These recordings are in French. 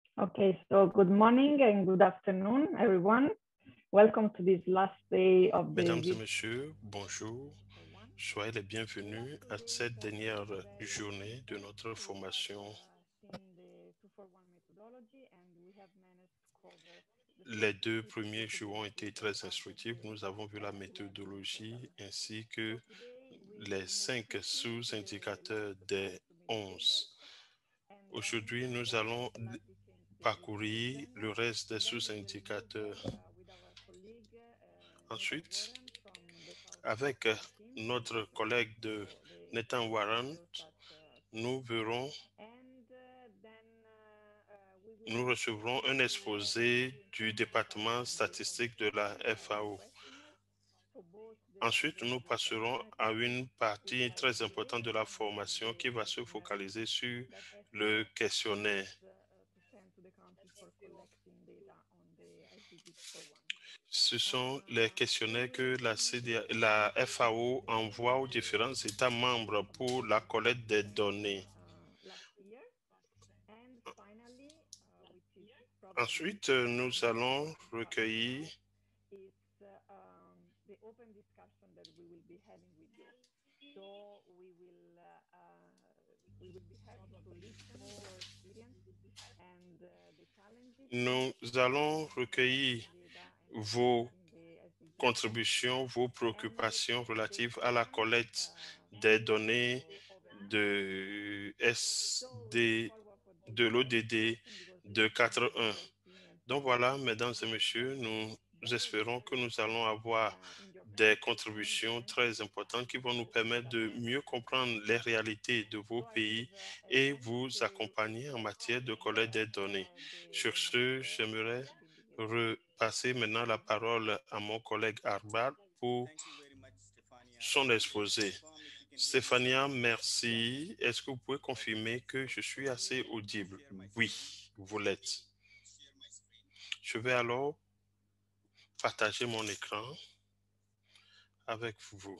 Okay, so good morning and good afternoon, everyone. Welcome to this last day of the Mesdames et messieurs, bonjour. Soyez les bienvenus à cette dernière journée de notre formation. Les deux premiers jours ont été très instructifs. Nous avons vu la méthodologie ainsi que les 5 sous-indicateurs des 11. Aujourd'hui, nous allons parcourir le reste des sous-indicateurs. Ensuite, avec notre collègue de Nathan Warren, nous verrons, nous recevrons un exposé du département statistique de la FAO. Ensuite, nous passerons à une partie très importante de la formation qui va se focaliser sur le questionnaire. Ce sont les questionnaires que la FAO envoie aux différents États membres pour la collecte des données. Ensuite, nous allons recueillir vos contributions, vos préoccupations relatives à la collecte des données de de l'ODD de 4.1. Donc voilà, mesdames et messieurs, nous espérons que nous allons avoir des contributions très importantes qui vont nous permettre de mieux comprendre les réalités de vos pays et vous accompagner en matière de collecte des données. Sur ce, j'aimerais repasser maintenant la parole à mon collègue Arbad pour son exposé. Stéphania, merci. Est-ce que vous pouvez confirmer que je suis assez audible? Oui, vous l'êtes. Je vais alors partager mon écran avec vous.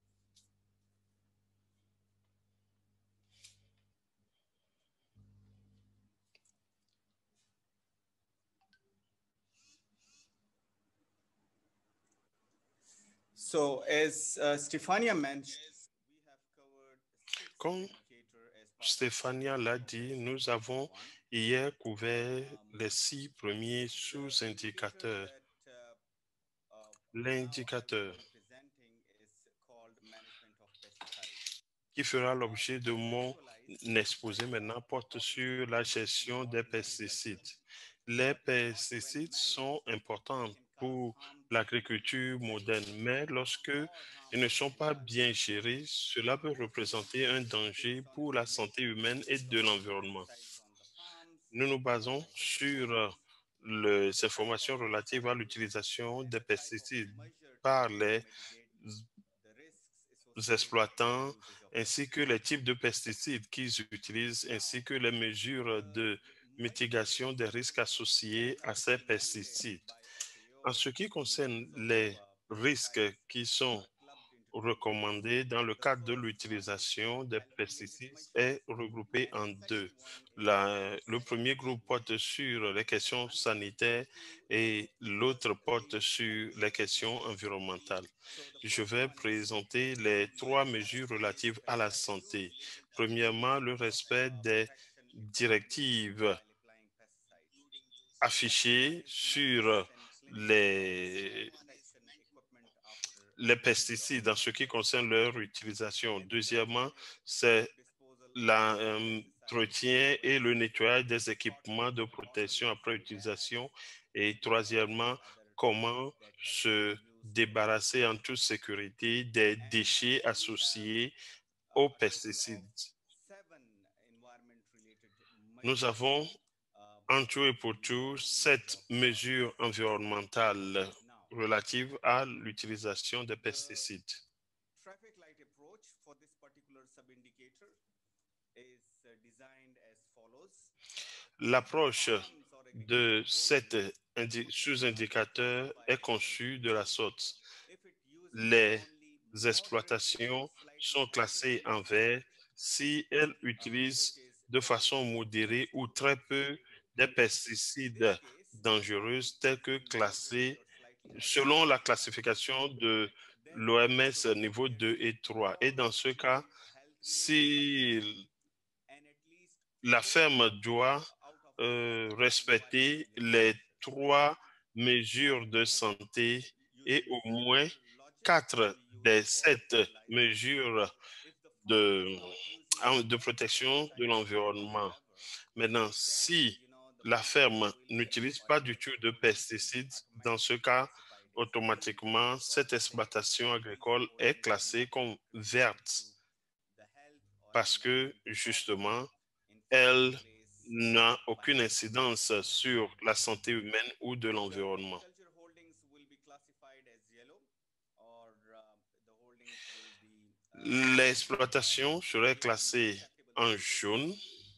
So, as Stefania mentioned, we have covered six Comme indicators as part of Stéphania l'a dit, nous avons hier couvert les 6 premiers sous-indicateurs. L'indicateur qui fera l'objet de mon exposé maintenant porte sur la gestion des pesticides. Les pesticides sont importants pour l'agriculture moderne, mais lorsque ils ne sont pas bien gérés, cela peut représenter un danger pour la santé humaine et de l'environnement. Nous nous basons sur les informations relatives à l'utilisation des pesticides par les exploitants ainsi que les types de pesticides qu'ils utilisent ainsi que les mesures de mitigation des risques associés à ces pesticides. En ce qui concerne les risques qui sont recommandés dans le cadre de l'utilisation des pesticides est regroupé en deux. Le premier groupe porte sur les questions sanitaires et l'autre porte sur les questions environnementales. Je vais présenter les 3 mesures relatives à la santé. Premièrement, le respect des directives affichées sur les pesticides en ce qui concerne leur utilisation. Deuxièmement, c'est l'entretien et le nettoyage des équipements de protection après utilisation. Et troisièmement, comment se débarrasser en toute sécurité des déchets associés aux pesticides. Nous avons en tout et pour tout 7 mesures environnementales relatives à l'utilisation des pesticides. L'approche de cet sous-indicateur est conçue de la sorte. Les exploitations sont classées en vert si elles utilisent de façon modérée ou très peu des pesticides dangereux tels que classés selon la classification de l'OMS niveau 2 et 3. Et dans ce cas, si la ferme doit respecter les 3 mesures de santé et au moins 4 des 7 mesures de protection de l'environnement. Maintenant, si la ferme n'utilise pas du tout de pesticides, dans ce cas, automatiquement, cette exploitation agricole est classée comme verte parce que, justement, elle n'a aucune incidence sur la santé humaine ou de l'environnement. L'exploitation serait classée en jaune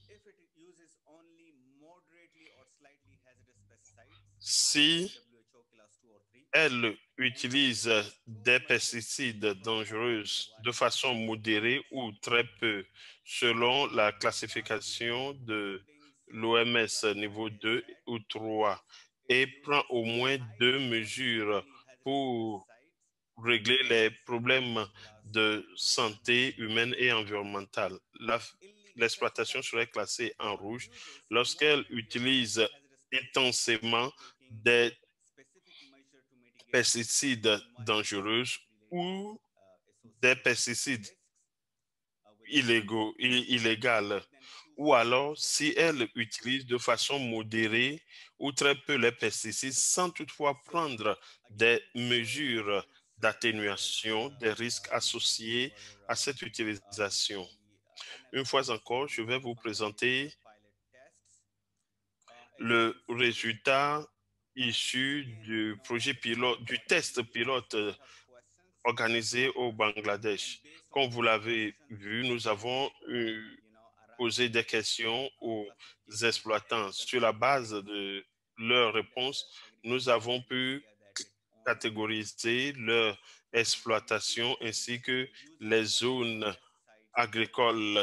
si elle utilise des pesticides dangereux de façon modérée ou très peu, selon la classification de l'OMS niveau 2 ou 3, et prend au moins 2 mesures pour régler les problèmes de santé humaine et environnementale. L'exploitation serait classée en rouge lorsqu'elle utilise intensément des pesticides dangereux ou des pesticides illégaux, ou alors si elle utilise de façon modérée ou très peu les pesticides sans toutefois prendre des mesures d'atténuation des risques associés à cette utilisation. Une fois encore, je vais vous présenter le résultat issu du projet pilote, du test pilote organisé au Bangladesh. Comme vous l'avez vu, nous avons posé des questions aux exploitants. Sur la base de leurs réponses, nous avons pu catégoriser leur exploitation ainsi que les zones agricoles.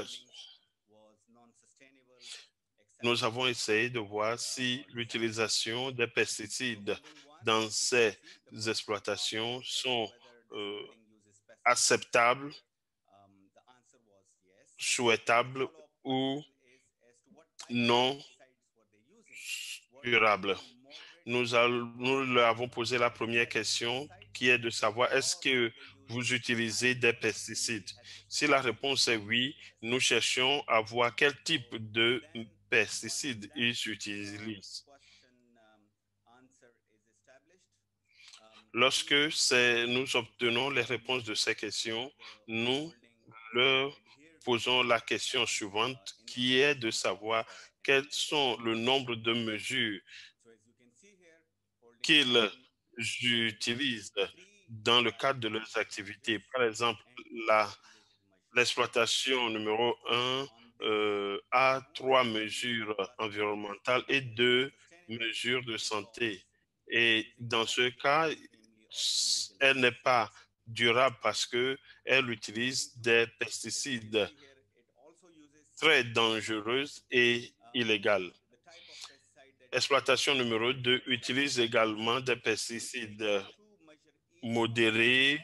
Nous avons essayé de voir si l'utilisation des pesticides dans ces exploitations sont acceptables, souhaitables ou non durables. Nous leur avons posé la première question qui est de savoir est-ce que vous utilisez des pesticides? Si la réponse est oui, nous cherchons à voir quel type de pesticides ils utilisent. Lorsque nous obtenons les réponses de ces questions, nous leur posons la question suivante qui est de savoir quels sont le nombre de mesures qu'ils utilisent dans le cadre de leurs activités. Par exemple, l'exploitation numéro 1 a 3 mesures environnementales et 2 mesures de santé. Et dans ce cas, elle n'est pas durable parce qu'elle utilise des pesticides très dangereux et illégaux. Exploitation numéro 2 utilise également des pesticides modérés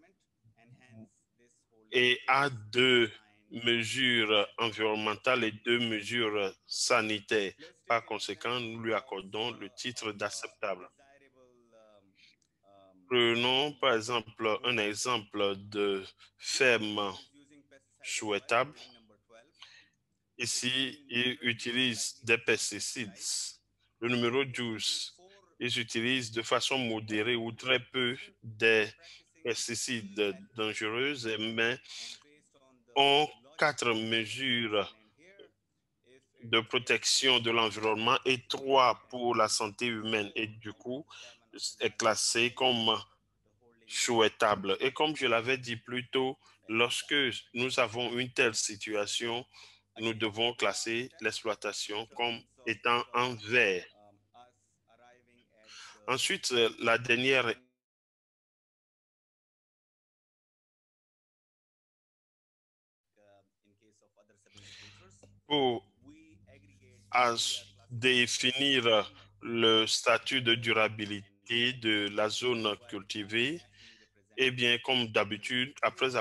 et a 2 mesures environnementales et 2 mesures sanitaires. Par conséquent, nous lui accordons le titre d'acceptable. Prenons par exemple un exemple de ferme souhaitable. Ici, ils utilisent des pesticides. Le numéro 12, ils utilisent de façon modérée ou très peu des pesticides dangereux, mais ont 4 mesures de protection de l'environnement et 3 pour la santé humaine. Et du coup, est classé comme souhaitable. Et comme je l'avais dit plus tôt, lorsque nous avons une telle situation, nous devons classer l'exploitation comme étant en vert. Ensuite, la dernière pour définir le statut de durabilité de la zone cultivée, eh bien, comme d'habitude,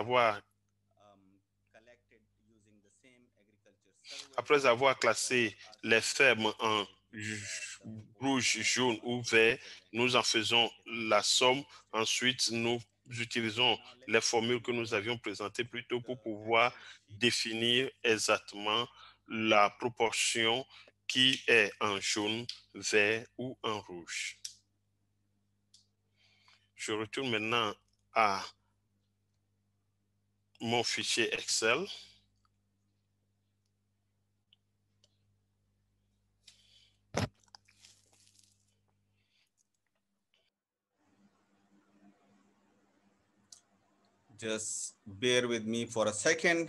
après avoir classé les fermes en rouge, jaune ou vert, nous en faisons la somme. Ensuite, nous utilisons les formules que nous avions présentées plus tôt pour pouvoir définir exactement la proportion qui est en jaune, vert ou en rouge. Je retourne maintenant à mon fichier Excel. Just bear with me for a second.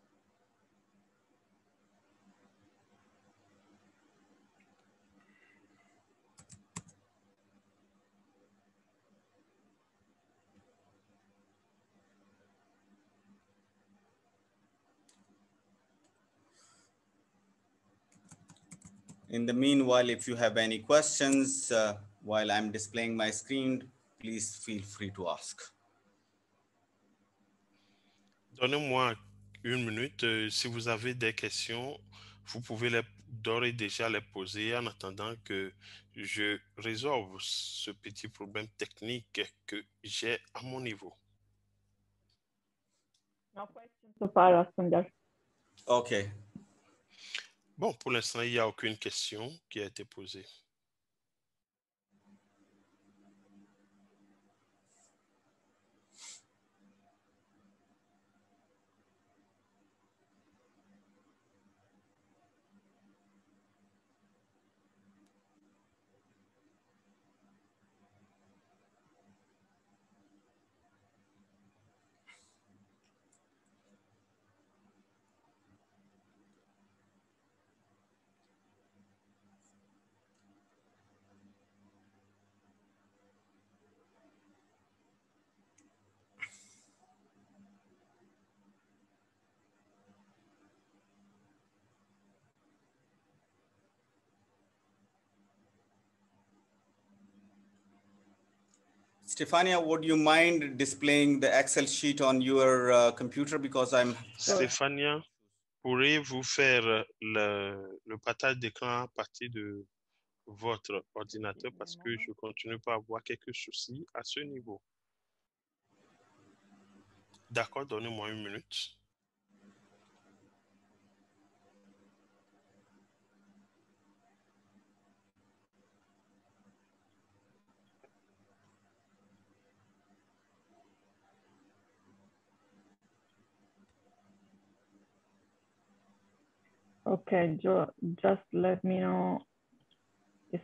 In the meanwhile, if you have any questions while I'm displaying my screen, please feel free to ask. Donnez-moi une minute. Si vous avez des questions, vous pouvez d'ores et déjà les poser en attendant que je résolve ce petit problème technique que j'ai à mon niveau. No questions so far, Aspander. Okay. Bon, pour l'instant, il n'y a aucune question qui a été posée. Stefania, would you mind displaying the Excel sheet on your computer because I'm... Stéphania, pourriez-vous faire le partage d'écran à partir de votre ordinateur parce que je continue pas à avoir quelques soucis à ce niveau. D'accord, donnez-moi une minute. Okay, just let me know if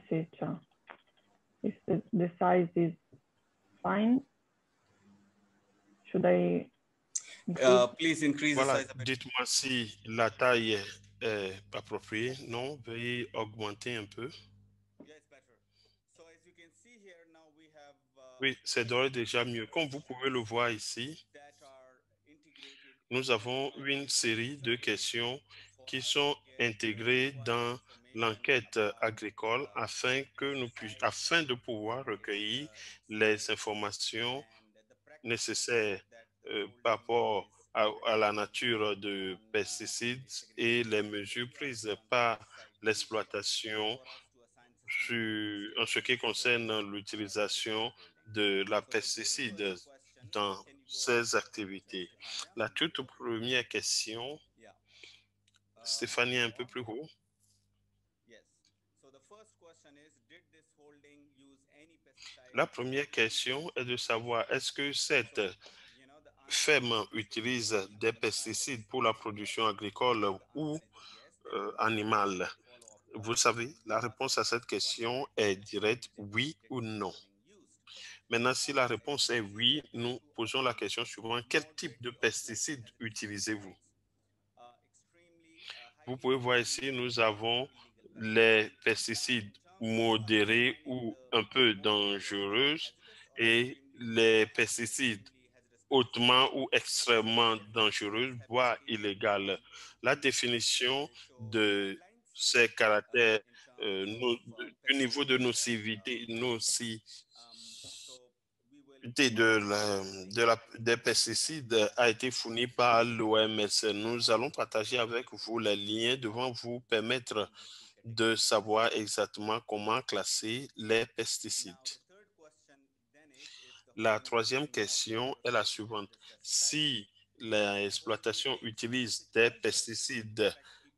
the size is fine. Should I please increase voilà, the size of it. Dites-moi si la taille est appropriée. Non, veuillez augmenter un peu. Oui, c'est d'ores et déjà mieux. Comme vous pouvez le voir ici, nous avons une série de questions qui sont intégrées dans l'enquête agricole afin de pouvoir recueillir les informations nécessaires par rapport à la nature de pesticides et les mesures prises par l'exploitation en ce qui concerne l'utilisation de la pesticide dans ces activités. La toute première question, Stéphanie, un peu plus haut. La première question est de savoir est-ce que cette ferme utilise des pesticides pour la production agricole ou animale? Vous savez, la réponse à cette question est directe, oui ou non. Maintenant, si la réponse est oui, nous posons la question suivante. Quel type de pesticides utilisez-vous? Vous pouvez voir ici, nous avons les pesticides modérés ou un peu dangereux et les pesticides hautement ou extrêmement dangereux, voire illégales. La définition de ces caractères du niveau de nocivité, des pesticides a été fourni par l'OMS. Nous allons partager avec vous les liens devant vous permettre de savoir exactement comment classer les pesticides. La troisième question est la suivante. Si l'exploitation utilise des pesticides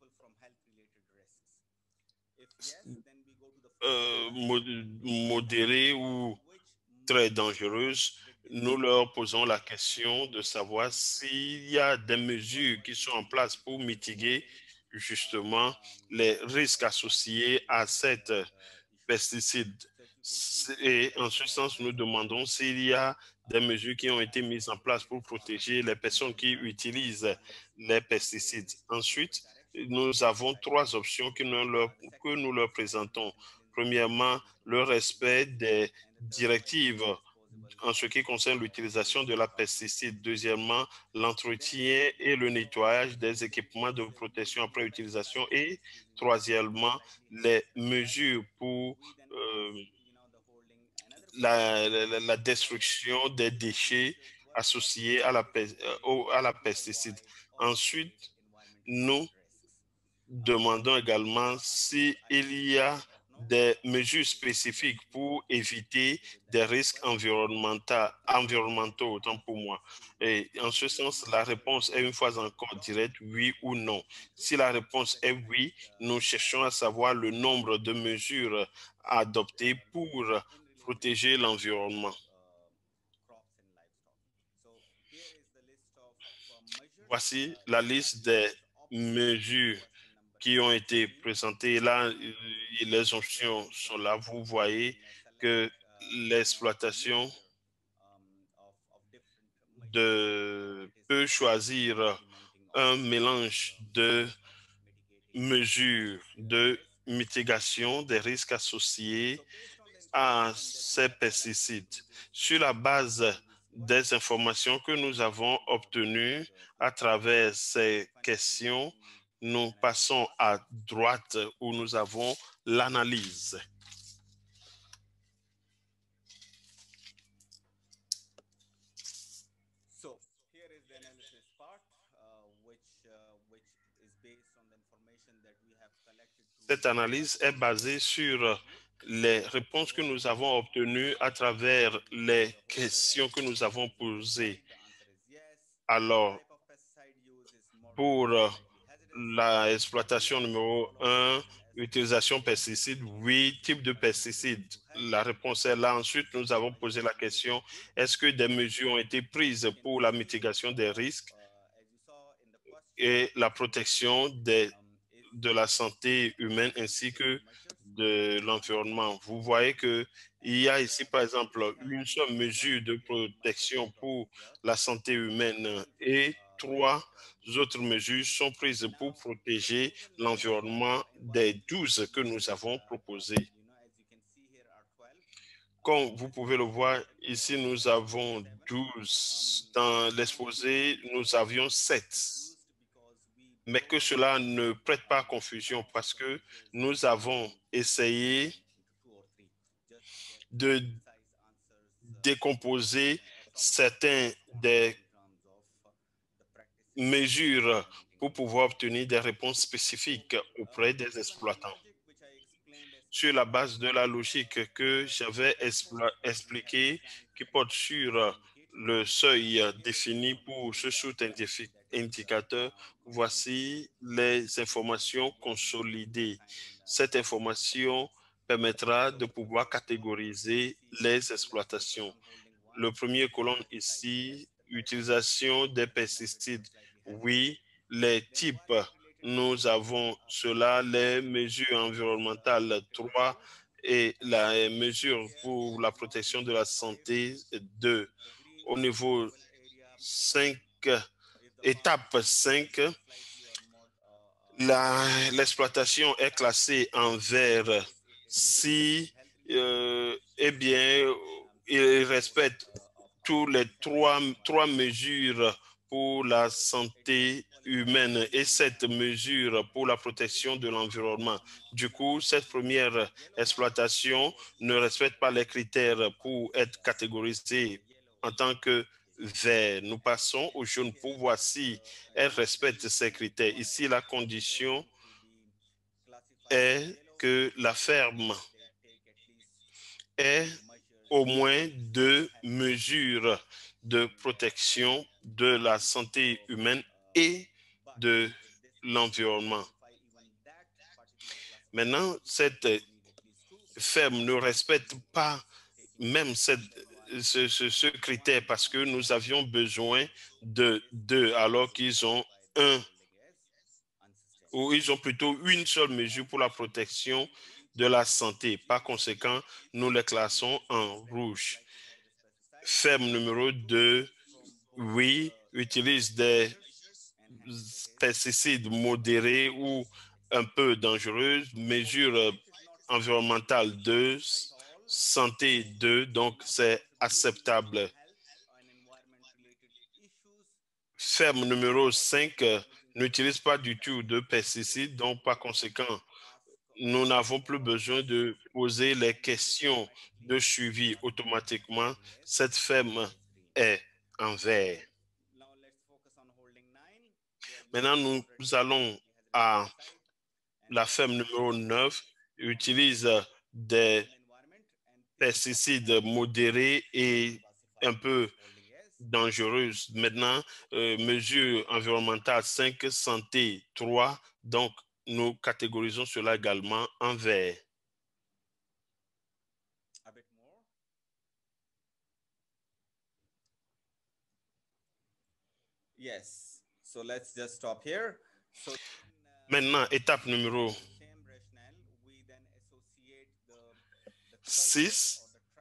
modérés ou très dangereuses, nous leur posons la question de savoir s'il y a des mesures qui sont en place pour mitiguer justement les risques associés à cette pesticide. Et en ce sens, nous demandons s'il y a des mesures qui ont été mises en place pour protéger les personnes qui utilisent les pesticides. Ensuite, nous avons trois options que nous leur présentons. Premièrement, le respect des directives en ce qui concerne l'utilisation de la pesticide. Deuxièmement, l'entretien et le nettoyage des équipements de protection après utilisation. Et troisièmement, les mesures pour la destruction des déchets associés à la pesticide. Ensuite, nous demandons également s'il y a des mesures spécifiques pour éviter des risques environnementaux, autant pour moi. Et en ce sens, la réponse est une fois encore directe, oui ou non. Si la réponse est oui, nous cherchons à savoir le nombre de mesures adoptées pour protéger l'environnement. Voici la liste des mesures qui ont été présentées. Là, les options sont là. Vous voyez que l'exploitation peut choisir un mélange de mesures de mitigation des risques associés à ces pesticides. Sur la base des informations que nous avons obtenues à travers ces questions, nous passons à droite où nous avons l'analyse. Cette analyse est basée sur les réponses que nous avons obtenues à travers les questions que nous avons posées. Alors, pour l'exploitation numéro 1, utilisation pesticides, oui, type de pesticides. La réponse est là. Ensuite, nous avons posé la question, est-ce que des mesures ont été prises pour la mitigation des risques et la protection de la santé humaine ainsi que de l'environnement? Vous voyez qu'il y a ici, par exemple, une seule mesure de protection pour la santé humaine et trois autres mesures sont prises pour protéger l'environnement des 12 que nous avons proposées. Comme vous pouvez le voir, ici, nous avons 12. Dans l'exposé, nous avions 7. Mais que cela ne prête pas à confusion parce que nous avons essayé de décomposer certaines des mesures pour pouvoir obtenir des réponses spécifiques auprès des exploitants. Sur la base de la logique que j'avais expliquée, qui porte sur le seuil défini pour ce sous-indicateur, voici les informations consolidées. Cette information permettra de pouvoir catégoriser les exploitations. Le premier colonne ici, utilisation des pesticides. Oui, les types. Nous avons cela, les mesures environnementales 3 et la mesure pour la protection de la santé 2. Au niveau 5, étape 5, l'exploitation est classée en vert si, eh bien, il respecte tous les trois mesures pour la santé humaine et cette mesure pour la protection de l'environnement. Du coup, cette première exploitation ne respecte pas les critères pour être catégorisée en tant que vert. Nous passons au jaune pour voir si elle respecte ces critères. Ici, la condition est que la ferme ait au moins 2 mesures de protection de la santé humaine et de l'environnement. Maintenant, cette ferme ne respecte pas même ce critère parce que nous avions besoin de 2 alors qu'ils ont un ou ils ont plutôt une seule mesure pour la protection de la santé. Par conséquent, nous les classons en rouge. Ferme numéro 2, oui, utilise des pesticides modérés ou un peu dangereux, mesures environnementales 2, santé 2, donc c'est acceptable. Ferme numéro 5 n'utilise pas du tout de pesticides, donc par conséquent, nous n'avons plus besoin de poser les questions de suivi automatiquement. Cette ferme est en vert. Maintenant, nous allons à la ferme numéro 9, utilise des pesticides modérés et un peu dangereuses. Maintenant, mesures environnementales 5, santé 3, donc nous catégorisons cela également en vert. Yes. So let's just stop here. So maintenant, étape numéro 6.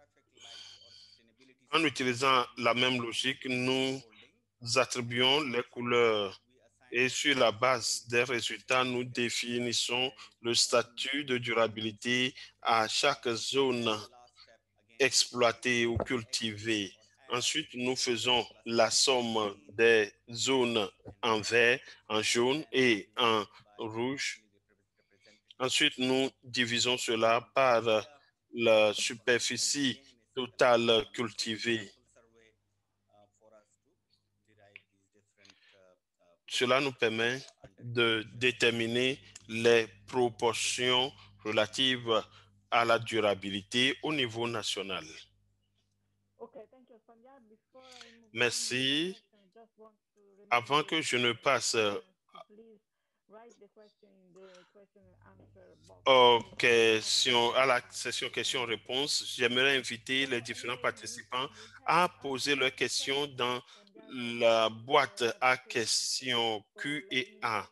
En utilisant la même logique, nous attribuons les couleurs et sur la base des résultats, nous définissons le statut de durabilité à chaque zone exploitée ou cultivée. Ensuite, nous faisons la somme des zones en vert, en jaune et en rouge. Ensuite, nous divisons cela par la superficie totale cultivée. Cela nous permet de déterminer les proportions relatives à la durabilité au niveau national. Merci. Avant que je ne passe à la session questions-réponses, j'aimerais inviter les différents participants à poser leurs questions dans la boîte à questions Q et A.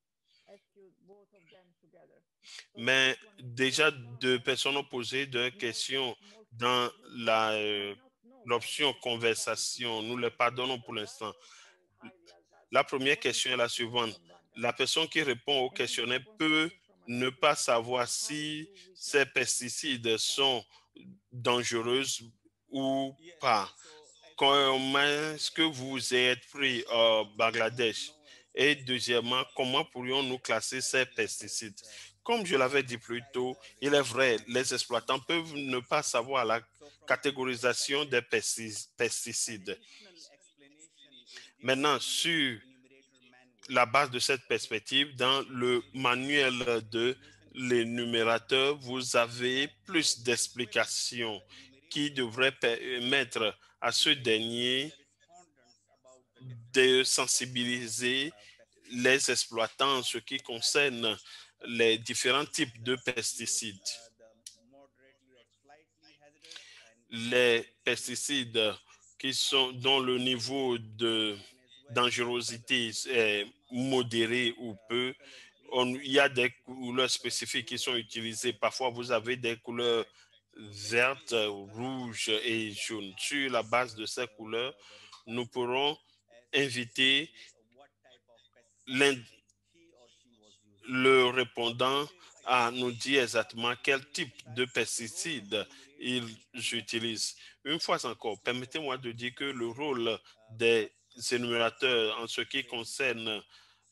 Mais déjà, 2 personnes ont posé des questions dans l'option conversation. Nous les pardonnons pour l'instant. La première question est la suivante. La personne qui répond au questionnaire peut ne pas savoir si ces pesticides sont dangereux ou pas. Comment est-ce que vous êtes pris au Bangladesh? Et deuxièmement, comment pourrions-nous classer ces pesticides? Comme je l'avais dit plus tôt, il est vrai, les exploitants peuvent ne pas savoir la catégorisation des pesticides. Maintenant, sur la base de cette perspective, dans le manuel de l'énumérateur, vous avez plus d'explications qui devraient permettre à ce dernier de sensibiliser les exploitants en ce qui concerne les différents types de pesticides. Les pesticides dont le niveau de dangerosité est modéré ou peu, il y a des couleurs spécifiques qui sont utilisées. Parfois, vous avez des couleurs vertes, rouges et jaunes. Sur la base de ces couleurs, nous pourrons inviter le répondant à nous dire exactement quel type de pesticide ils utilisent. Une fois encore, permettez-moi de dire que le rôle des énumérateurs en ce qui concerne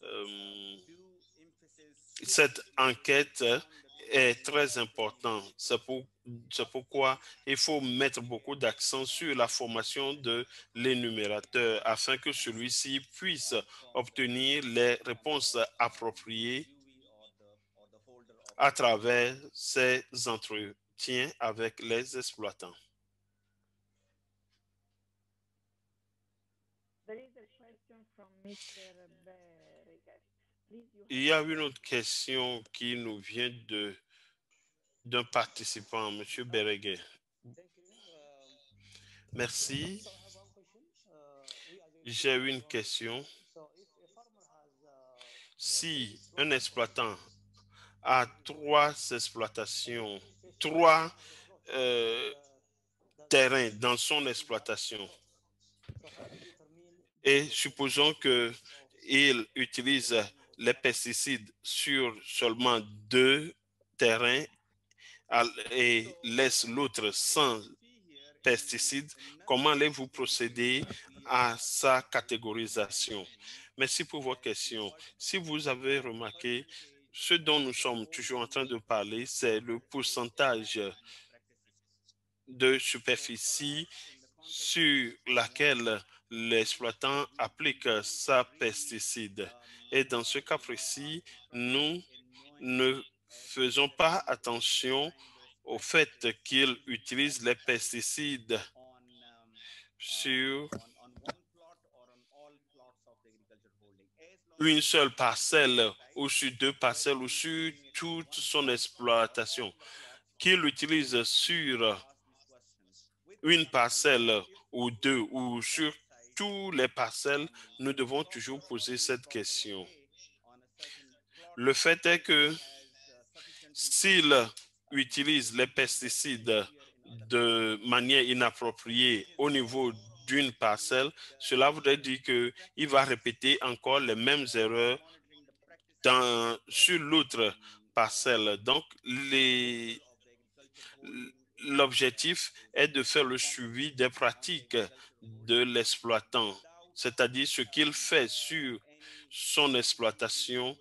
cette enquête est très important. C'est pourquoi il faut mettre beaucoup d'accent sur la formation de l'énumérateur afin que celui-ci puisse obtenir les réponses appropriées à travers ses entretiens avec les exploitants. Il y a une autre question qui nous vient d'un participant, M. Bereguet. Merci. J'ai une question. Si un exploitant a trois exploitations, trois terrains dans son exploitation, et supposons qu'il utilise les pesticides sur seulement 2 terrains et laisse l'autre sans pesticides, comment allez-vous procéder à sa catégorisation? Merci pour votre question. Si vous avez remarqué, ce dont nous sommes toujours en train de parler, c'est le pourcentage de superficie sur laquelle l'exploitant applique sa pesticide. Et dans ce cas précis, nous ne faisons pas attention au fait qu'il utilise les pesticides sur une seule parcelle ou sur 2 parcelles ou sur toute son exploitation. Qu'il utilise sur une parcelle ou 2 ou sur toutes les parcelles, nous devons toujours poser cette question. Le fait est que s'il utilise les pesticides de manière inappropriée au niveau d'une parcelle, cela voudrait dire qu'il va répéter encore les mêmes erreurs sur l'autre parcelle. Donc, l'objectif est de faire le suivi des pratiques de l'exploitant, c'est-à-dire ce qu'il fait sur son exploitation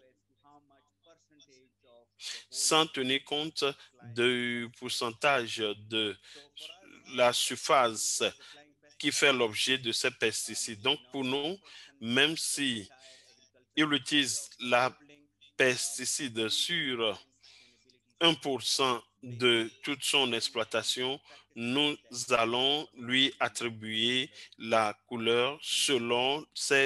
sans tenir compte du pourcentage de la surface qui fait l'objet de ces pesticides. Donc, pour nous, même si il utilise la pesticide sur 1% de toute son exploitation, nous allons lui attribuer la couleur selon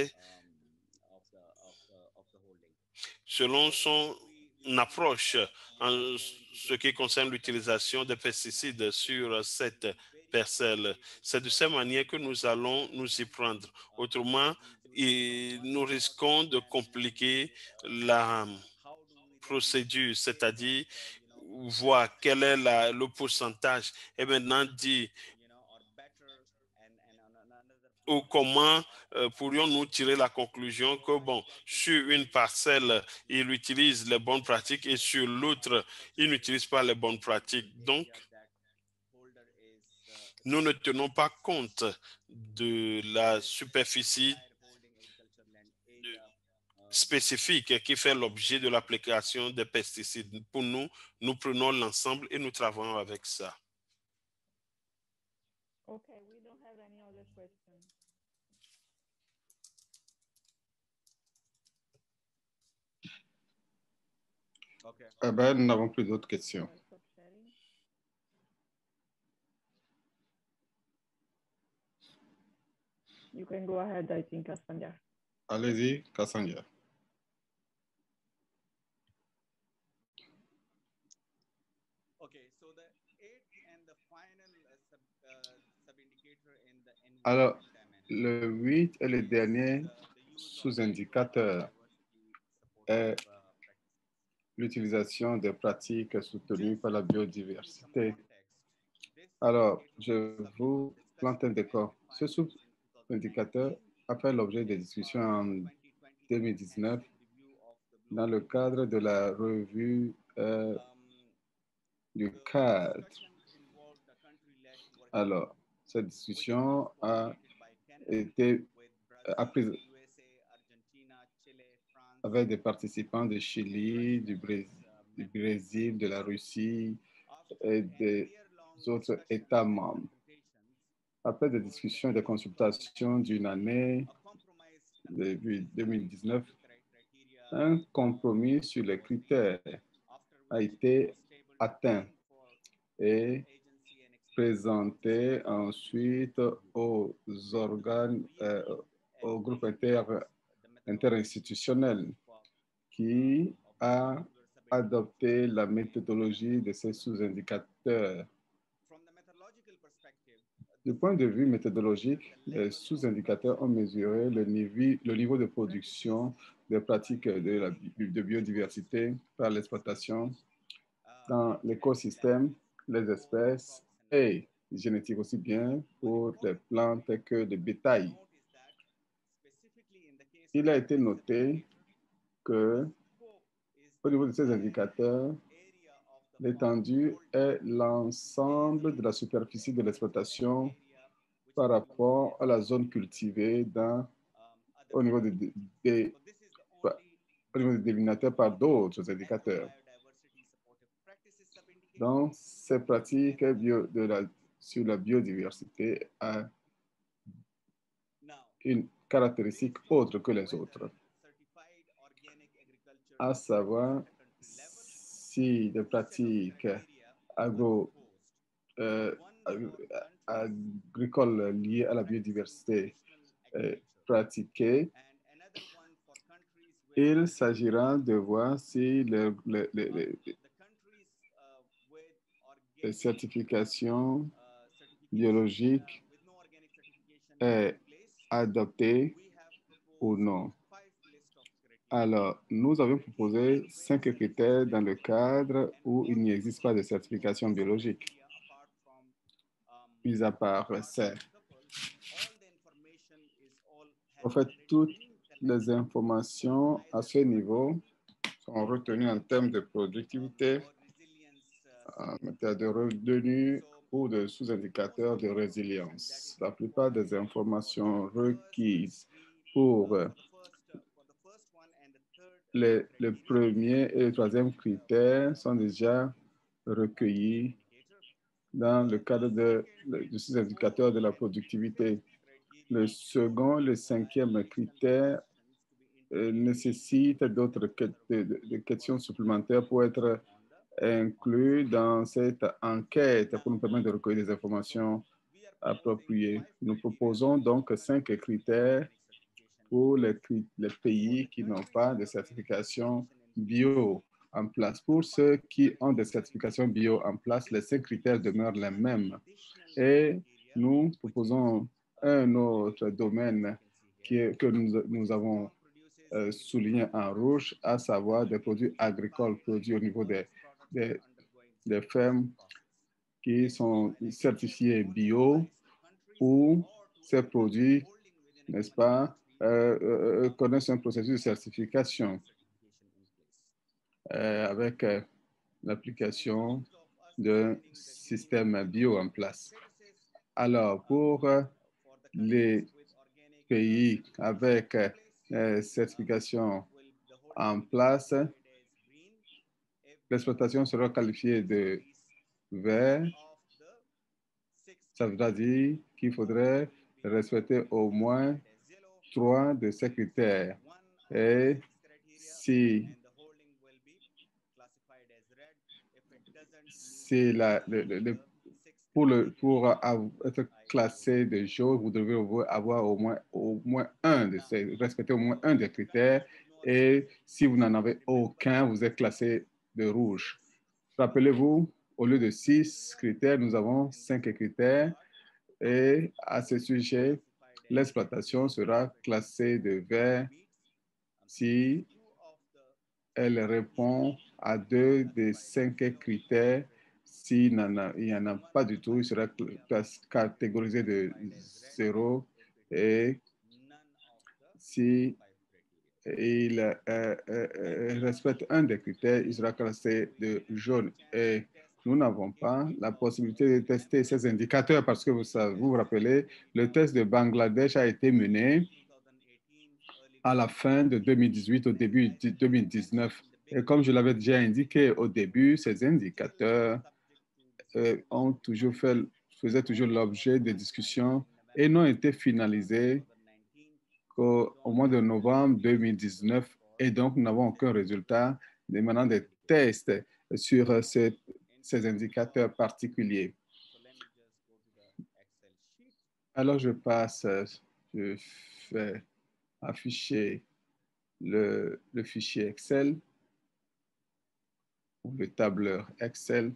son approche en ce qui concerne l'utilisation des pesticides sur cette parcelle. C'est de cette manière que nous allons nous y prendre. Autrement, nous risquons de compliquer la procédure, c'est-à-dire voir quel est le pourcentage et maintenant dire ou comment pourrions-nous tirer la conclusion que, bon, sur une parcelle, il utilise les bonnes pratiques et sur l'autre, il n'utilise pas les bonnes pratiques. Donc, nous ne tenons pas compte de la superficie spécifique qui fait l'objet de l'application des pesticides. Pour nous, nous prenons l'ensemble et nous travaillons avec ça. Okay, we don't have any other questions. Eh ben, nous n'avons plus d'autres questions. You can go ahead, I think, Cassandra. Allez-y, Cassandra. Alors, le 8 est le dernier sous-indicateur est l'utilisation des pratiques soutenues par la biodiversité. Alors, je vous plante un décor. Ce sous-indicateur a fait l'objet de discussions en 2019 dans le cadre de la revue du cadre. Alors, cette discussion a été avec des participants du Chili, du Brésil, de la Russie et des autres États membres. Après des discussions et des consultations d'une année, début 2019, un compromis sur les critères a été atteint et présenté ensuite aux organes, au groupe interinstitutionnel qui a adopté la méthodologie de ces sous-indicateurs. Du point de vue méthodologique, les sous-indicateurs ont mesuré le niveau de production des pratiques de biodiversité par l'exploitation dans l'écosystème, les espèces et génétique aussi bien pour les plantes que le bétail. Il a été noté que au niveau de ces indicateurs, l'étendue est l'ensemble de la superficie de l'exploitation par rapport à la zone cultivée au niveau des dénominateurs par d'autres indicateurs. Donc, ces pratiques sur la biodiversité a une caractéristique autre que les autres, à savoir si les pratiques agricoles liées à la biodiversité pratiquées, il s'agira de voir si les certifications biologiques est adoptée ou non. Alors, nous avons proposé 5 critères dans le cadre où il n'y existe pas de certification biologique. Mis à part ça, en fait, toutes les informations à ce niveau sont retenues en termes de productivité, en matière de revenus ou de sous-indicateurs de résilience. La plupart des informations requises pour le premier et le troisième critère sont déjà recueillis dans le cadre du sous-indicateur de la productivité. Le second, le cinquième critère nécessite d'autres questions supplémentaires pour être inclus dans cette enquête pour nous permettre de recueillir des informations appropriées. Nous proposons donc 5 critères pour les pays qui n'ont pas de certification bio en place. Pour ceux qui ont des certifications bio en place, les 5 critères demeurent les mêmes. Et nous proposons un autre domaine que nous avons souligné en rouge, à savoir des produits agricoles produits au niveau des fermes qui sont certifiés bio ou ces produits, n'est-ce pas, connaissent un processus de certification avec l'application d'un système bio en place. Alors, pour les pays avec certification en place, l'exploitation sera qualifiée de vert. Ça veut dire qu'il faudrait respecter au moins 3 de ces critères. Et si pour être classé de jaune, vous devez avoir au moins un de ces, respecter au moins un des critères. Et si vous n'en avez aucun, vous êtes classé de rouge. Rappelez-vous, au lieu de 6 critères, nous avons 5 critères. Et à ce sujet, l'exploitation sera classée de vert si elle répond à 2 des 5 critères. S'il n'y en a pas du tout, il sera catégorisé de 0. Et si il respecte un des critères, il sera classé de jaune. Et nous n'avons pas la possibilité de tester ces indicateurs parce que vous vous rappelez, le test de Bangladesh a été mené à la fin de 2018, au début de 2019. Et comme je l'avais déjà indiqué au début, ces indicateurs faisaient toujours l'objet de discussions et n'ont été finalisés qu'au mois de novembre 2019. Et donc, nous n'avons aucun résultat émanant des tests sur ces indicateurs particuliers. Alors, je fais afficher le fichier Excel ou le tableur Excel.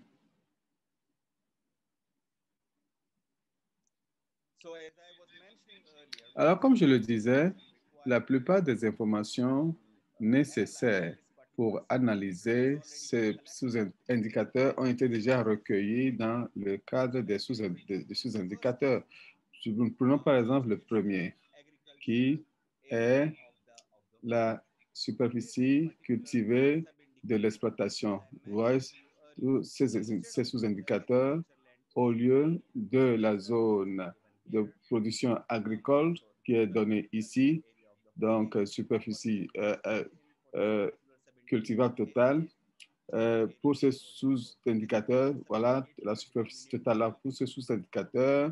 Alors, comme je le disais, la plupart des informations nécessaires pour analyser ces sous-indicateurs ont été déjà recueillies dans le cadre des sous-indicateurs. Prenons par exemple le premier, qui est la superficie cultivée de l'exploitation. Vous voyez, ces sous-indicateurs, au lieu de la zone de production agricole qui est donnée ici, donc superficie cultivable totale, pour ce sous-indicateur, voilà la superficie totale pour ce sous-indicateur,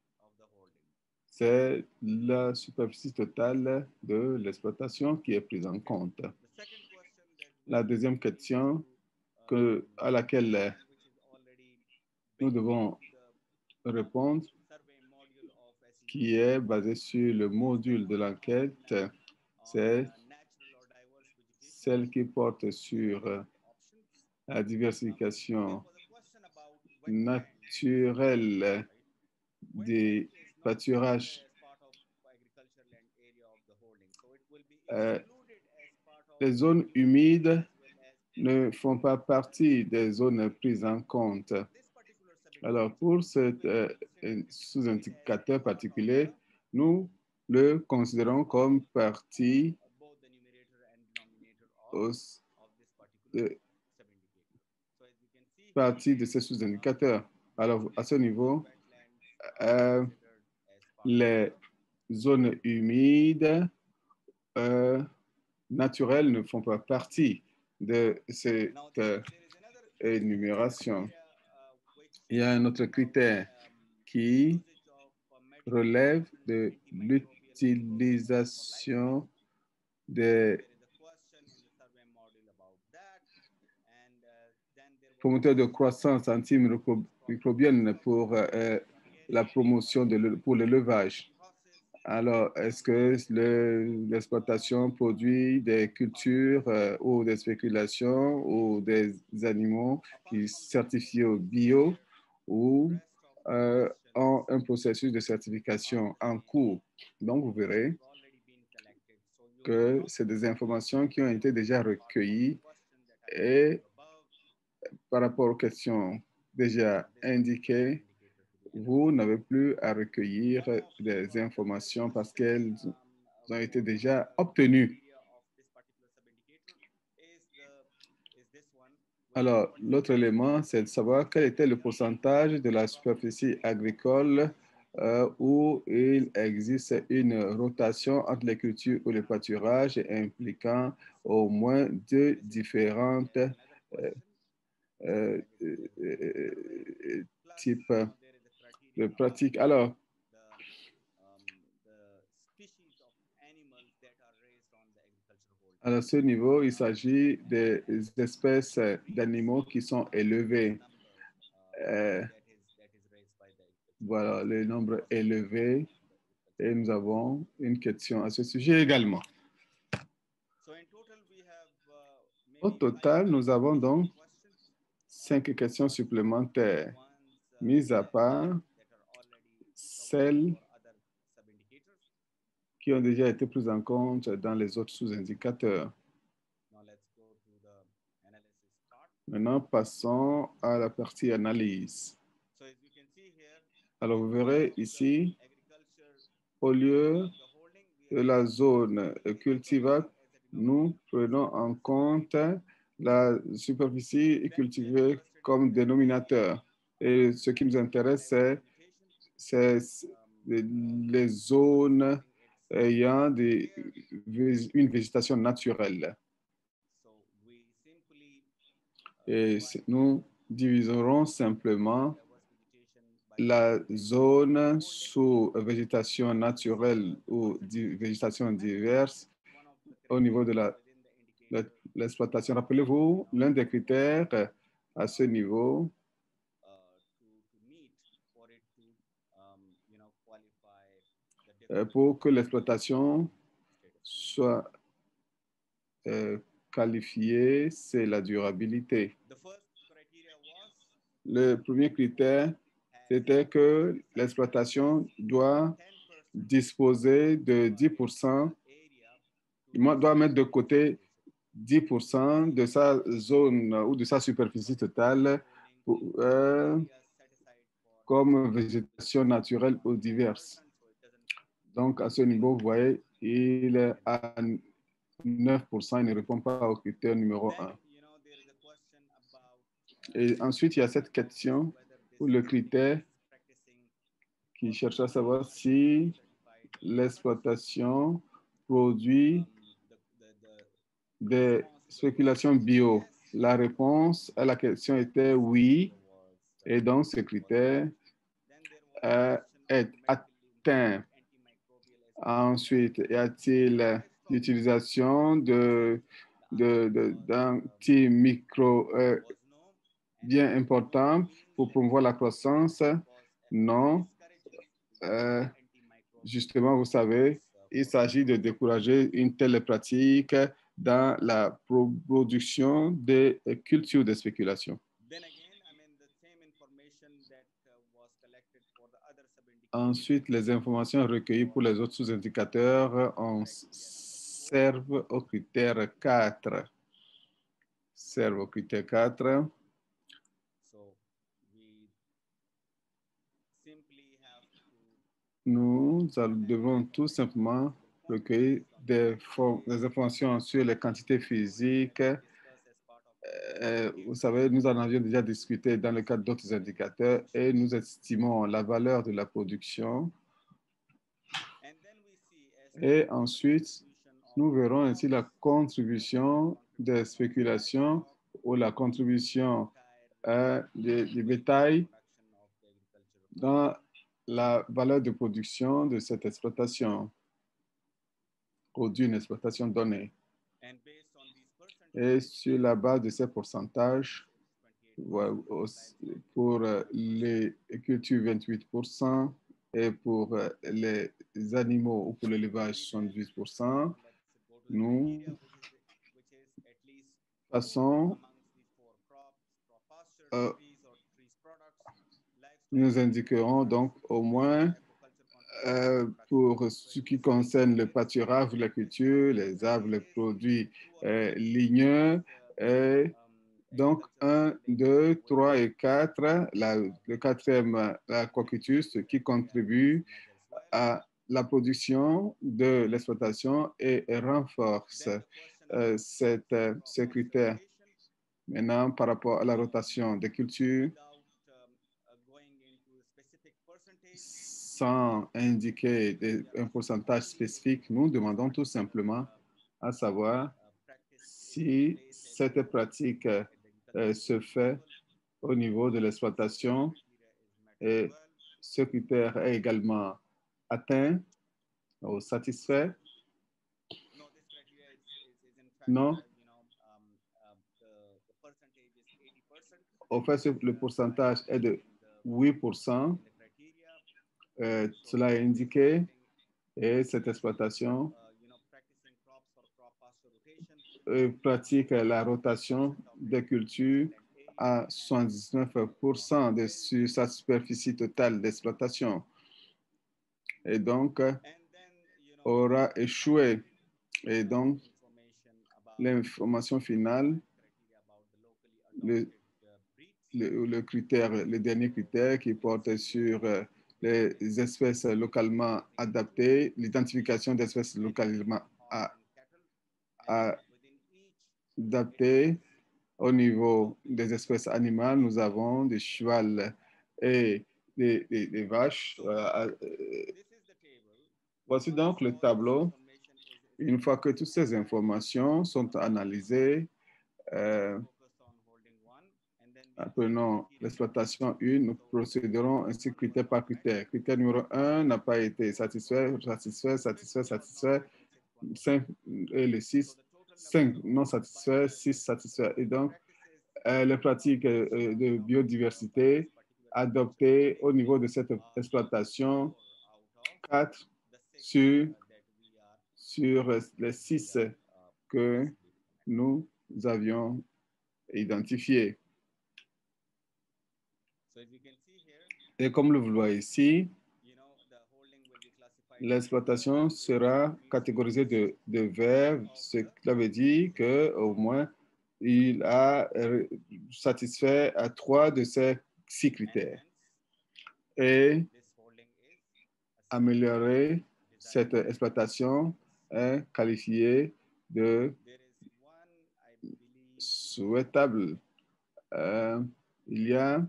c'est la superficie totale de l'exploitation qui est prise en compte. La deuxième question à laquelle nous devons répondre, qui est basée sur le module de l'enquête, c'est celle qui porte sur la diversification naturelle des pâturages. Les zones humides ne font pas partie des zones prises en compte. Alors, pour ce sous-indicateur particulier, nous le considérons comme partie de ces sous-indicateurs. Alors, à ce niveau, les zones humides naturelles ne font pas partie de cette énumération. Il y a un autre critère qui relève de l'utilisation des promoteurs de croissance antimicrobienne pour la promotion pour l'élevage. Alors, est-ce que l'exploitation produit des cultures ou des spéculations ou des animaux qui sont certifiés au bio ou ont un processus de certification en cours? Donc, vous verrez que c'est des informations qui ont été déjà recueillies et par rapport aux questions déjà indiquées, vous n'avez plus à recueillir des informations parce qu'elles ont été déjà obtenues. Alors, l'autre élément, c'est de savoir quel était le pourcentage de la superficie agricole où il existe une rotation entre les cultures ou les pâturages impliquant au moins deux différentes types de pratiques. Alors, à ce niveau, il s'agit des espèces d'animaux qui sont élevés. Voilà, le nombre élevé. Et nous avons une question à ce sujet également. Au total, nous avons donc 5 questions supplémentaires, mises à part celles qui ont déjà été prises en compte dans les autres sous-indicateurs. Maintenant, passons à la partie analyse. Alors, vous verrez ici, au lieu de la zone cultivable, nous prenons en compte la superficie cultivée comme dénominateur. Et ce qui nous intéresse, c'est les zones ayant une végétation naturelle. Et nous diviserons simplement la zone sous végétation naturelle ou végétation diverse au niveau de l'exploitation. Rappelez-vous, l'un des critères à ce niveau pour que l'exploitation soit qualifiée, c'est la durabilité. Le premier critère, c'était que l'exploitation doit disposer de 10%, doit mettre de côté 10% de sa zone ou de sa superficie totale comme végétation naturelle ou diverse. Donc, à ce niveau, vous voyez, il est à 9%, il ne répond pas au critère numéro 1. Et ensuite, il y a cette question ou le critère qui cherche à savoir si l'exploitation produit des spéculations bio. La réponse à la question était oui, et donc ce critère est atteint. Ensuite, y a-t-il l'utilisation d'antimicro bien importants pour promouvoir la croissance? Non. Justement, vous savez, il s'agit de décourager une telle pratique dans la production des cultures de spéculation. Ensuite, les informations recueillies pour les autres sous-indicateurs servent au critère 4. Servent au critère 4. Nous devons tout simplement recueillir des informations sur les quantités physiques. Vous savez, nous en avions déjà discuté dans le cadre d'autres indicateurs et nous estimons la valeur de la production. Et ensuite, nous verrons ainsi la contribution des spéculations ou la contribution du bétail dans la valeur de production de cette exploitation ou d'une exploitation donnée. Et sur la base de ces pourcentages, pour les cultures 28% et pour les animaux ou pour l'élevage 78%, nous passons, nous indiquerons donc au moins pour ce qui concerne le pâturage, la culture, les arbres, les produits ligneux, donc 1, 2, 3 et 4, le quatrième, l'aquaculture, ce qui contribue à la production de l'exploitation et renforce ce critère. Maintenant, par rapport à la rotation des cultures, sans indiquer un pourcentage spécifique, nous demandons tout simplement à savoir si cette pratique se fait au niveau de l'exploitation et ce critère est également atteint ou satisfait. Non. Au fait, le pourcentage est de 8%. Cela est indiqué et cette exploitation pratique la rotation des cultures à 79% sur sa superficie totale d'exploitation et donc aura échoué. Et donc, l'information finale, le critère, le dernier critère qui porte sur les espèces localement adaptées, l'identification d'espèces localement adaptées. Au niveau des espèces animales, nous avons des chevals et des vaches. Voici donc le tableau. Une fois que toutes ces informations sont analysées, apprenons l'exploitation 1, nous procéderons ainsi critère par critère. Critère numéro 1 n'a pas été satisfait, satisfait, satisfait, satisfait. 5 et le 6, 5 non satisfaits, 6 satisfaits. Et donc, les pratiques de biodiversité adoptées au niveau de cette exploitation, 4 sur les 6 que nous avions identifiés. Et comme vous le voyez ici, l'exploitation sera catégorisée de vert, ce qui veut dire qu'au moins, il a satisfait à 3 de ces 6 critères. Et améliorer cette exploitation est qualifié de souhaitable. Il y a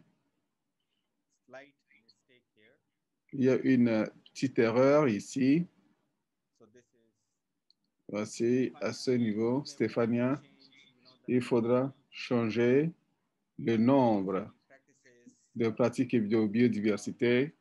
une petite erreur ici. Voici à ce niveau, Stéphania, il faudra changer le nombre de pratiques de biodiversité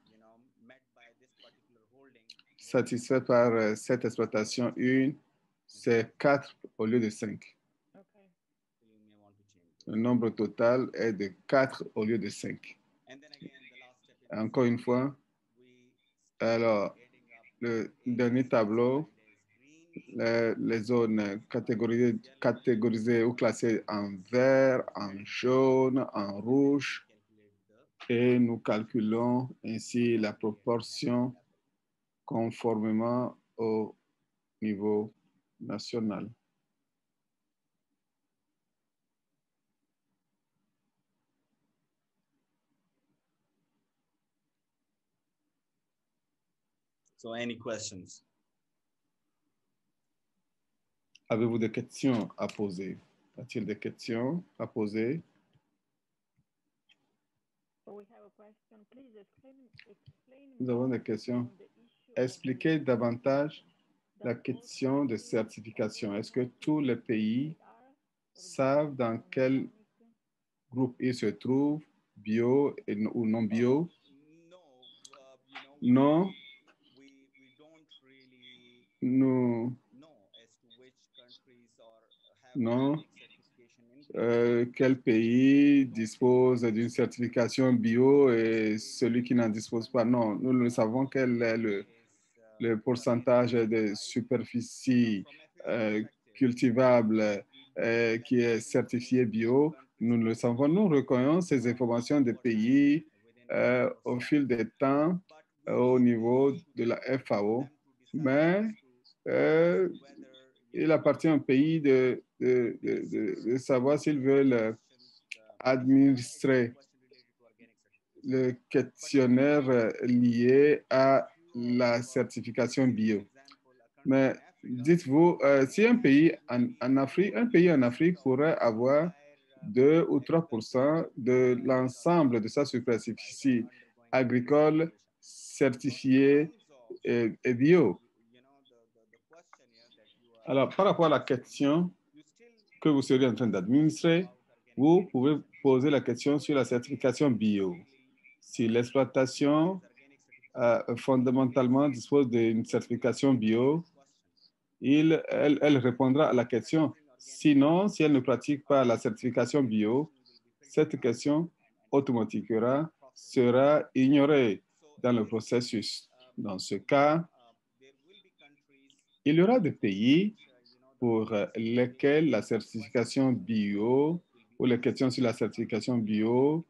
satisfait par cette exploitation 1, c'est 4 au lieu de 5. Okay. Le nombre total est de 4 au lieu de 5. Encore une fois, alors, le dernier tableau, les zones catégorisées ou classées en vert, en jaune, en rouge, et nous calculons ainsi la proportion conformément au niveau national. So any questions? Avez-vous des questions à poser? A-t-il des questions à poser? So we have a question. Please explain Nous avons des more questions. on the issue of Expliquez davantage la that question de certification. Est-ce que tous les pays are or savent dans quel groupe ils se trouvent, bio ou non bio? Non, nous, non. Quel pays dispose d'une certification bio et celui qui n'en dispose pas? Non, nous ne savons quel est le pourcentage de superficie cultivable qui est certifié bio. Nous ne le savons. Nous recueillons ces informations des pays au fil des temps au niveau de la FAO, mais il appartient au pays de savoir s'ils veulent administrer le questionnaire lié à la certification bio. Mais dites-vous, si un pays en Afrique pourrait avoir 2 ou 3% de l'ensemble de sa superficie agricole certifiée et bio. Alors, par rapport à la question que vous seriez en train d'administrer, vous pouvez poser la question sur la certification bio. Si l'exploitation fondamentalement dispose d'une certification bio, elle répondra à la question. Sinon, si elle ne pratique pas la certification bio, cette question automatiquement sera ignorée dans le processus. Dans ce cas, il y aura des pays pour lesquels la certification bio ou les questions sur la certification bio,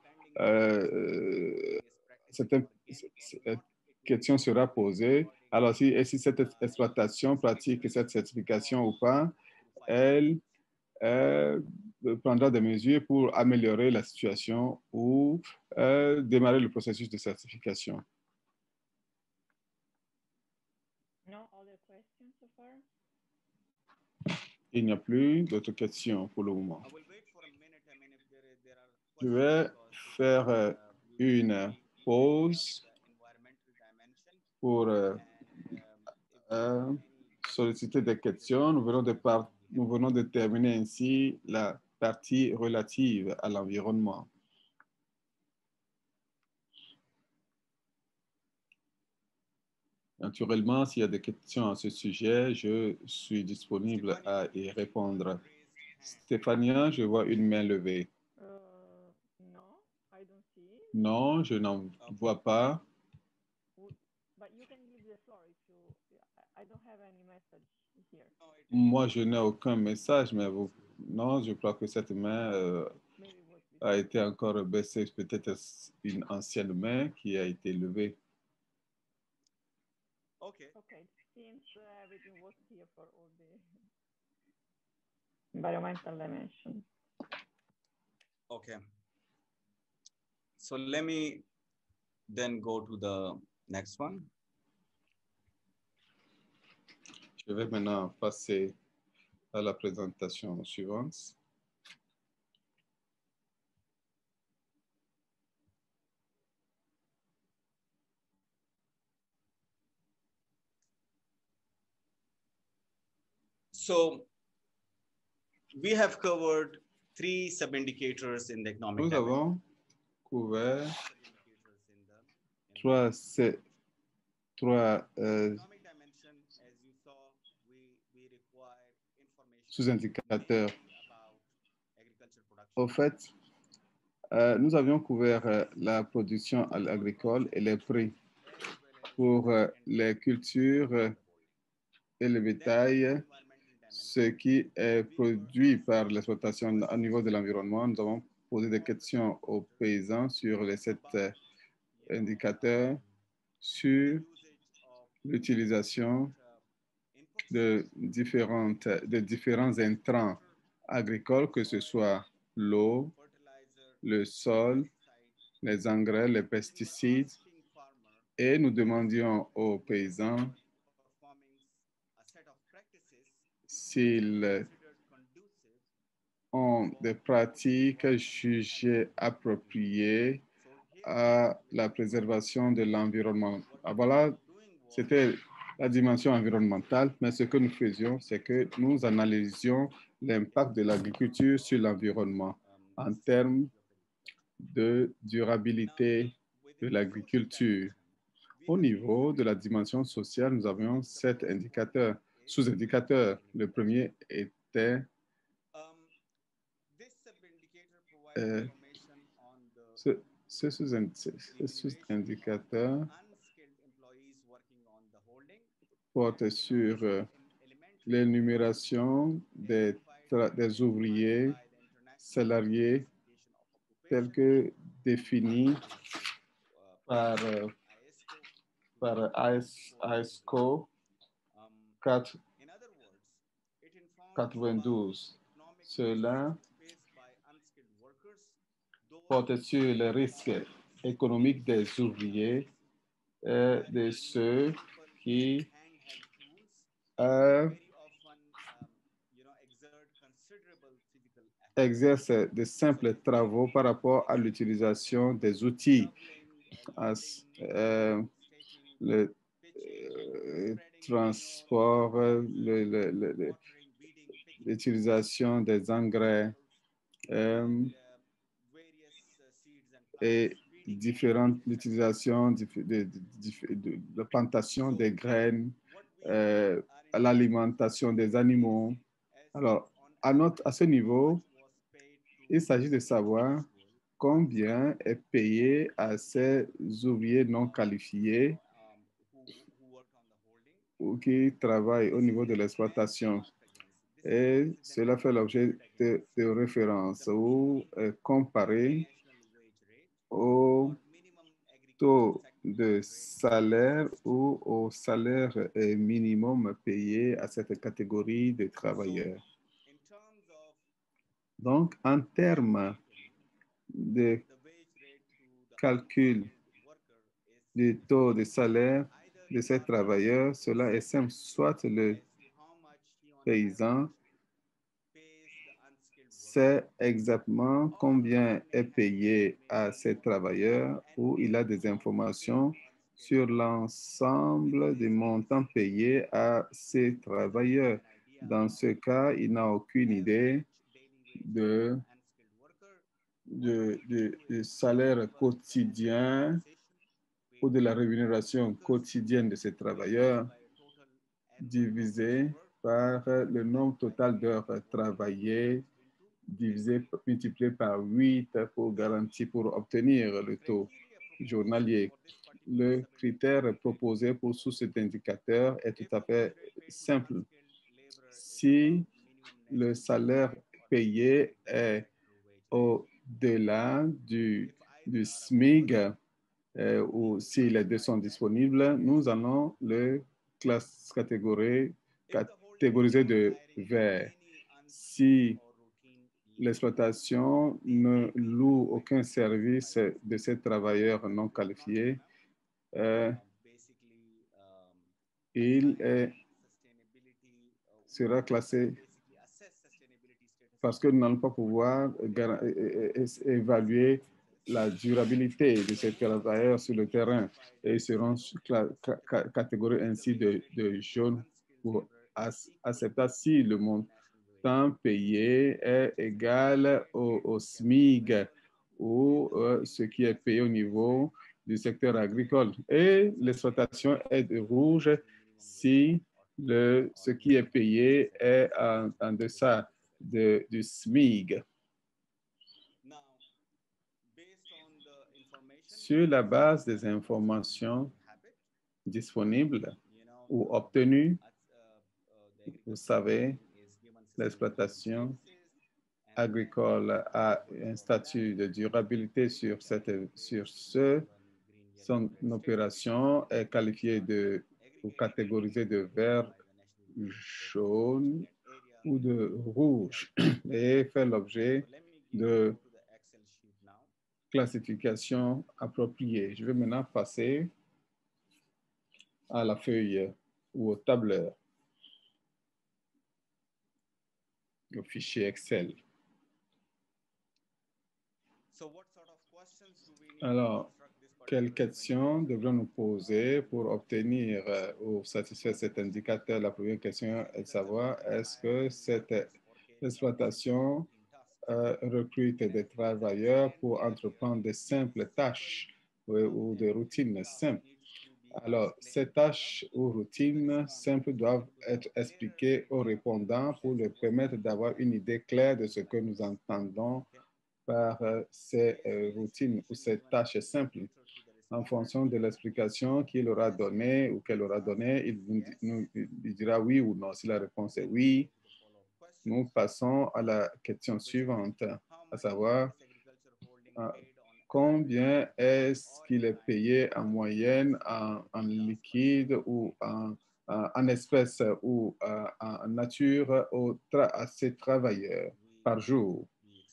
cette question sera posée. Alors, si cette exploitation pratique cette certification ou pas, elle prendra des mesures pour améliorer la situation ou démarrer le processus de certification. no other questions so far? Il n'y a plus d'autres questions pour le moment. Je vais faire une pause pour solliciter des questions. Nous venons de terminer ainsi la partie relative à l'environnement. Naturellement, s'il y a des questions à ce sujet, je suis disponible à y répondre. Stéphania, je vois une main levée. No, I don't see it. Non, je n'en vois pas. But you can leave the floor if you. I don't have any message here. Moi, je n'ai aucun message, mais vous... Non, je crois que cette main Maybe it was a été encore baissée. Peut-être une ancienne main qui a été levée. Okay. Okay, since everything was here for all the environmental dimension. Okay. So let me then go to the next one. Je vais maintenant passer à la présentation suivante. So we have covered 3 sub-indicators in the economic Nous dimension. avons couvert trois Economic dimension, as you saw, we require information sous-indicateurs. about agriculture production. Au fait, nous avions couvert la production agricole et les prix pour les cultures et le bétail, ce qui est produit par l'exploitation au niveau de l'environnement. Nous avons posé des questions aux paysans sur les 7 indicateurs, sur l'utilisation de différents intrants agricoles, que ce soit l'eau, le sol, les engrais, les pesticides, et nous demandions aux paysans s'ils ont des pratiques jugées appropriées à la préservation de l'environnement. Voilà, c'était la dimension environnementale, mais ce que nous faisions, c'est que nous analysions l'impact de l'agriculture sur l'environnement en termes de durabilité de l'agriculture. Au niveau de la dimension sociale, nous avions 7 indicateurs, sous-indicateurs. Le premier était ce sous-indicateur porte sur l'énumération des ouvriers salariés tels que définis par ISCO 92. Cela porte sur les risques économiques des ouvriers et de ceux qui exercent de simples travaux par rapport à l'utilisation des outils, le transport, l'utilisation des engrais et l'utilisation de plantation des graines, l'alimentation des animaux. Alors, à ce niveau, il s'agit de savoir combien est payé à ces ouvriers non qualifiés ou qui travaillent au niveau de l'exploitation. Et cela fait l'objet de références ou comparé au taux de salaire ou au salaire minimum payé à cette catégorie de travailleurs. Donc, en termes de calcul du taux de salaire de ces travailleurs, cela est simple. Soit le paysan sait exactement combien est payé à ces travailleurs ou il a des informations sur l'ensemble des montants payés à ces travailleurs. Dans ce cas, il n'a aucune idée du salaire quotidien ou de la rémunération quotidienne de ces travailleurs divisé par le nombre total d'heures travaillées multiplié par 8 pour obtenir le taux journalier. Le critère proposé pour sous cet indicateur est tout à fait simple. Si le salaire payé est au-delà du SMIG ou si les deux sont disponibles, nous allons le catégoriser de vert. Si l'exploitation ne loue aucun service de ces travailleurs non qualifiés, il sera classé parce que nous n'allons pas pouvoir évaluer la durabilité de ces travailleurs sur le terrain et ils seront catégorisés ainsi de jaune pour accepter si le montant payé est égal au SMIG ou ce qui est payé au niveau du secteur agricole. Et l'exploitation est de rouge si ce qui est payé est en deçà du SMIG. Sur la base des informations disponibles ou obtenues, vous savez, l'exploitation agricole a un statut de durabilité sur son opération est qualifiée ou catégorisée de vert, jaune ou de rouge et fait l'objet de classification appropriée. Je vais maintenant passer à la feuille ou au tableur, au fichier Excel. Alors, quelles questions devrons-nous poser pour obtenir ou satisfaire cet indicateur? La première question est de savoir est-ce que cette exploitation recrute des travailleurs pour entreprendre de simples tâches ou des routines simples. Alors, ces tâches ou routines simples doivent être expliquées aux répondants pour leur permettre d'avoir une idée claire de ce que nous entendons par ces routines ou ces tâches simples. En fonction de l'explication qu'il aura donnée ou qu'elle aura donnée, il dira oui ou non. Si la réponse est oui, nous passons à la question suivante, à savoir combien est-ce qu'il est payé en moyenne en liquide ou en espèces ou en nature à ces travailleurs par jour.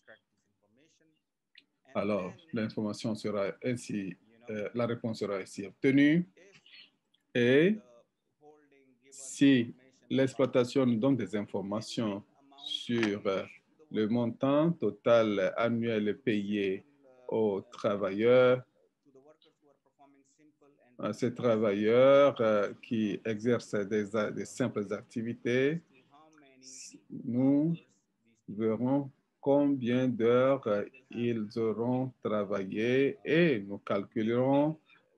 Alors, l'information sera ainsi, la réponse sera ainsi obtenue. Et si l'exploitation nous donne des informations sur le montant total annuel payé aux travailleurs, ces travailleurs qui exercent des simples activités, nous verrons combien d'heures ils auront travaillé et nous calculerons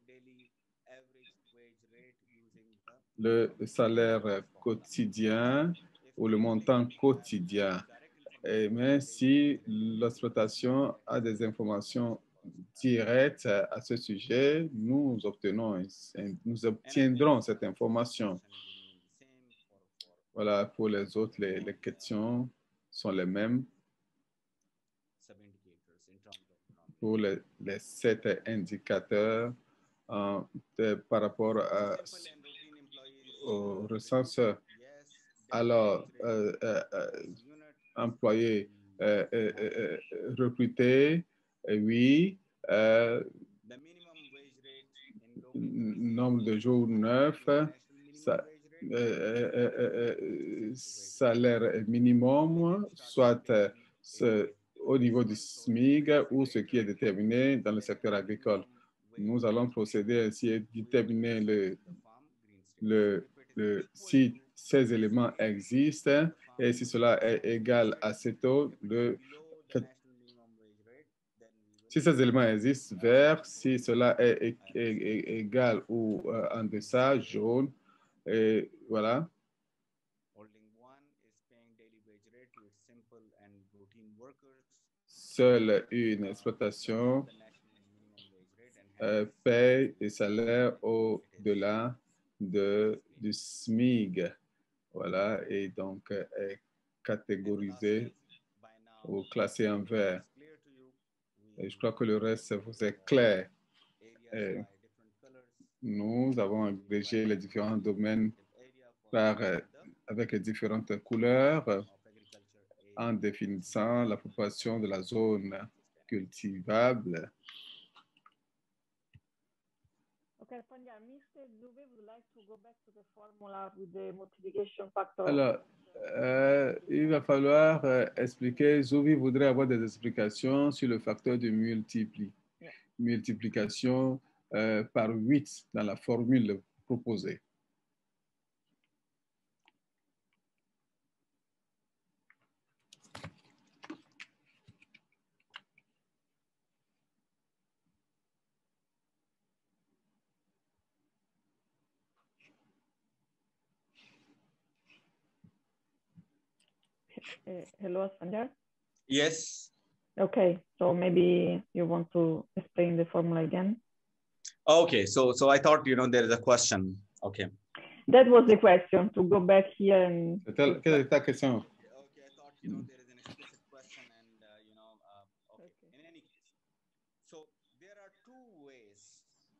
le salaire quotidien ou le montant quotidien. Mais si l'exploitation a des informations directes à ce sujet, nous obtiendrons cette information. Voilà, pour les autres, les questions sont les mêmes. Pour les 7 indicateurs par rapport au recenseur. Alors, employés recrutés, oui. Nombre de jours 9, salaire minimum, soit au niveau du SMIG ou ce qui est déterminé dans le secteur agricole. nous allons procéder ainsi et déterminer si ces éléments existent et si cela est égal à ce taux, si ces éléments existent, vert, si cela est égal ou en deçà, jaune, et voilà. Seule une exploitation paye des salaires au-delà du SMIG. Voilà, et donc est catégorisé ou classé en vert. Et je crois que le reste vous est clair. Et nous avons agrégé les différents domaines avec les différentes couleurs en définissant la proportion de la zone cultivable. Okay, Sandhya, Mr. Dubey would like to go back to the formula with the multiplication factor. Alors, il va falloir expliquer, Zouvi voudrait avoir des explications sur le facteur de multiplication par 8 dans la formule proposée. Hello, Sandhya? Yes. Okay, so maybe you want to explain the formula again? Okay, so I thought, there is a question. Okay. That was the question, to go back here and... Quelle est ta question? Okay, I thought, there is an explicit question and, okay. In any case. So there are two ways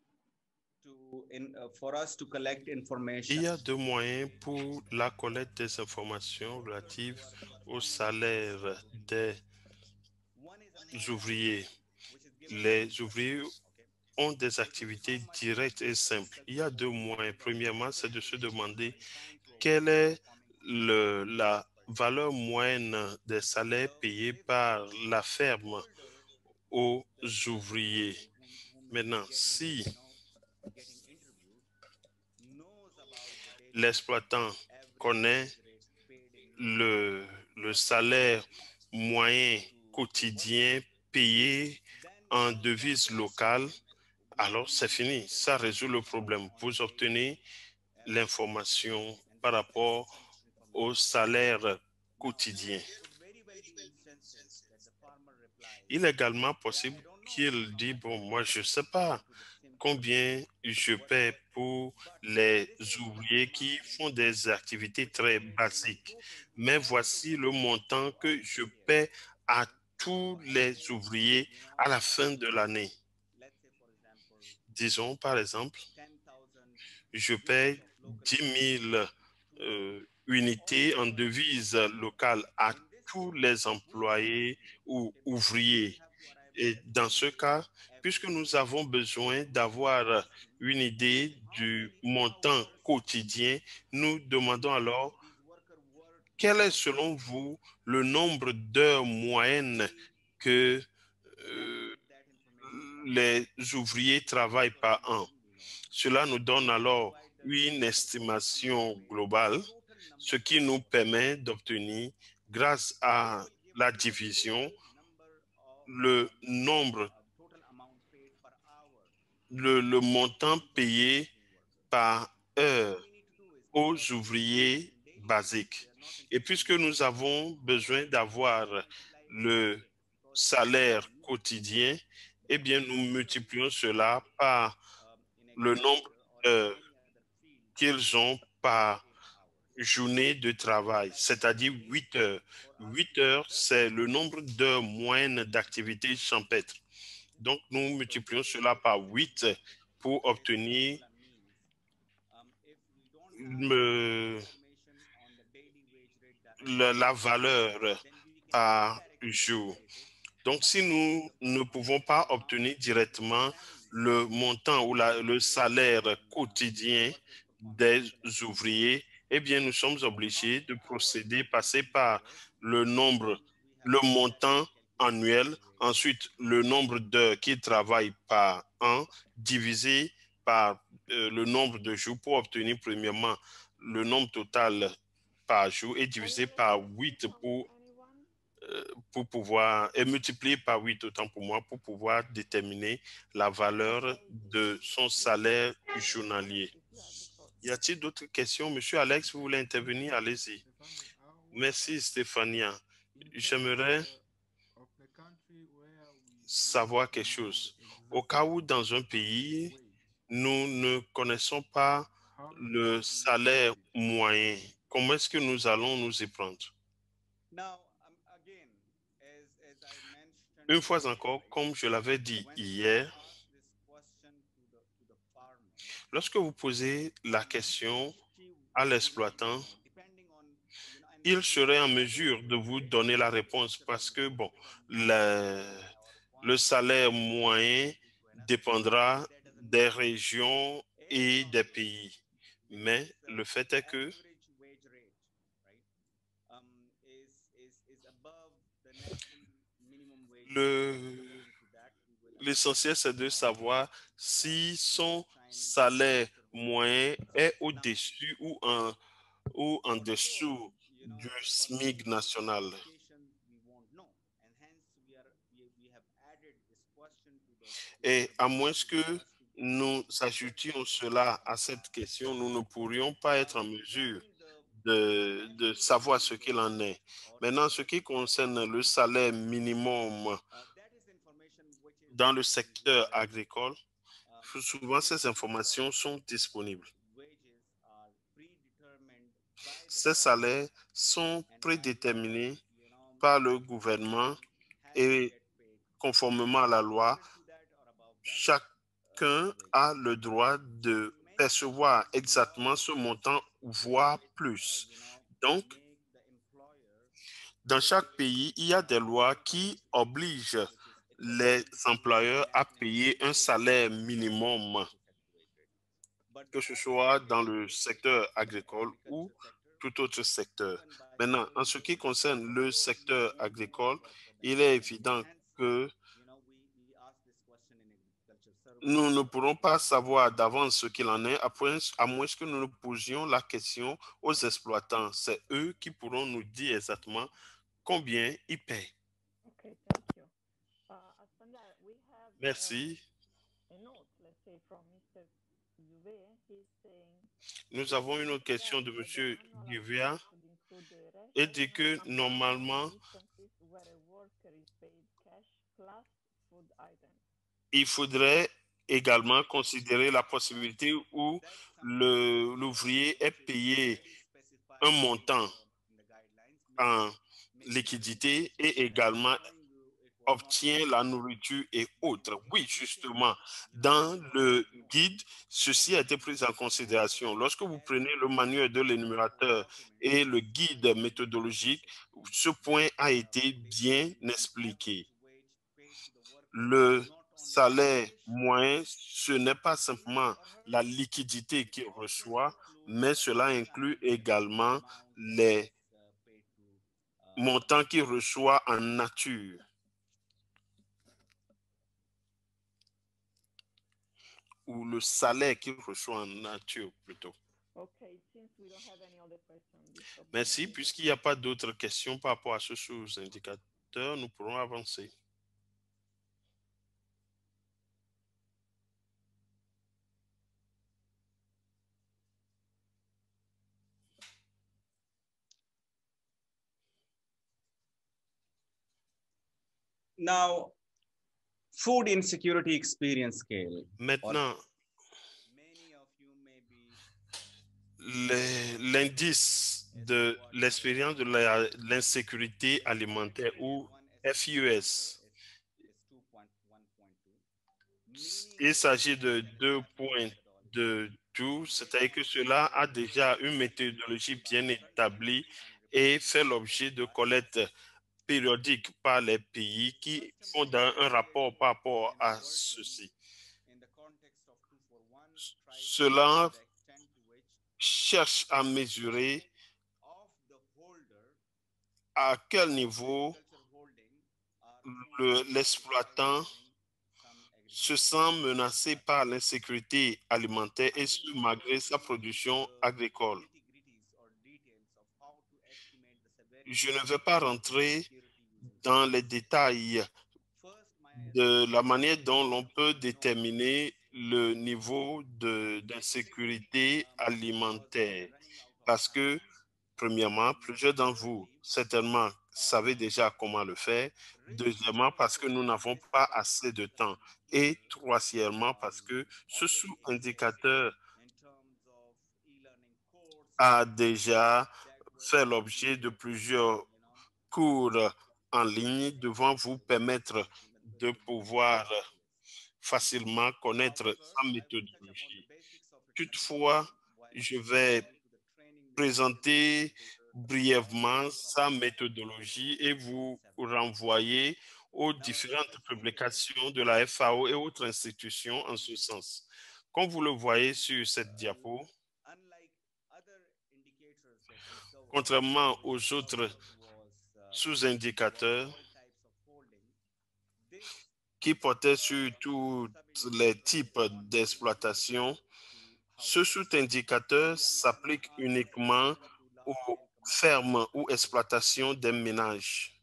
for us to collect information. Il y a deux moyens pour la collecte des informations relatives au salaire des ouvriers. Les ouvriers ont des activités directes et simples. Il y a deux moyens. Premièrement, c'est de se demander quelle est la valeur moyenne des salaires payés par la ferme aux ouvriers. Maintenant, si l'exploitant connaît le salaire moyen quotidien payé en devise locale, alors c'est fini, ça résout le problème. Vous obtenez l'information par rapport au salaire quotidien. Il est également possible qu'il dise, bon, moi je ne sais pas combien je paie pour les ouvriers qui font des activités très basiques, mais voici le montant que je paie à tous les ouvriers à la fin de l'année. Disons par exemple, je paie 10 000 unités en devise locale à tous les employés ou ouvriers. Et dans ce cas, puisque nous avons besoin d'avoir une idée du montant quotidien, nous demandons alors quel est selon vous le nombre d'heures moyennes que les ouvriers travaillent par an. Cela nous donne alors une estimation globale, ce qui nous permet d'obtenir, grâce à la division, le nombre, le montant payé par heure aux ouvriers basiques. Et puisque nous avons besoin d'avoir le salaire quotidien, eh bien, nous multiplions cela par le nombre d'heures qu'ils ont par journée de travail, c'est-à-dire 8 heures. 8 heures, c'est le nombre d'heures moyennes d'activité champêtre. Donc, nous multiplions cela par 8 pour obtenir la valeur par jour. Donc, si nous ne pouvons pas obtenir directement le montant ou le salaire quotidien des ouvriers, eh bien, nous sommes obligés de procéder, passer par le montant annuel. Ensuite, le nombre d'heures qu'ils travaillent par an divisé par le nombre de jours pour obtenir premièrement le nombre total par jour et divisé par 8 pour pouvoir, et multiplié par 8 autant pour moi, pour pouvoir déterminer la valeur de son salaire journalier. Y a-t-il d'autres questions? Monsieur Alex, vous voulez intervenir? Allez-y. Merci Stéphania. J'aimerais savoir quelque chose. Au cas où dans un pays, nous ne connaissons pas le salaire moyen, comment est-ce que nous allons nous y prendre? Une fois encore, comme je l'avais dit hier, lorsque vous posez la question à l'exploitant, il serait en mesure de vous donner la réponse parce que, bon, le salaire moyen dépendra des régions et des pays. Mais le fait est que l'essentiel, c'est de savoir si son salaire moyen est au-dessus ou en dessous du SMIC national. Et à moins que nous ajoutions cela à cette question, nous ne pourrions pas être en mesure de savoir ce qu'il en est. Maintenant, ce qui concerne le salaire minimum dans le secteur agricole, souvent ces informations sont disponibles. Ces salaires sont prédéterminés par le gouvernement et conformément à la loi, chacun a le droit de percevoir exactement ce montant, voire plus. Donc, dans chaque pays, il y a des lois qui obligent les employeurs à payer un salaire minimum, que ce soit dans le secteur agricole ou tout autre secteur. Maintenant, en ce qui concerne le secteur agricole, il est évident que nous ne pourrons pas savoir d'avance ce qu'il en est, à moins que nous nous posions la question aux exploitants. C'est eux qui pourront nous dire exactement combien ils payent. Okay, thank you. Asfanda, we have Merci. a note, let's say, from Mr. Dubé. He's saying Nous avons une autre question de that the M. annual Givea. approach should include the Il ratio dit que of normalement, instances where a worker is paid cash plus food items. il faudrait également considérer la possibilité où l'ouvrier est payé un montant en liquidité et également obtient la nourriture et autres. Oui, justement, dans le guide, ceci a été pris en considération. Lorsque vous prenez le manuel de l'énumérateur et le guide méthodologique, ce point a été bien expliqué. Le salaire moyen, ce n'est pas simplement la liquidité qu'il reçoit, mais cela inclut également les montants qu'il reçoit en nature. Ou le salaire qu'il reçoit en nature plutôt. Okay, since we don't have any other questions. Merci. Puisqu'il n'y a pas d'autres questions par rapport à ce sous-indicateur, nous pourrons avancer. Now, food insecurity experience scale. Maintenant, l'indice de l'expérience de l'insécurité alimentaire ou FUS. Il s'agit de 2.2, c'est-à-dire que cela a déjà une méthodologie bien établie et fait l'objet de collectes périodiques par les pays qui font un rapport par rapport à ceci. Cela cherche à mesurer à quel niveau l'exploitant se sent menacé par l'insécurité alimentaire et ce, malgré sa production agricole. Je ne vais pas rentrer dans les détails de la manière dont l'on peut déterminer le niveau d'insécurité alimentaire. Parce que, premièrement, plusieurs d'entre vous, certainement, savez déjà comment le faire. Deuxièmement, parce que nous n'avons pas assez de temps. Et troisièmement, parce que ce sous-indicateur a déjà fait l'objet de plusieurs cours en ligne devant vous permettre de pouvoir facilement connaître sa méthodologie. Toutefois, je vais présenter brièvement sa méthodologie et vous renvoyer aux différentes publications de la FAO et autres institutions en ce sens. Comme vous le voyez sur cette diapo, contrairement aux autres sous-indicateurs qui portaient sur tous les types d'exploitation, ce sous-indicateur s'applique uniquement aux fermes ou exploitations des ménages.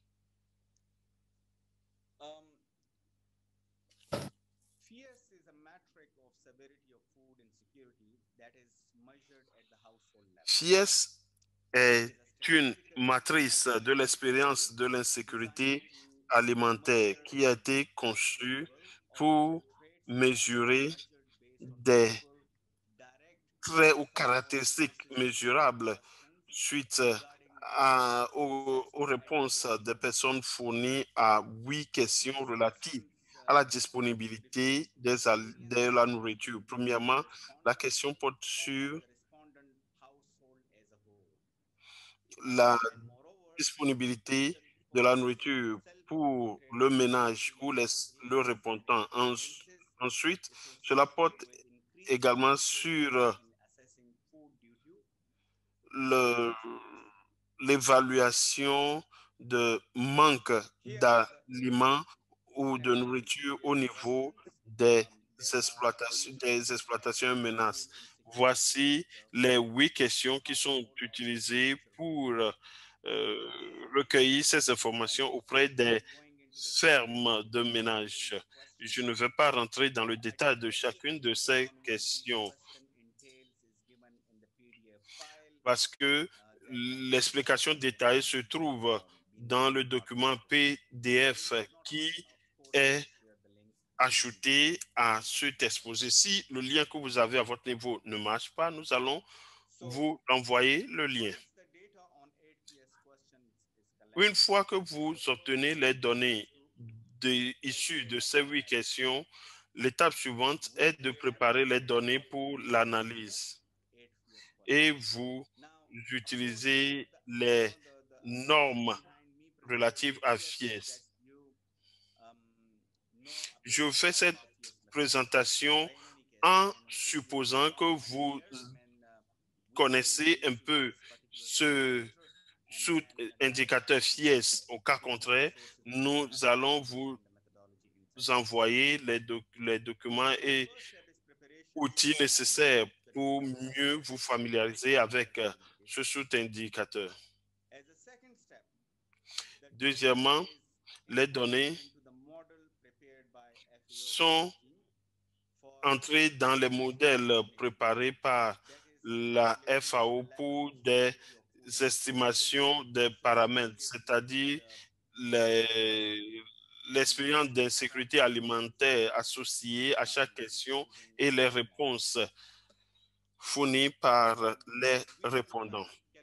FIES est une matrice de l'expérience de l'insécurité alimentaire qui a été conçue pour mesurer des traits ou caractéristiques mesurables suite aux réponses des personnes fournies à 8 questions relatives à la disponibilité de la nourriture. Premièrement, la question porte sur la disponibilité de la nourriture pour le ménage ou le répondant. Ensuite, cela porte également sur l'évaluation de manque d'aliments ou de nourriture au niveau des exploitations menaces. Voici les 8 questions qui sont utilisées pour recueillir ces informations auprès des fermes de ménage. Je ne vais pas rentrer dans le détail de chacune de ces questions parce que l'explication détaillée se trouve dans le document PDF qui est ajouté à cet exposé. Si le lien que vous avez à votre niveau ne marche pas, nous allons vous envoyer le lien. Une fois que vous obtenez les données issues de ces 8 questions, l'étape suivante est de préparer les données pour l'analyse. Et vous utilisez les normes relatives à FIES. Je fais cette présentation en supposant que vous connaissez un peu ce sous-indicateur FIES. Au cas contraire, nous allons vous envoyer les documents et outils nécessaires pour mieux vous familiariser avec ce sous-indicateur. Deuxièmement, les données sont entrées dans les modèles préparés par la FAO pour des estimations des paramètres, c'est-à-dire l'expérience d'insécurité alimentaire associée à chaque question et les réponses fournies par les répondants.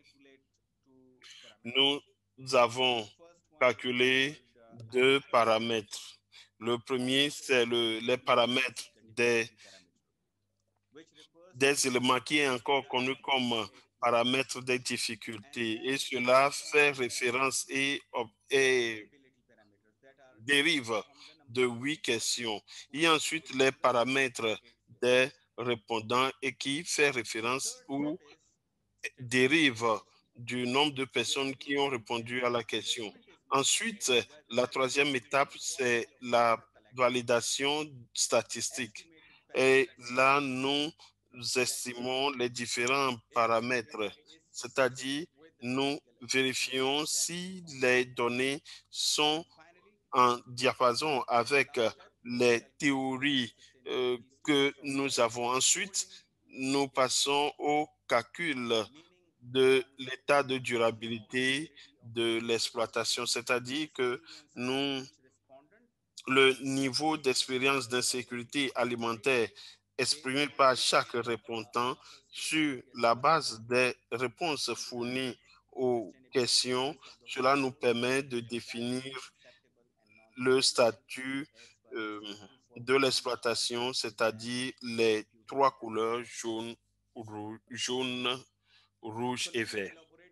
Nous avons calculé 2 paramètres. Le premier, c'est les paramètres des éléments qui est encore connu comme paramètres des difficultés. Et cela fait référence et dérive de 8 questions. Et ensuite, les paramètres des répondants et qui fait référence ou dérive du nombre de personnes qui ont répondu à la question. Ensuite, la troisième étape, c'est la validation statistique. Et là, nous estimons les différents paramètres, c'est-à-dire nous vérifions si les données sont en diapason avec les théories que nous avons. Ensuite, nous passons au calcul de l'état de durabilité de l'exploitation, c'est-à-dire que le niveau d'expérience d'insécurité alimentaire exprimé par chaque répondant sur la base des réponses fournies aux questions, cela nous permet de définir le statut de l'exploitation, c'est-à-dire les trois couleurs jaune, rouge et vert.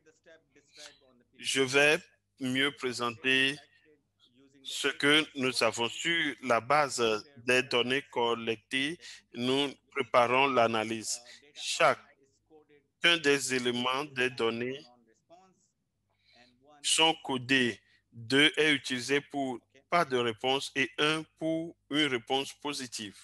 Je vais mieux présenter ce que nous avons sur la base des données collectées. Nous préparons l'analyse. Chacun des éléments des données sont codés. 2 est utilisé pour pas de réponse et 1 pour une réponse positive.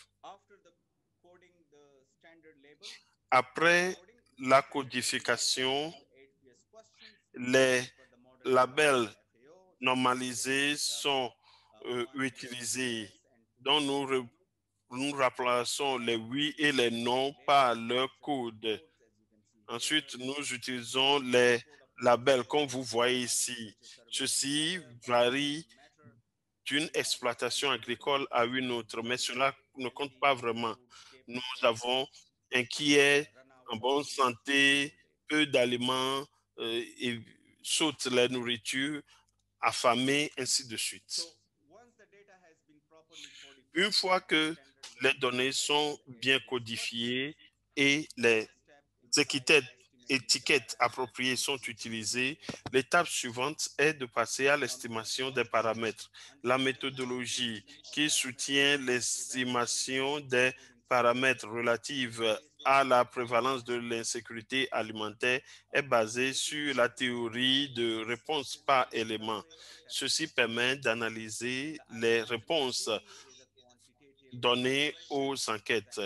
Après la codification, les labels normalisés sont utilisés. Donc, nous remplaçons les oui et les non par leur code. Ensuite, nous utilisons les labels comme vous voyez ici. Ceci varie d'une exploitation agricole à une autre, mais cela ne compte pas vraiment. Nous avons inquiets, en bonne santé, peu d'aliments, et saute la nourriture, affamés, ainsi de suite. Une fois que les données sont bien codifiées et les étiquettes appropriées sont utilisées, l'étape suivante est de passer à l'estimation des paramètres. La méthodologie qui soutient l'estimation des paramètres relatifs à la prévalence de l'insécurité alimentaire est basée sur la théorie de réponse par élément. Ceci permet d'analyser les réponses données aux enquêtes.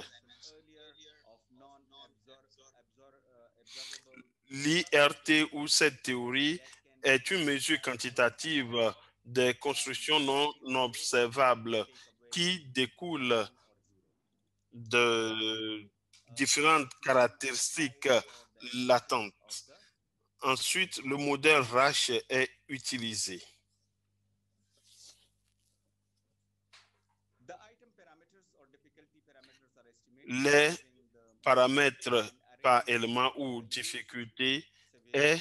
L'IRT ou cette théorie est une mesure quantitative des constructions non observables qui découlent de différentes caractéristiques latentes. Ensuite, le modèle RASH est utilisé. Les paramètres par élément ou difficulté est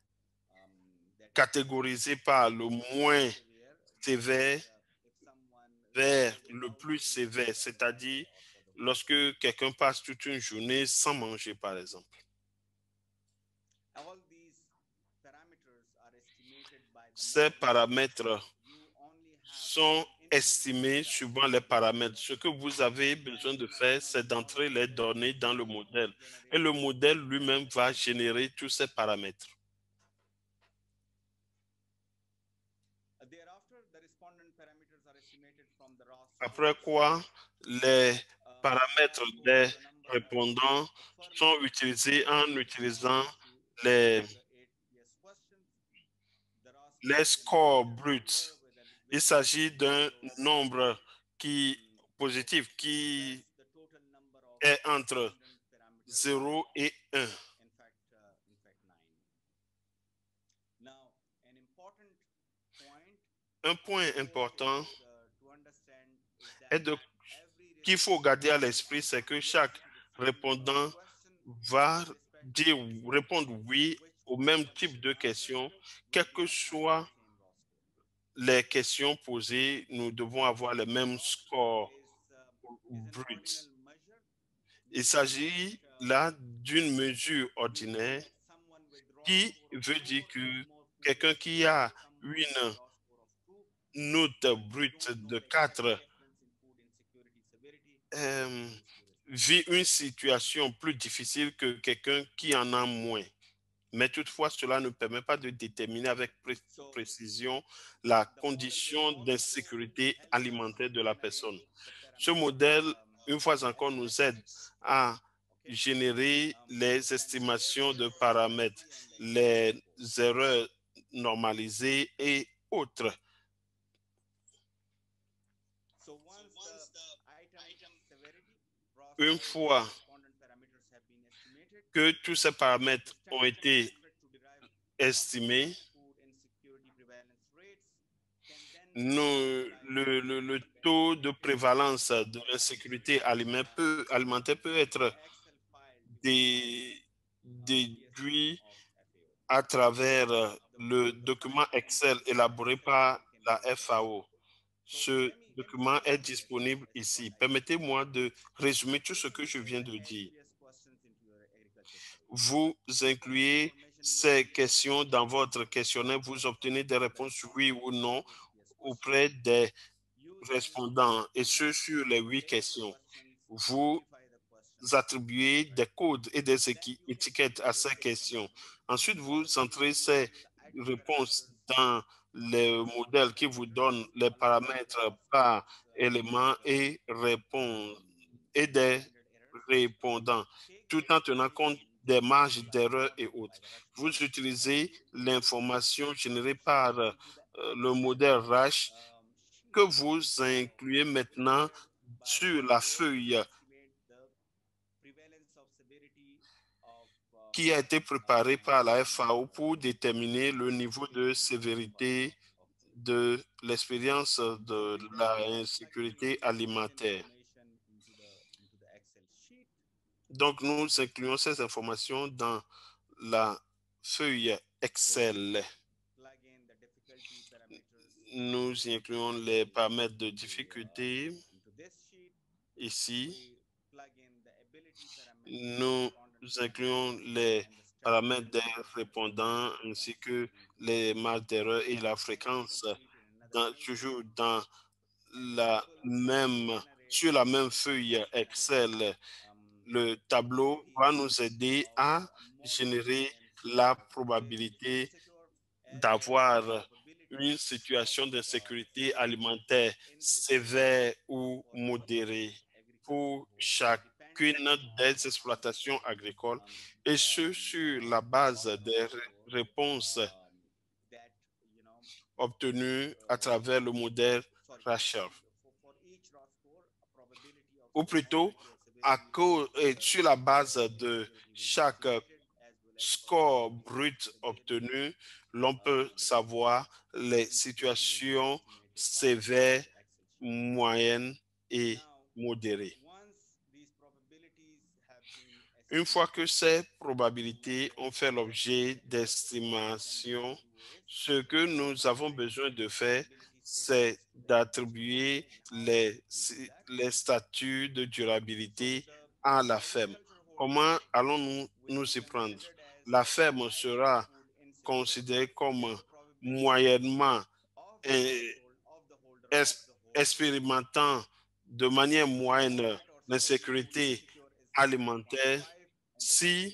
catégorisé par le moins sévère vers le plus sévère, c'est-à-dire lorsque quelqu'un passe toute une journée sans manger, par exemple. Ces paramètres sont estimés suivant les paramètres. Ce que vous avez besoin de faire, c'est d'entrer les données dans le modèle. Et le modèle lui-même va générer tous ces paramètres. Après quoi, les paramètres des répondants sont utilisés en utilisant les scores bruts. Il s'agit d'un nombre positif qui est entre 0 et 1. Un point important qu'il faut garder à l'esprit, c'est que chaque répondant va répondre oui au même type de questions, quelles que soient les questions posées, nous devons avoir le même score brut. Il s'agit là d'une mesure ordinaire qui veut dire que quelqu'un qui a une note brute de 4 vit une situation plus difficile que quelqu'un qui en a moins. Mais toutefois, cela ne permet pas de déterminer avec précision la condition d'insécurité alimentaire de la personne. Ce modèle, une fois encore, nous aide à générer les estimations de paramètres, les erreurs normalisées et autres. Une fois que tous ces paramètres ont été estimés, le taux de prévalence de l'insécurité alimentaire peut être déduit à travers le document Excel élaboré par la FAO. Ce document est disponible ici. Permettez-moi de résumer tout ce que je viens de dire. Vous incluez ces questions dans votre questionnaire, vous obtenez des réponses oui ou non auprès des répondants, et ce sur les 8 questions. Vous attribuez des codes et des étiquettes à ces questions. Ensuite, vous entrez ces réponses dans le modèle qui vous donne les paramètres par élément et des répondants, tout en tenant compte des marges d'erreur et autres. Vous utilisez l'information générée par le modèle RASH que vous incluez maintenant sur la feuille qui a été préparée par la FAO pour déterminer le niveau de sévérité de l'expérience de l'insécurité alimentaire. Donc, nous incluons ces informations dans la feuille Excel. Nous y incluons les paramètres de difficulté. Ici, nous incluons les paramètres des répondants ainsi que les marges d'erreur et la fréquence, toujours sur la même feuille Excel. Le tableau va nous aider à générer la probabilité d'avoir une situation d'insécurité alimentaire sévère ou modérée pour chacune des exploitations agricoles, et ce sur la base des réponses obtenues à travers le modèle Rachel. Ou plutôt, sur la base de chaque score brut obtenu, l'on peut savoir les situations sévères, moyennes et modérées. Une fois que ces probabilités ont fait l'objet d'estimations, ce que nous avons besoin de faire, c'est d'attribuer les statuts de durabilité à la ferme. Comment allons-nous nous y prendre? La ferme sera considérée comme moyennement expérimentant de manière moyenne l'insécurité alimentaire si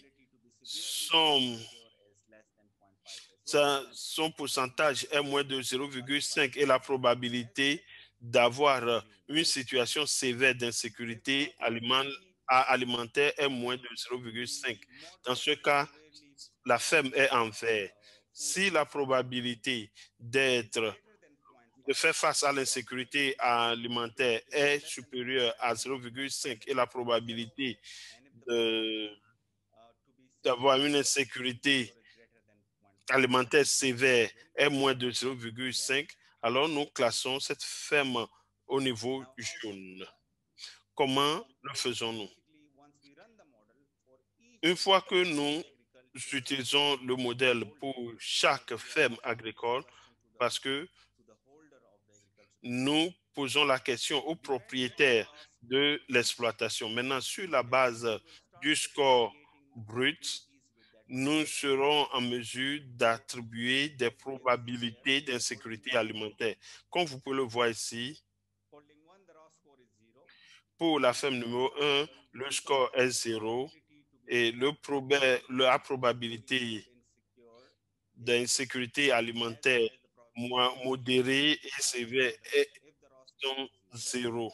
son pourcentage est moins de 0,5 et la probabilité d'avoir une situation sévère d'insécurité alimentaire est moins de 0,5. Dans ce cas, la ferme est en vert. Si la probabilité de faire face à l'insécurité alimentaire est supérieure à 0,5 et la probabilité d'avoir une insécurité alimentaire sévère est moins de 0,5, alors nous classons cette ferme au niveau jaune. Comment le faisons-nous? Une fois que nous utilisons le modèle pour chaque ferme agricole, parce que nous posons la question aux propriétaires de l'exploitation. Maintenant, sur la base du score brut, nous serons en mesure d'attribuer des probabilités d'insécurité alimentaire. Comme vous pouvez le voir ici, pour la ferme numéro 1, le score est 0 et la probabilité d'insécurité alimentaire modérée et sévère sont 0.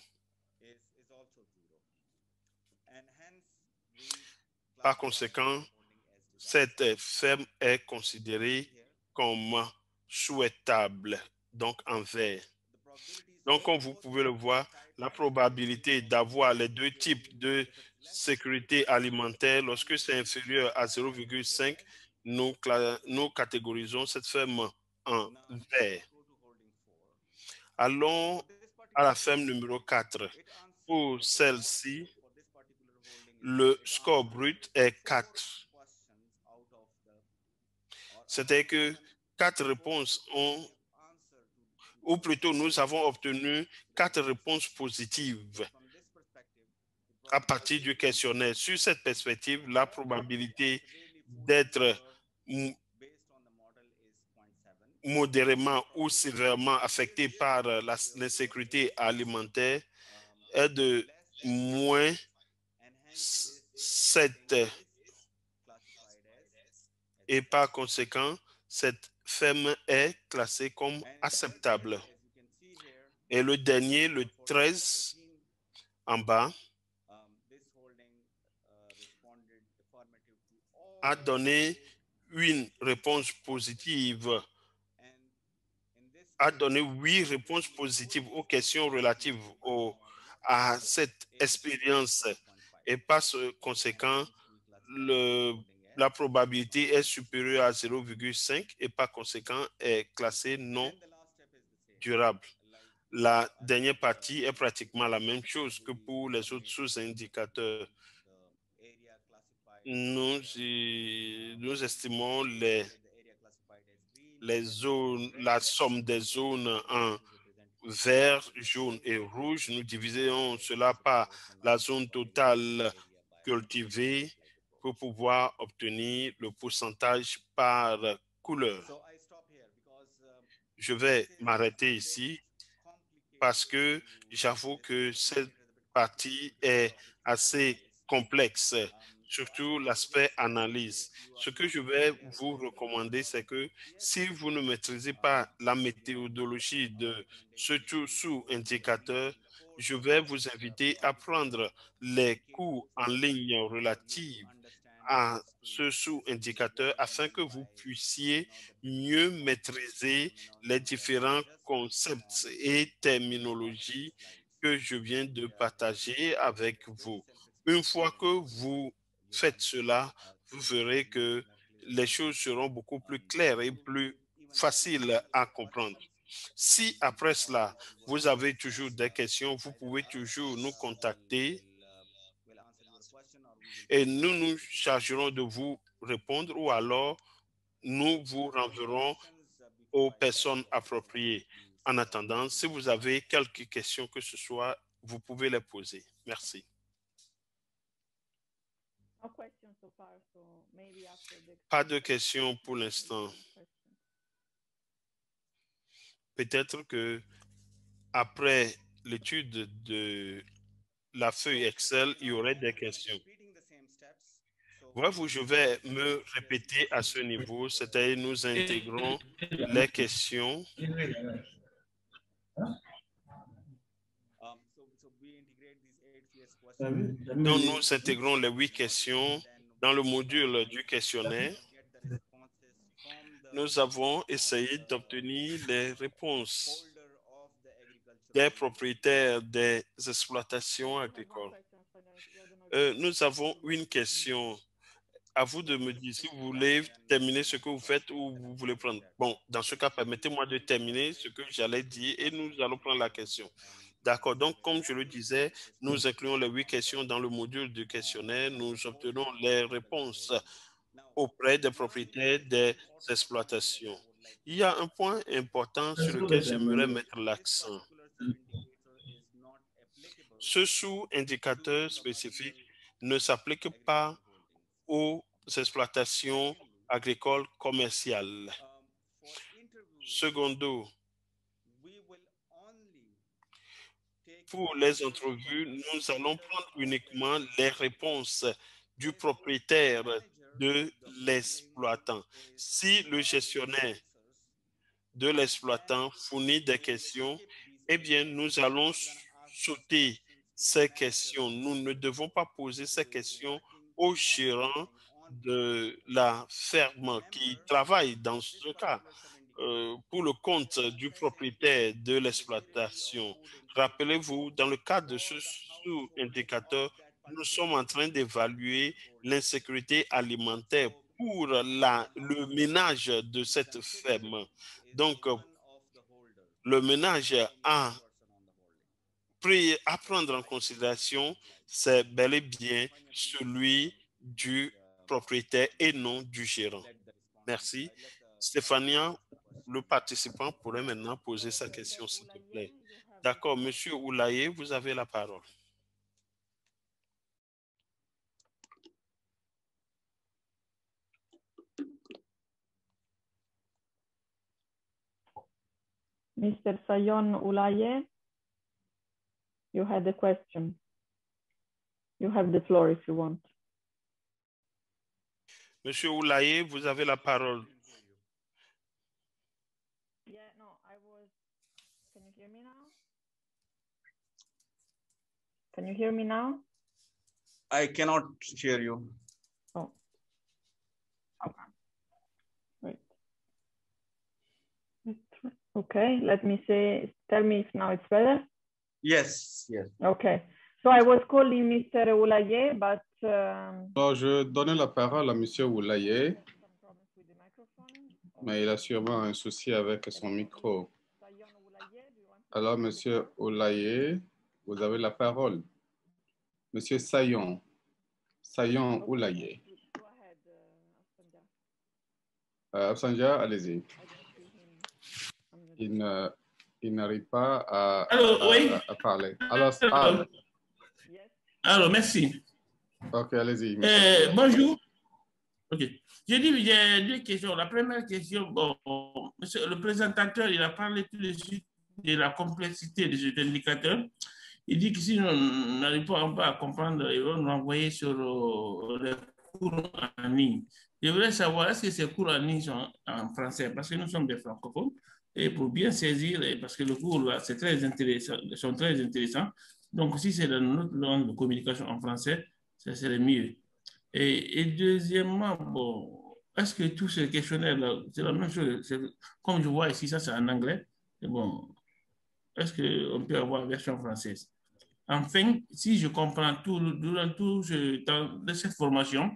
Par conséquent, cette ferme est considérée comme souhaitable, donc en vert. Donc, comme vous pouvez le voir, la probabilité d'avoir les deux types de sécurité alimentaire, lorsque c'est inférieur à 0,5, nous catégorisons cette ferme en vert. Allons à la ferme numéro 4. Pour celle-ci, le score brut est 4. C'est-à-dire que 4 réponses ont, ou plutôt nous avons obtenu 4 réponses positives à partir du questionnaire. Sur cette perspective, la probabilité d'être modérément ou sévèrement affecté par l'insécurité alimentaire est de moins 7. Et par conséquent, cette ferme est classée comme acceptable. Et le dernier, le 13, en bas, a donné une réponse positive, a donné 8 réponses positives aux questions relatives à cette expérience. Et par conséquent, la probabilité est supérieure à 0,5 et par conséquent est classée non durable. La dernière partie est pratiquement la même chose que pour les autres sous-indicateurs. Nous estimons les zones, la somme des zones en vert, jaune et rouge. Nous divisons cela par la zone totale cultivée pour pouvoir obtenir le pourcentage par couleur. Je vais m'arrêter ici parce que j'avoue que cette partie est assez complexe, surtout l'aspect analyse. Ce que je vais vous recommander, c'est que si vous ne maîtrisez pas la méthodologie de ce sous-indicateur, je vais vous inviter à prendre les cours en ligne relatifs à ce sous-indicateur afin que vous puissiez mieux maîtriser les différents concepts et terminologies que je viens de partager avec vous. Une fois que vous faites cela, vous verrez que les choses seront beaucoup plus claires et plus faciles à comprendre. Si après cela, vous avez toujours des questions, vous pouvez toujours nous contacter et nous nous chargerons de vous répondre ou alors nous vous renverrons aux personnes appropriées. En attendant, si vous avez quelques questions que ce soit, vous pouvez les poser. Merci. Pas de questions pour l'instant. Peut-être que après l'étude de la feuille Excel, il y aurait des questions. Bref, je vais me répéter à ce niveau, c'est-à-dire nous intégrons les questions. Donc, nous intégrons les 8 questions dans le module du questionnaire. Nous avons essayé d'obtenir les réponses des propriétaires des exploitations agricoles. Nous avons une question. À vous de me dire si vous voulez terminer ce que vous faites ou vous voulez prendre. Bon, dans ce cas, permettez-moi de terminer ce que j'allais dire et nous allons prendre la question. D'accord. Donc, comme je le disais, nous incluons les 8 questions dans le module du questionnaire. Nous obtenons les réponses auprès des propriétaires des exploitations. Il y a un point important sur lequel j'aimerais mettre l'accent. Ce sous-indicateur spécifique ne s'applique pas aux exploitations agricoles commerciales. Secondo, pour les entrevues, nous allons prendre uniquement les réponses du propriétaire de l'exploitant. Si le gestionnaire de l'exploitant fournit des questions, eh bien, nous allons sauter ces questions. Nous ne devons pas poser ces questions au gérant de la ferme qui travaille dans ce cas pour le compte du propriétaire de l'exploitation. Rappelez-vous, dans le cadre de ce sous-indicateur, nous sommes en train d'évaluer l'insécurité alimentaire pour le ménage de cette ferme. Donc, le ménage à prendre en considération, c'est bel et bien celui du propriétaire et non du gérant. Merci. Stéphania, le participant pourrait maintenant poser sa question, s'il te plaît. D'accord, Monsieur Oulaye, vous avez la parole. Mr. Sayon Oulaye, you had a question. You have the floor if you want. Monsieur Oulaye, vous avez la parole. Yeah, no, I was. Can you hear me now? Can you hear me now? I cannot hear you. Oh. Okay. Wait. Okay, let me say, tell me if now it's better. Yes, yes. Okay, so I was calling Mr. Oulaye, but... Alors, je donnais la parole à Monsieur Oulaye, mais il a sûrement un souci avec son micro. Alors, Monsieur Oulaye, vous avez la parole. Monsieur Sayon Oulaye. Afsanja, allez-y. Il n'arrive pas à parler. Alors, merci. Ok, allez-y. Bonjour. Ok. J'ai deux questions. La première question, bon, monsieur, le présentateur, il a parlé tout de suite de la complexité de cet indicateur. Il dit que si nous n'arrivons pas à comprendre, ils vont nous envoyer sur les cours en ligne. Je voudrais savoir, est-ce que ces cours en ligne sont en français? Parce que nous sommes des francophones. Et pour bien saisir, parce que le cours, c'est très intéressant, sont très intéressants. Donc, si c'est dans notre langue de communication en français, ça serait mieux. Et deuxièmement, bon, est-ce que tous ces questionnaires-là, c'est la même chose? Comme je vois ici, ça c'est en anglais. Et bon, est-ce qu'on peut avoir une version française? Enfin, si je comprends tout, durant tout ce temps de cette formation,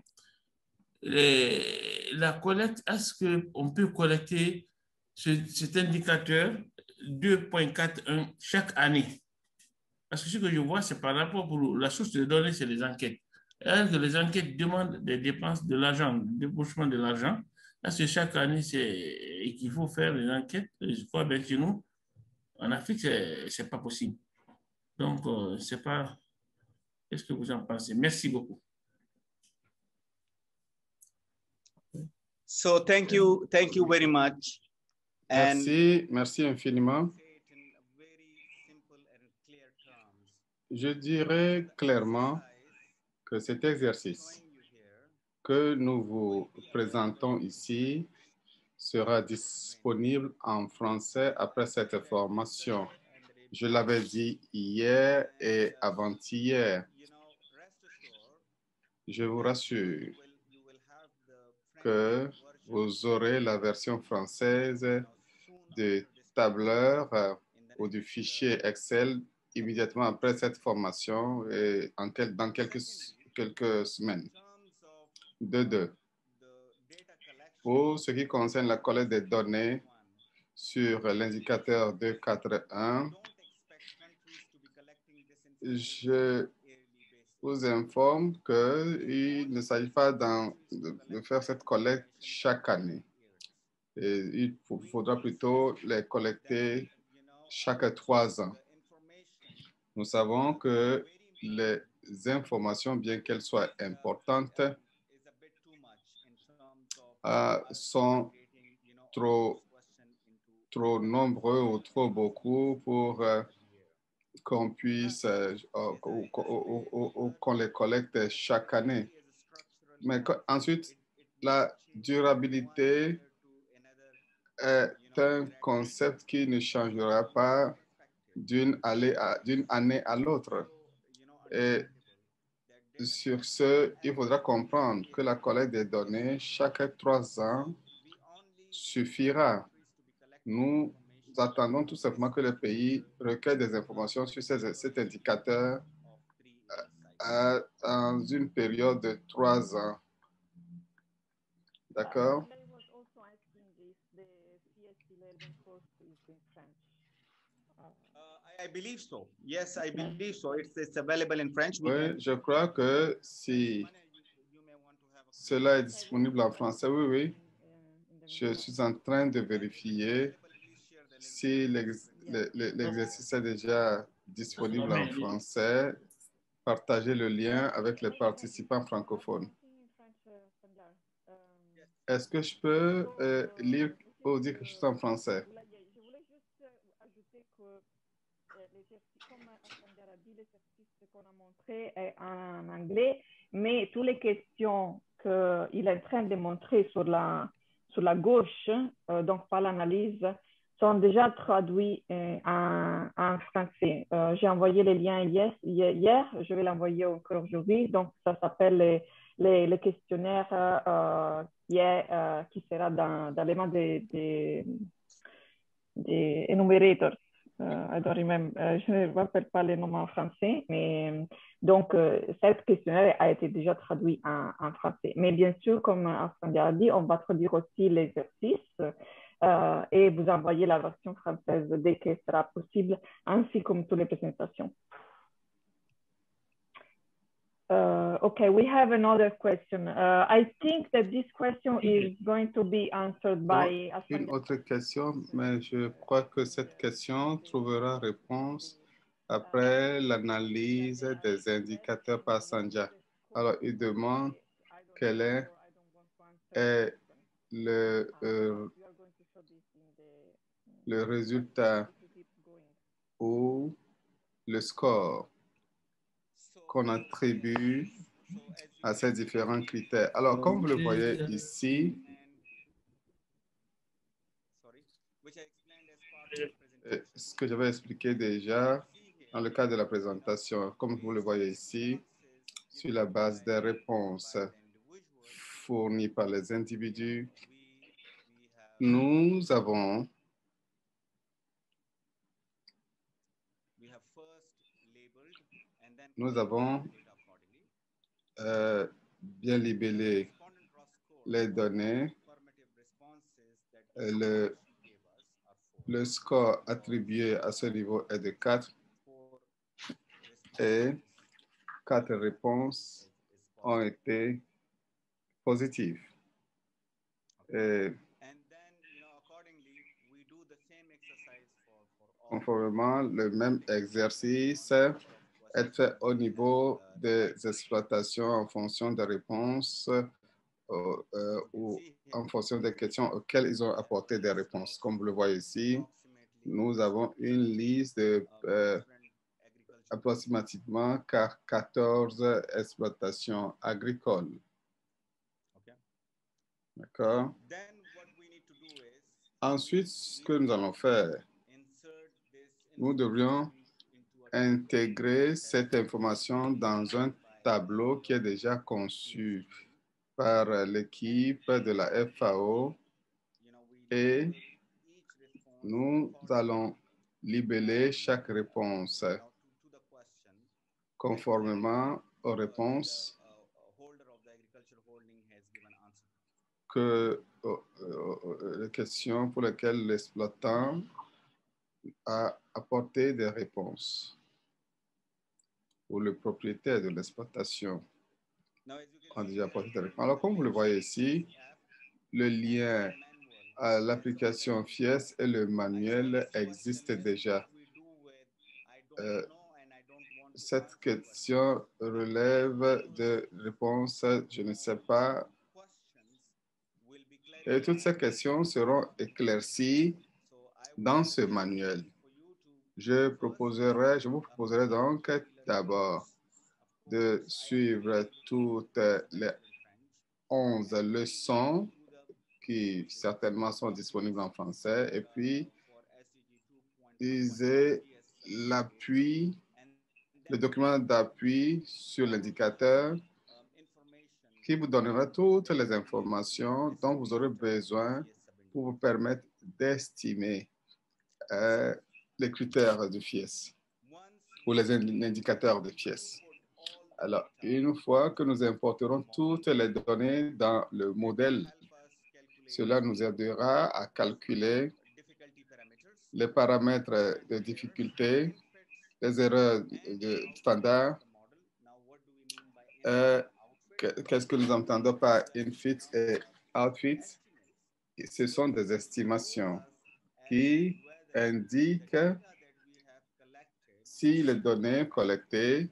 la collecte, est-ce qu'on peut collecter cet indicateur 2.41 chaque année? Parce que ce que je vois, c'est par rapport pour la source de données, c'est les enquêtes. Est-ce que les enquêtes demandent des dépenses de l'argent, le débouchement de l'argent? Est-ce que chaque année, c'est qu'il faut faire les enquêtes? Je crois bien chez nous, en Afrique, c'est pas possible. Donc, c'est pas... Qu'est-ce que vous en pensez? Merci beaucoup. So thank you very much. Merci infiniment. Je dirais clairement que cet exercice que nous vous présentons ici sera disponible en français après cette formation. Je l'avais dit hier et avant-hier. Je vous rassure que vous aurez la version française du tableur ou du fichier Excel immédiatement après cette formation et dans quelques semaines. Pour ce qui concerne la collecte des données sur l'indicateur 2.41, je vous informe qu'il ne s'agit pas de faire cette collecte chaque année. Et il faudra plutôt les collecter chaque 3 ans. Nous savons que les informations, bien qu'elles soient importantes, sont trop nombreux ou trop beaucoup pour qu'on puisse qu'on les collecte chaque année. Mais ensuite, la durabilité est un concept qui ne changera pas d'une année à l'autre. Et sur ce, il faudra comprendre que la collecte des données chaque 3 ans suffira. Nous attendons tout simplement que le pays recueille des informations sur cet indicateur dans une période de 3 ans. D'accord? I believe so. Yes, I believe so. It's available in French. Oui, je crois que si cela est disponible en français, oui, oui. Je suis en train de vérifier si l'exercice est déjà disponible en français. Partagez le lien avec les participants francophones. Est-ce que je peux lire ou dire quelque chose en français? Je voulais juste ajouter que comme Asfandiar a dit, l'exercice qu'on a montré est en anglais, mais toutes les questions qu'il est en train de montrer sur la gauche, donc par l'analyse, sont déjà traduites en français. J'ai envoyé les liens hier, je vais l'envoyer encore aujourd'hui. Donc, ça s'appelle les questionnaires qui sera dans les mains des enumerators. I don't remember, je ne me rappelle pas les noms en français, mais donc cette questionnaire a été déjà traduit en français. Mais bien sûr, comme Asfandiar a dit, on va traduire aussi l'exercice et vous envoyer la version française dès que ce sera possible, ainsi comme toutes les présentations. Okay, we have another question. I think that this question is going to be answered by Asfandiar. Une autre question, mais je crois que cette question trouvera réponse après l'analyse des indicateurs par Sandhya. Alors, il demande quel est le résultat ou le score qu'on attribue à ces différents critères. Alors, comme vous le voyez ici, ce que j'avais expliqué déjà dans le cadre de la présentation, comme vous le voyez ici, sur la base des réponses fournies par les individus, nous avons bien libellé les données. Le score attribué à ce niveau est de 4 et 4 réponses ont été positives. Et conformément, le même exercice est fait au niveau des exploitations en fonction des réponses ou en fonction des questions auxquelles ils ont apporté des réponses. Comme vous le voyez ici, nous avons une liste de approximativement 14 exploitations agricoles. D'accord? Ensuite, ce que nous allons faire, nous devrions intégrer cette information dans un tableau qui est déjà conçu par l'équipe de la FAO et nous allons libeller chaque réponse conformément aux réponses les questions pour lesquelles l'exploitant a apporté des réponses ou le propriétaire de l'exploitation a déjà apporté des réponses. Alors, comme vous le voyez ici, le lien à l'application FIES et le manuel existent déjà. Cette question relève de réponses, je ne sais pas. Et toutes ces questions seront éclaircies dans ce manuel. Je vous proposerai donc d'abord de suivre toutes les 11 leçons qui certainement sont disponibles en français. Et puis, lisez l'appui, le document d'appui sur l'indicateur qui vous donnera toutes les informations dont vous aurez besoin pour vous permettre d'estimer les critères de FIES ou les indicateurs de FIES. Alors, une fois que nous importerons toutes les données dans le modèle, cela nous aidera à calculer les paramètres de difficulté, les erreurs de standard. Qu'est-ce que nous entendons par infit et outfit? Ce sont des estimations qui indiquent si les données collectées,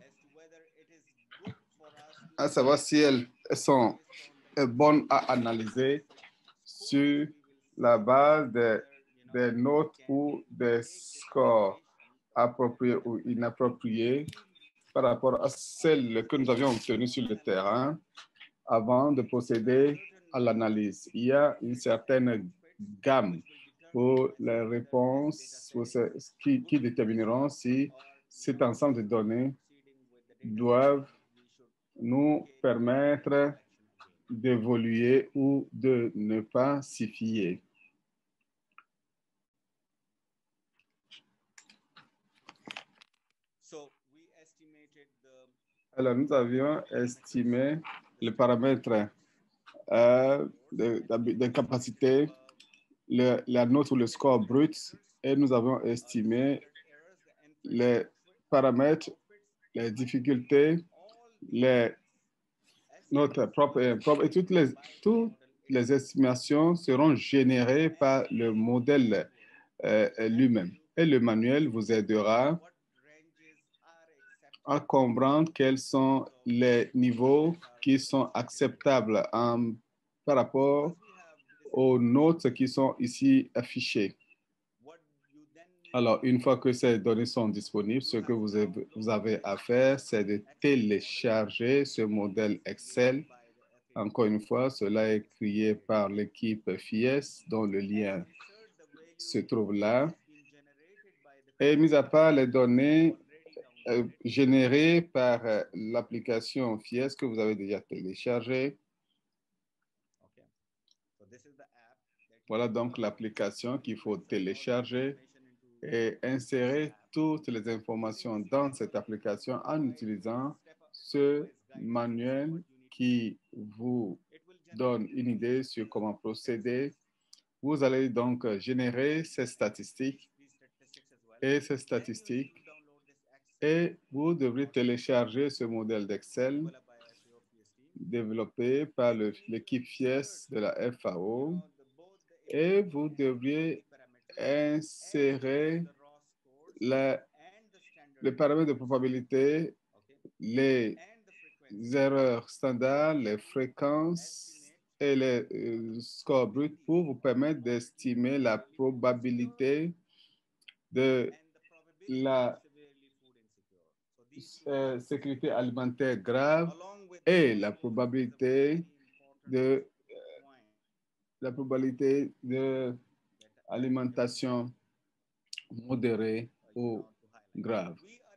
à savoir si elles sont bonnes à analyser sur la base des notes ou des scores appropriés ou inappropriés par rapport à celles que nous avions obtenues sur le terrain avant de procéder à l'analyse. Il y a une certaine gamme pour les réponses qui détermineront si cet ensemble de données doivent nous permettre d'évoluer ou de ne pas s'y fier. Alors, nous avions estimé le paramètre de capacité, la note ou le score brut, et nous avons estimé les paramètres, les difficultés, notre propre et impropre, et toutes les estimations seront générées par le modèle lui-même. Et le manuel vous aidera à comprendre quels sont les niveaux qui sont acceptables par rapport aux notes qui sont ici affichées. Alors, une fois que ces données sont disponibles, ce que vous avez à faire, c'est de télécharger ce modèle Excel. Encore une fois, cela est créé par l'équipe FIES, dont le lien se trouve là. Et mis à part les données générées par l'application FIES que vous avez déjà téléchargée, voilà donc l'application qu'il faut télécharger et insérer toutes les informations dans cette application en utilisant ce manuel qui vous donne une idée sur comment procéder. Vous allez donc générer ces statistiques et vous devrez télécharger ce modèle d'Excel développé par l'équipe FIES de la FAO et vous devriez insérer les paramètres de probabilité, les erreurs standards, les fréquences et les scores bruts pour vous permettre d'estimer la probabilité de la sécurité alimentaire grave et la probabilité de alimentation modérée ou grave.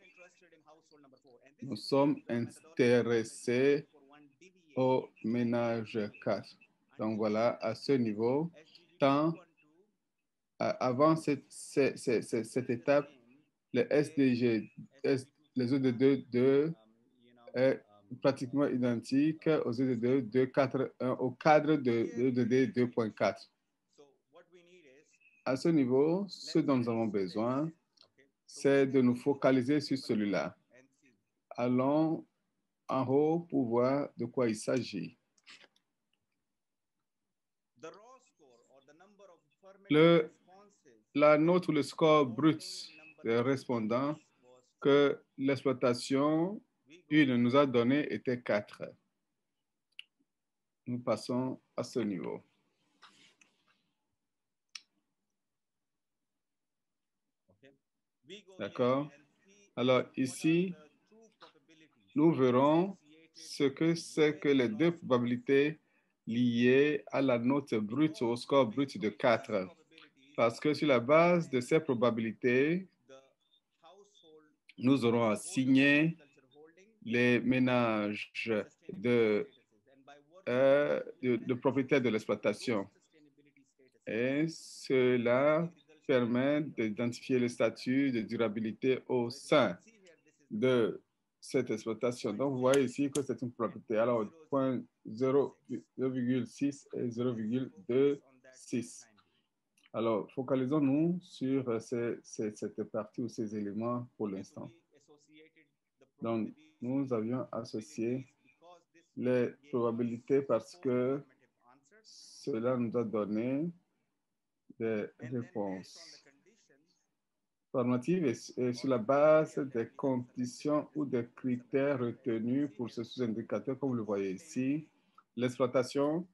Nous sommes intéressés au ménage 4. Donc voilà, à ce niveau, avant cette étape, le SDG, les ODD2 est pratiquement identique aux ODD 2.4.1 au cadre de l'ODD 2.4. À ce niveau, ce dont nous avons besoin, c'est de nous focaliser sur celui-là. Allons en haut pour voir de quoi il s'agit. La note ou le score brut des répondants que l'exploitation 1 nous a donné était 4. Nous passons à ce niveau. D'accord? Alors ici, nous verrons ce que c'est que les deux probabilités lié à la note brute, au score brut de 4. Parce que sur la base de ces probabilités, nous aurons assigné les ménages de propriétaires de l'exploitation. Et cela permet d'identifier le statut de durabilité au sein de cette exploitation. Donc, vous voyez ici que c'est une propriété. Alors, point 0,6 et 0,26. Alors, focalisons-nous sur cette partie ou ces éléments pour l'instant. Donc, nous avions associé les probabilités parce que cela nous a donné des réponses formatives et sur la base des conditions ou des critères retenus pour ce sous-indicateur, comme vous le voyez ici, l'exploitation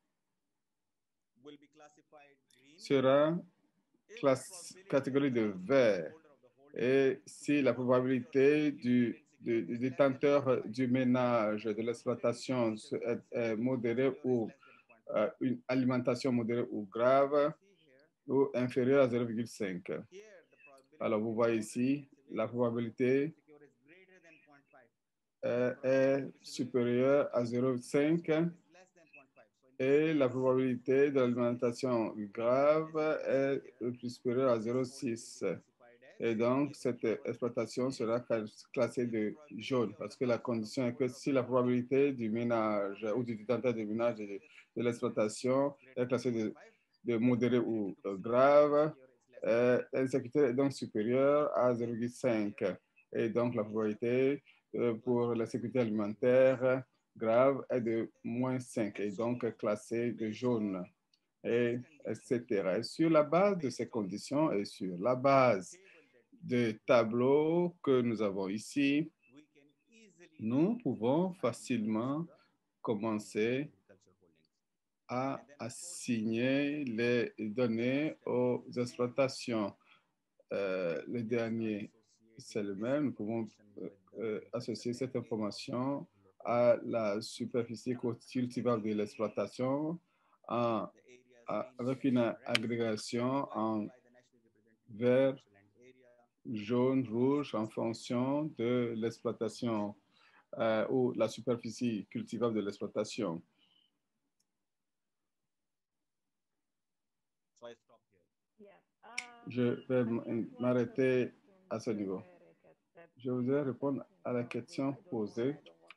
sera catégorie de vert. Et si la probabilité du détenteur du ménage de l'exploitation est modérée ou une alimentation modérée ou grave ou inférieure à 0,5. Alors, vous voyez ici, la probabilité est supérieure à 0,5 et la probabilité de l'alimentation grave est supérieure à 0,6. Et donc, cette exploitation sera classée de jaune parce que la condition est que si la probabilité du ménage ou du détenteur du ménage de l'exploitation est classée de modéré ou grave, l'insécurité est donc supérieure à 0,5. Et donc, la probabilité pour la sécurité alimentaire grave est de -5 et donc classée de jaune, et etc. Et sur la base de ces conditions et sur la base des tableaux que nous avons ici, nous pouvons facilement commencer à assigner les données aux exploitations. Le dernier, c'est le même. Nous pouvons associer cette information à la superficie cultivable de l'exploitation avec une agrégation en vert, jaune, rouge en fonction de l'exploitation ou la superficie cultivable de l'exploitation. Je vais m'arrêter à ce niveau. Je voudrais répondre à la question posée.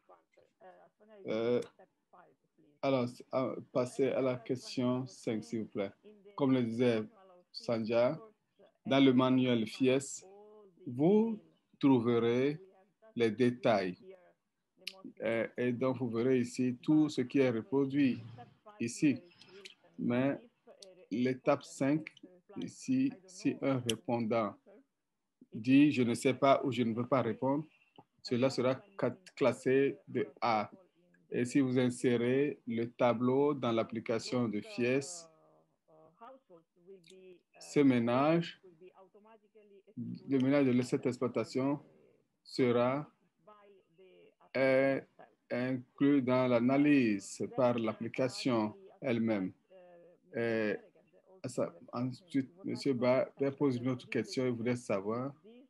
Alors, passer à la question 5, s'il vous plaît. Comme le disait Sandhya, dans le manuel FIES, vous trouverez les détails. Et donc, vous verrez ici tout ce qui est reproduit ici. Mais l'étape 5, ici, si un répondant dit « je ne sais pas » ou « je ne veux pas répondre », cela sera classé de A. Et si vous insérez le tableau dans l'application de FIES, ce ménage, le ménage de cette exploitation sera inclus dans l'analyse par l'application elle-même. Ensuite, M. Ba pose une autre question. Il voudrait savoir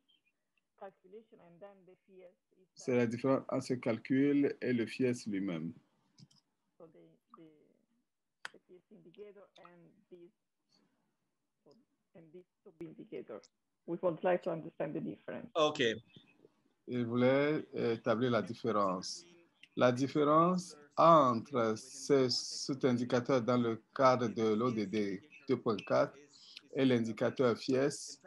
c'est la différence entre ce calcul et le FIES lui-même. OK. Il voulait établir la différence. La différence entre cet indicateur dans le cadre de l'ODD 2.4 et l'indicateur FIES,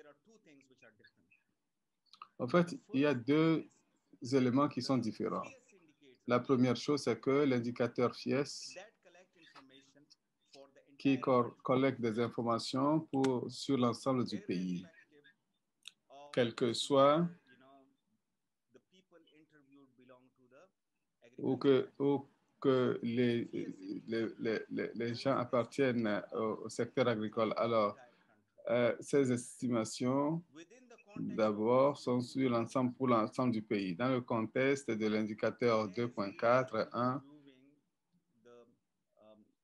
en fait, il y a deux éléments qui sont différents. La première chose, c'est que l'indicateur FIES qui collecte des informations sur l'ensemble du pays, quel que soit ou que les gens appartiennent au secteur agricole. Alors, ces estimations, d'abord, sont sur l'ensemble pour l'ensemble du pays. Dans le contexte de l'indicateur 2.4.1,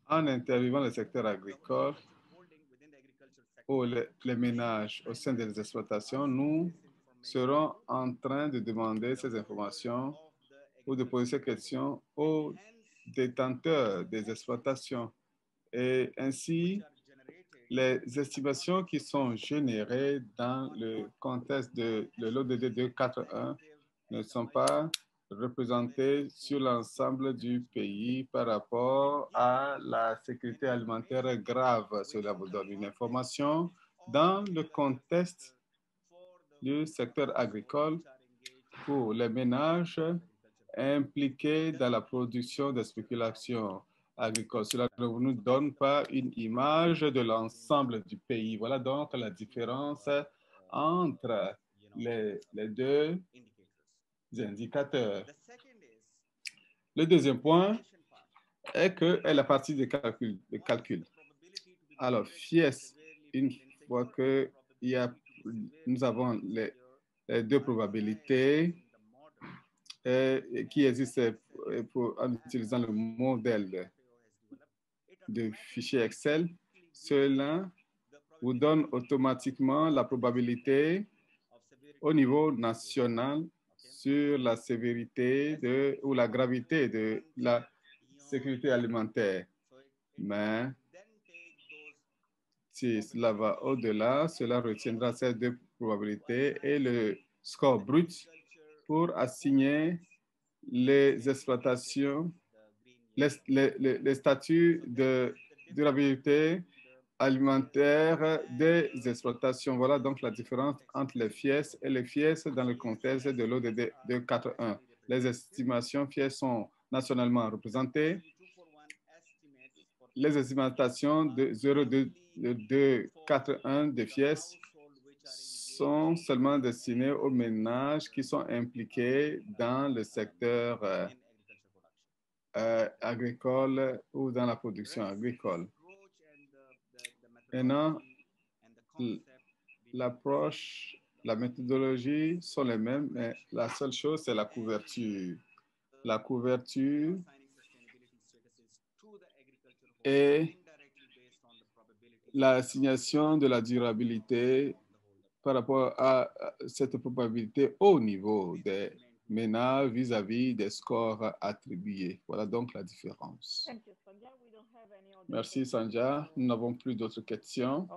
En interviewant le secteur agricole ou les ménages au sein des exploitations, nous serons en train de demander ces informations ou de poser ces questions aux détenteurs des exploitations. Et ainsi, les estimations qui sont générées dans le contexte de l'ODD 241 ne sont pas représentées sur l'ensemble du pays par rapport à la sécurité alimentaire grave. Cela vous donne une information dans le contexte du secteur agricole pour les ménages impliqués dans la production de spéculations agricoles. Cela ne nous donne pas une image de l'ensemble du pays. Voilà donc la différence entre les deux indicateurs. Le deuxième point est la partie de calcul. Alors, FIES, une fois que nous avons les deux probabilités qui existent en utilisant le modèle de fichier Excel, cela vous donne automatiquement la probabilité au niveau national sur la sévérité ou la gravité de la sécurité alimentaire. Mais si cela va au-delà, cela retiendra ces deux probabilités et le score brut pour assigner les exploitations, les statuts de durabilité alimentaire des exploitations. Voilà donc la différence entre les FIES et les FIES dans le contexte de l'ODD 241. Les estimations FIES sont nationalement représentées. Les estimations de 0,241 de FIES sont seulement destinées aux ménages qui sont impliqués dans le secteur agricole ou dans la production agricole. Maintenant, l'approche, la méthodologie sont les mêmes, mais la seule chose, c'est la couverture. La couverture et l'assignation de la durabilité par rapport à cette probabilité au niveau des ménages vis-à-vis des scores attribués. Voilà donc la différence. Merci, Sandhya. Nous n'avons plus d'autres questions.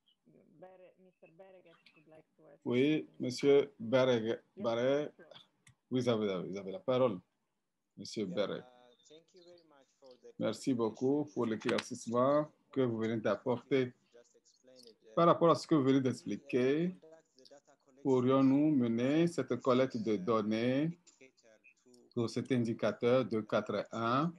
Oui, Monsieur Bereg, vous avez la parole. Monsieur Bereg. Merci beaucoup pour l'éclaircissement que vous venez d'apporter. Par rapport à ce que vous venez d'expliquer, pourrions-nous mener cette collecte de données pour cet indicateur de 4.1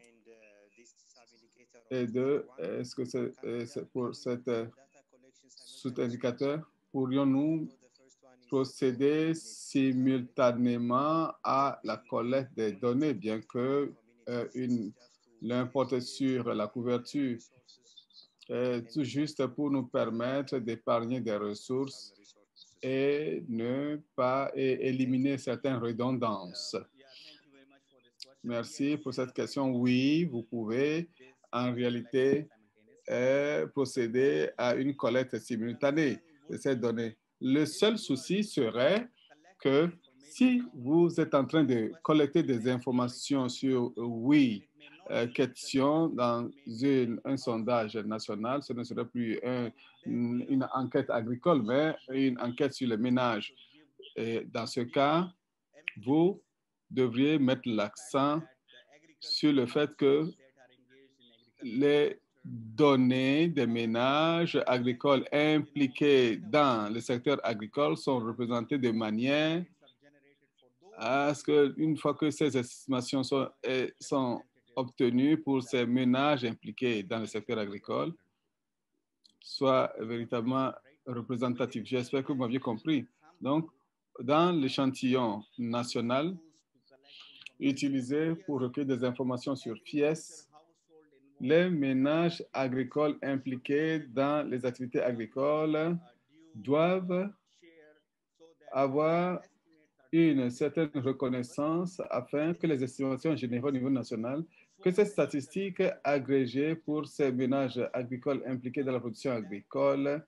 et est-ce que c'est pour cet sous-indicateur, pourrions-nous procéder simultanément à la collecte des données, bien que l'un porte sur la couverture, tout juste pour nous permettre d'épargner des ressources et ne pas éliminer certaines redondances. Merci pour cette question. Oui, vous pouvez en réalité procéder à une collecte simultanée de ces données. Le seul souci serait que si vous êtes en train de collecter des informations sur questions dans un sondage national, ce ne serait plus une enquête agricole, mais une enquête sur les ménages. Et dans ce cas, vous devriez mettre l'accent sur le fait que les données des ménages agricoles impliqués dans le secteur agricole sont représentées de manière à ce qu'une fois que ces estimations sont obtenues pour ces ménages impliqués dans le secteur agricole, soient véritablement représentatifs. J'espère que vous m'aviez compris. Donc, dans l'échantillon national utilisé pour recueillir des informations sur FIES, les ménages agricoles impliqués dans les activités agricoles doivent avoir une certaine reconnaissance afin que les estimations générées au niveau national que cette statistique agrégée pour ces ménages agricoles impliqués dans la production agricole,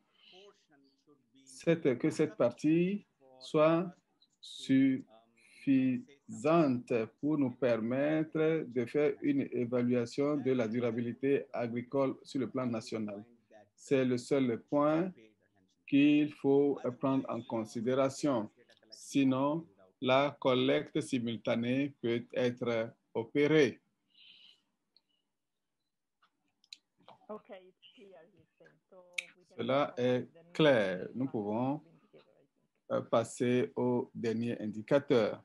que cette partie soit suffisante pour nous permettre de faire une évaluation de la durabilité agricole sur le plan national. C'est le seul point qu'il faut prendre en considération. Sinon, la collecte simultanée peut être opérée. Cela est clair. Nous pouvons passer au dernier indicateur.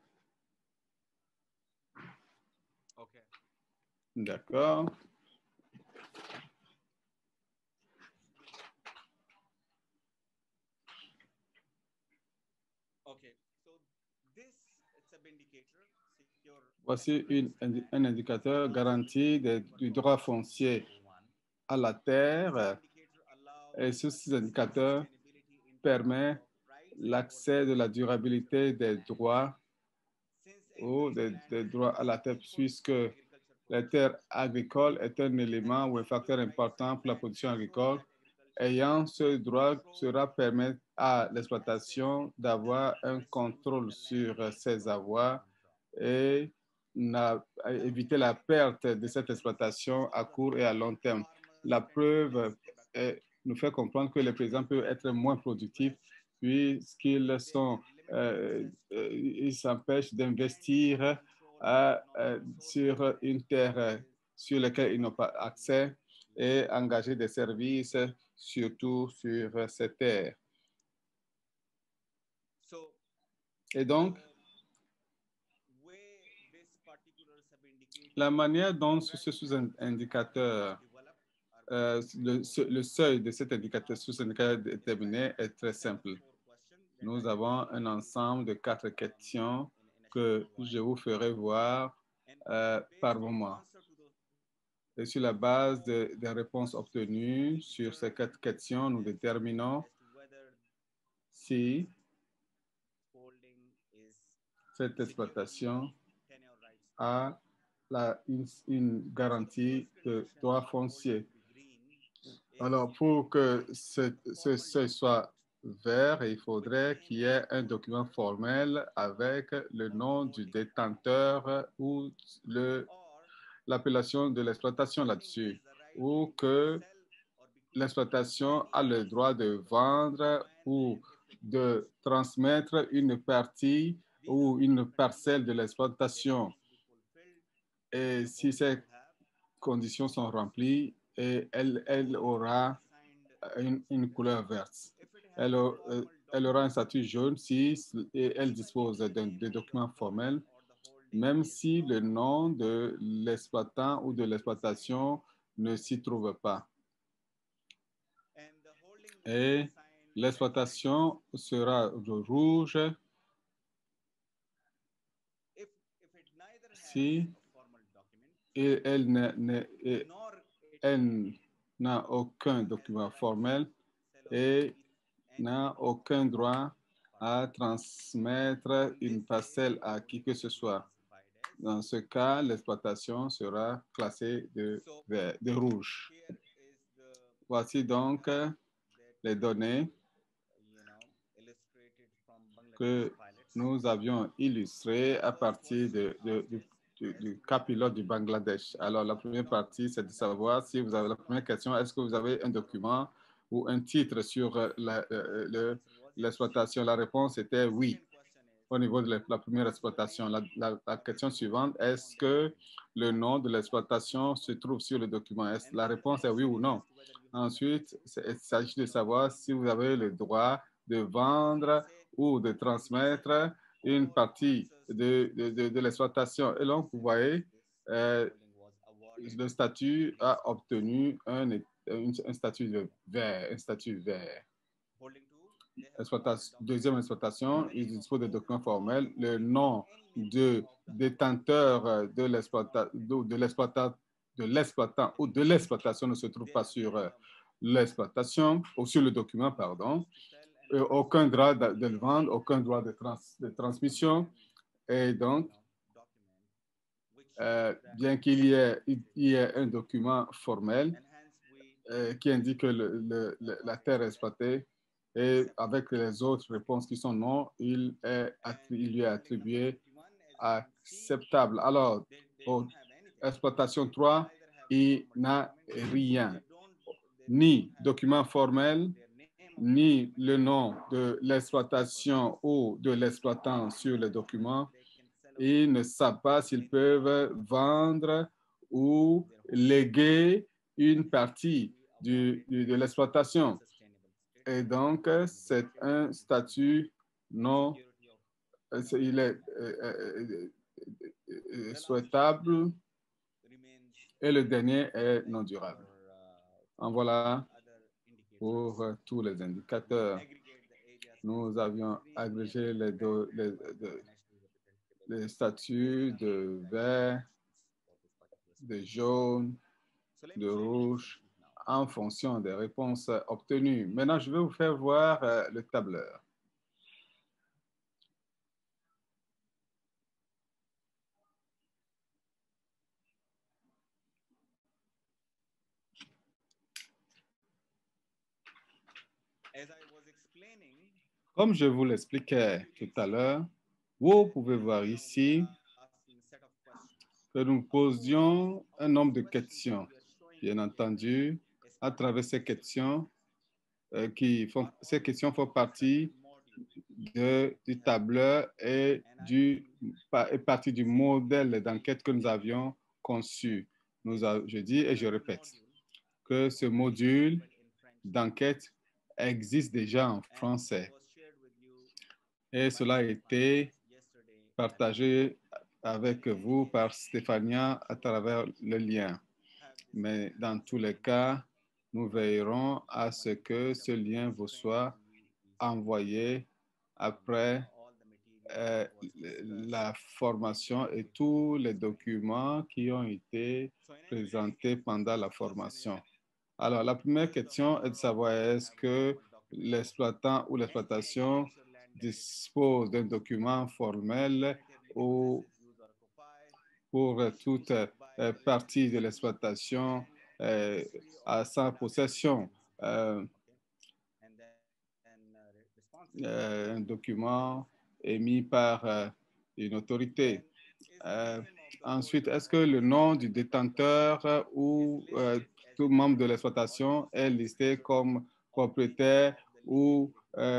D'accord. Voici un indicateur garanti du droit foncier à la terre. Et cet indicateur permet l'accès de la durabilité des droits ou des droits à la terre, puisque la terre agricole est un élément ou un facteur important pour la production agricole. Ayant ce droit sera permettre à l'exploitation d'avoir un contrôle sur ses avoirs et éviter la perte de cette exploitation à court et à long terme. La preuve nous fait comprendre que les paysans peuvent être moins productifs puisqu'ils ils s'empêchent d'investir sur une terre sur laquelle ils n'ont pas accès et engager des services, surtout sur ces terres. Et donc, la manière dont ce sous-indicateur, le seuil de cet indicateur sous-indicateur déterminé est très simple. Nous avons un ensemble de 4 questions que je vous ferai voir par moment. Et sur la base des réponses obtenues sur ces 4 questions, nous déterminons si cette exploitation a une garantie de droit foncier. Alors, pour que ce seuil soit vert, il faudrait qu'il y ait un document formel avec le nom du détenteur ou l'appellation de l'exploitation là-dessus, ou que l'exploitation a le droit de vendre ou de transmettre une partie ou une parcelle de l'exploitation. Et si ces conditions sont remplies, elle aura une couleur verte. Elle aura un statut jaune si elle dispose de documents formels, même si le nom de l'exploitant ou de l'exploitation ne s'y trouve pas. Et l'exploitation sera rouge si elle n'a aucun document formel et n'a aucun droit à transmettre une parcelle à qui que ce soit. Dans ce cas, l'exploitation sera classée de rouge. Voici donc les données que nous avions illustrées à partir du cas pilote du Bangladesh. Alors, la première partie, c'est de savoir si vous avez la première question, est-ce que vous avez un document ou un titre sur l'exploitation? La réponse était oui, au niveau de la première exploitation. La question suivante, est-ce que le nom de l'exploitation se trouve sur le document? La réponse est oui ou non. Ensuite, il s'agit de savoir si vous avez le droit de vendre ou de transmettre une partie de l'exploitation. Et donc, vous voyez, le statut a obtenu un statut vert, un statut vert. Deuxième exploitation, il dispose de documents formels. Le nom de détenteur de l'exploitant ou de l'exploitation ne se trouve pas sur l'exploitation ou sur le document, pardon. Aucun droit de le vendre, aucun droit de transmission. Et donc, bien qu'il y ait un document formel qui indique que la terre est exploitée, et avec les autres réponses qui sont non, il lui est attribué acceptable. Alors, pour exploitation 3, il n'a rien, ni document formel, ni le nom de l'exploitation ou de l'exploitant sur le document. Ils ne savent pas s'ils peuvent vendre ou léguer une partie de l'exploitation. Et donc, c'est un statut non, il est souhaitable, et le dernier est non durable. En voilà pour tous les indicateurs. Nous avions agrégé les statuts de vert, de jaune, de rouge, en fonction des réponses obtenues. Maintenant, je vais vous faire voir le tableur. Comme je vous l'expliquais tout à l'heure, vous pouvez voir ici que nous posions un nombre de questions. Bien entendu, à travers ces questions, ces questions font partie du tableur et partie du modèle d'enquête que nous avions conçu. Je dis et je répète que ce module d'enquête existe déjà en français et cela a été partagé avec vous par Stéphania à travers le lien. Mais dans tous les cas, nous veillerons à ce que ce lien vous soit envoyé après la formation et tous les documents qui ont été présentés pendant la formation. Alors, la première question est de savoir est-ce que l'exploitant ou l'exploitation dispose d'un document formel ou pour toute partie de l'exploitation à sa possession. Un document émis par une autorité. Ensuite, est-ce que le nom du détenteur ou tout membre de l'exploitation est listé comme propriétaire ou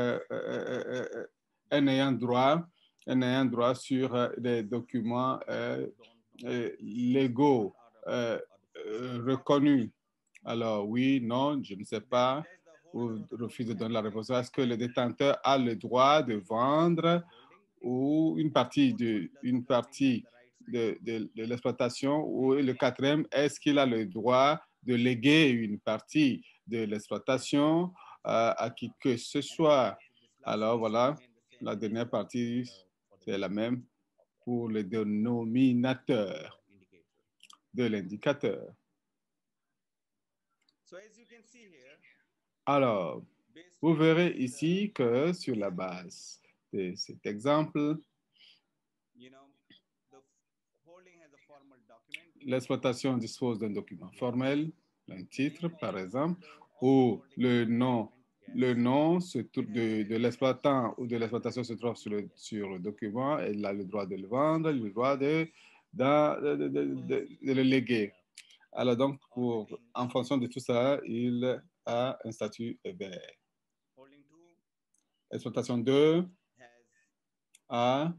un ayant droit sur des documents légaux reconnus? Alors, oui, non, je ne sais pas, ou refuse de donner la réponse. Est-ce que le détenteur a le droit de vendre ou une partie de l'exploitation? Ou le quatrième, est-ce qu'il a le droit de léguer une partie de l'exploitation à qui que ce soit? Alors, voilà, la dernière partie, c'est la même pour le dénominateur de l'indicateur. Alors, vous verrez ici que sur la base de cet exemple, l'exploitation dispose d'un document formel, un titre par exemple, où le nom de l'exploitant ou de l'exploitation se trouve sur le document, et il a le droit de le vendre, le droit de le léguer. Alors donc, en fonction de tout ça, il a un statut vert. Exploitation 2 a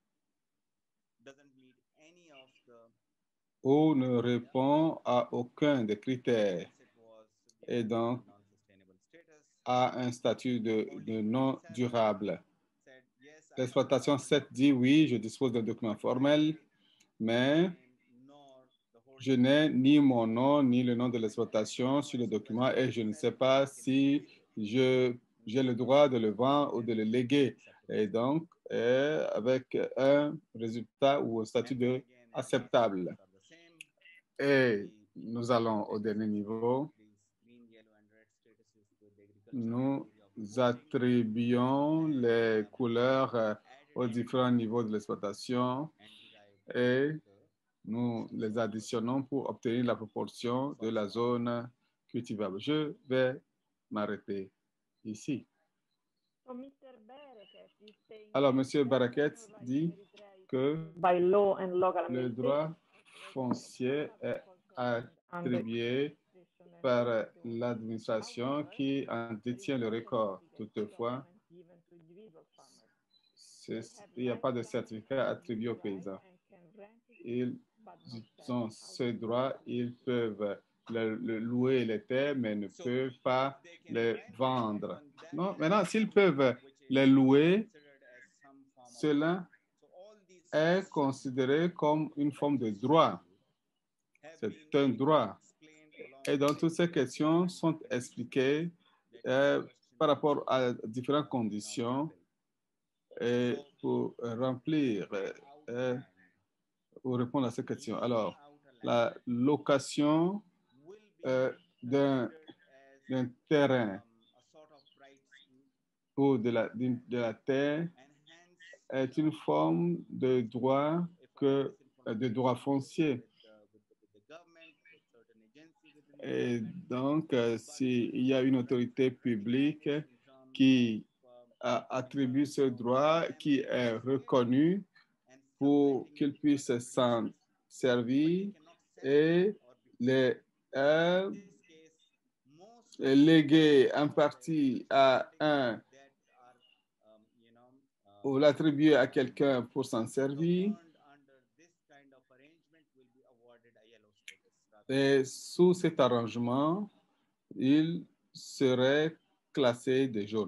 ou ne répond à aucun des critères et donc a un statut de non durable. L'exploitation 7 dit oui, je dispose d'un document formel, mais je n'ai ni mon nom ni le nom de l'exploitation sur le document et je ne sais pas si j'ai le droit de le vendre ou de le léguer. Et donc, avec un résultat ou un statut de acceptable. Et nous allons au dernier niveau. Nous attribuons les couleurs aux différents niveaux de l'exploitation et nous les additionnons pour obtenir la proportion de la zone cultivable. Je vais m'arrêter ici. Alors, M. Baraket dit que le droit foncier est attribué par l'administration qui en détient le record. Toutefois, il n'y a pas de certificat attribué aux paysans. Ils ont ce droit, ils peuvent le louer les terres, mais ne peuvent pas les vendre. Non, maintenant, s'ils peuvent les louer, cela est considéré comme une forme de droit. C'est un droit. Et donc, toutes ces questions sont expliquées par rapport à différentes conditions et pour remplir, pour répondre à ces questions. Alors, la location d'un terrain ou de la terre est une forme de droit de droit foncier. Et donc, s'il y a une autorité publique qui attribue ce droit, qui est reconnu pour qu'il puisse s'en servir et les léguer en partie à un ou l'attribuer à quelqu'un pour s'en servir. Et sous cet arrangement, il serait classé de jaune.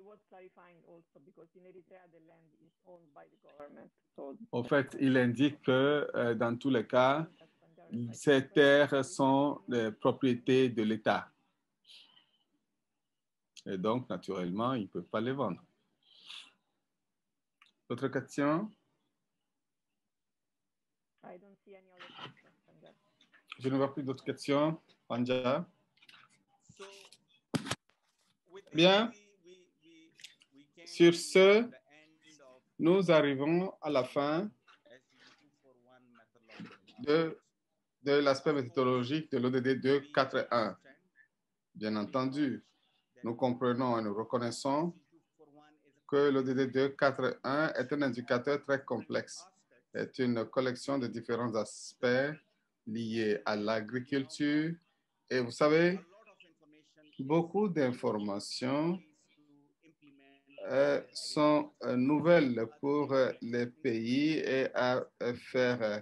En fait, il indique que dans tous les cas, ces terres sont les propriétés de l'État. Et donc, naturellement, ils ne peuvent pas les vendre. D'autres questions? Je ne vois plus d'autres questions. Panja? Bien. Sur ce, nous arrivons à la fin de l'aspect méthodologique de l'ODD 2.4.1. Bien entendu, nous comprenons et nous reconnaissons que l'ODD 2.4.1 est un indicateur très complexe. C'est une collection de différents aspects liés à l'agriculture. Et vous savez, beaucoup d'informations sont nouvelles pour les pays et à faire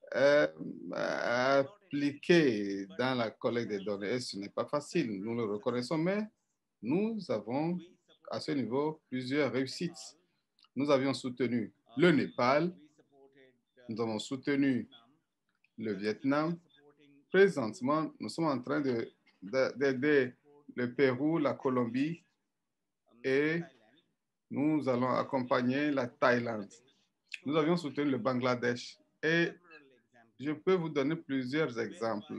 appliquer dans la collecte des données. Et ce n'est pas facile, nous le reconnaissons, mais nous avons à ce niveau plusieurs réussites. Nous avions soutenu le Népal, nous avons soutenu le Vietnam. Présentement, nous sommes en train d'aider le Pérou, la Colombie et nous allons accompagner la Thaïlande. Nous avions soutenu le Bangladesh et je peux vous donner plusieurs exemples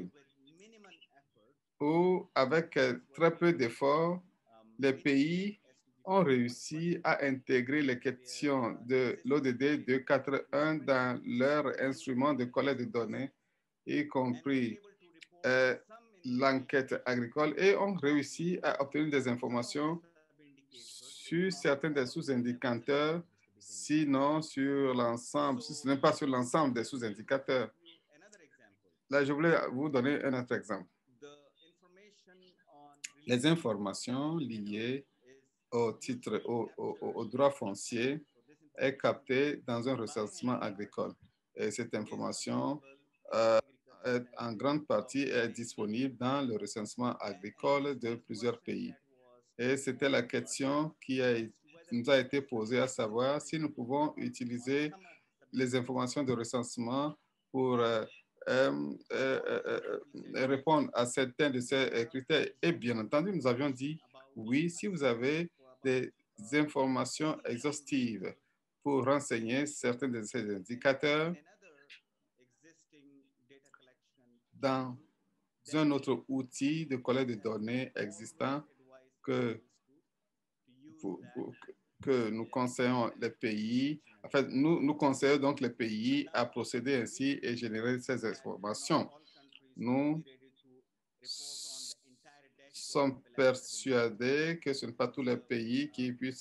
où, avec très peu d'efforts, les pays ont réussi à intégrer les questions de l'ODD 2.4.1 dans leur instrument de collecte de données, y compris l'enquête agricole, et ont réussi à obtenir des informations sur certains des sous-indicateurs, sinon sur l'ensemble, si ce n'est pas sur l'ensemble des sous-indicateurs. Là, je voulais vous donner un autre exemple. Les informations liées au titre, au droit foncier est captée dans un recensement agricole. Et cette information en grande partie est disponible dans le recensement agricole de plusieurs pays. Et c'était la question qui nous a été posée, à savoir si nous pouvons utiliser les informations de recensement pour répondre à certains de ces critères. Et bien entendu, nous avions dit oui, si vous avez des informations exhaustives pour renseigner certains de ces indicateurs dans un autre outil de collecte de données existant que nous conseillons les pays En fait, nous conseillons donc les pays à procéder ainsi et générer ces informations. Nous sommes persuadés que ce n'est pas tous les pays qui puissent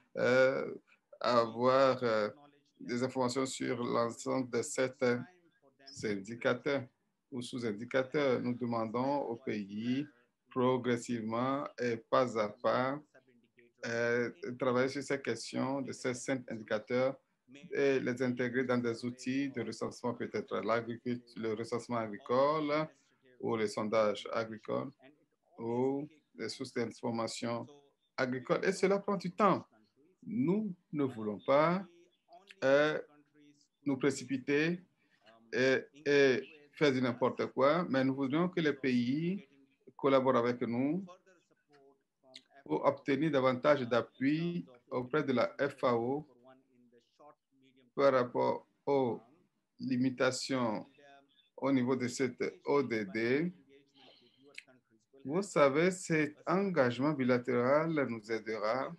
avoir des informations sur l'ensemble de ces indicateurs ou sous-indicateurs. Nous demandons aux pays progressivement et pas à pas travailler sur ces questions de ces 5 indicateurs et les intégrer dans des outils de recensement, peut-être le recensement agricole ou les sondages agricoles ou les sources d'information agricole. Et cela prend du temps. Nous ne voulons pas nous précipiter et faire du n'importe quoi, mais nous voudrions que les pays collaborent avec nous pour obtenir davantage d'appui auprès de la FAO par rapport aux limitations au niveau de cette ODD. Vous savez, cet engagement bilatéral nous aidera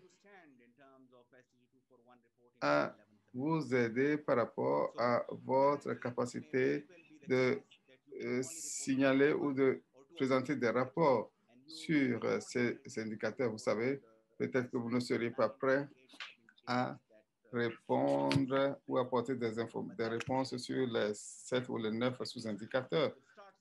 à vous aider par rapport à votre capacité de signaler ou de présenter des rapports sur ces indicateurs. Vous savez, peut-être que vous ne seriez pas prêt à répondre ou apporter des réponses sur les 7 ou les 9 sous-indicateurs.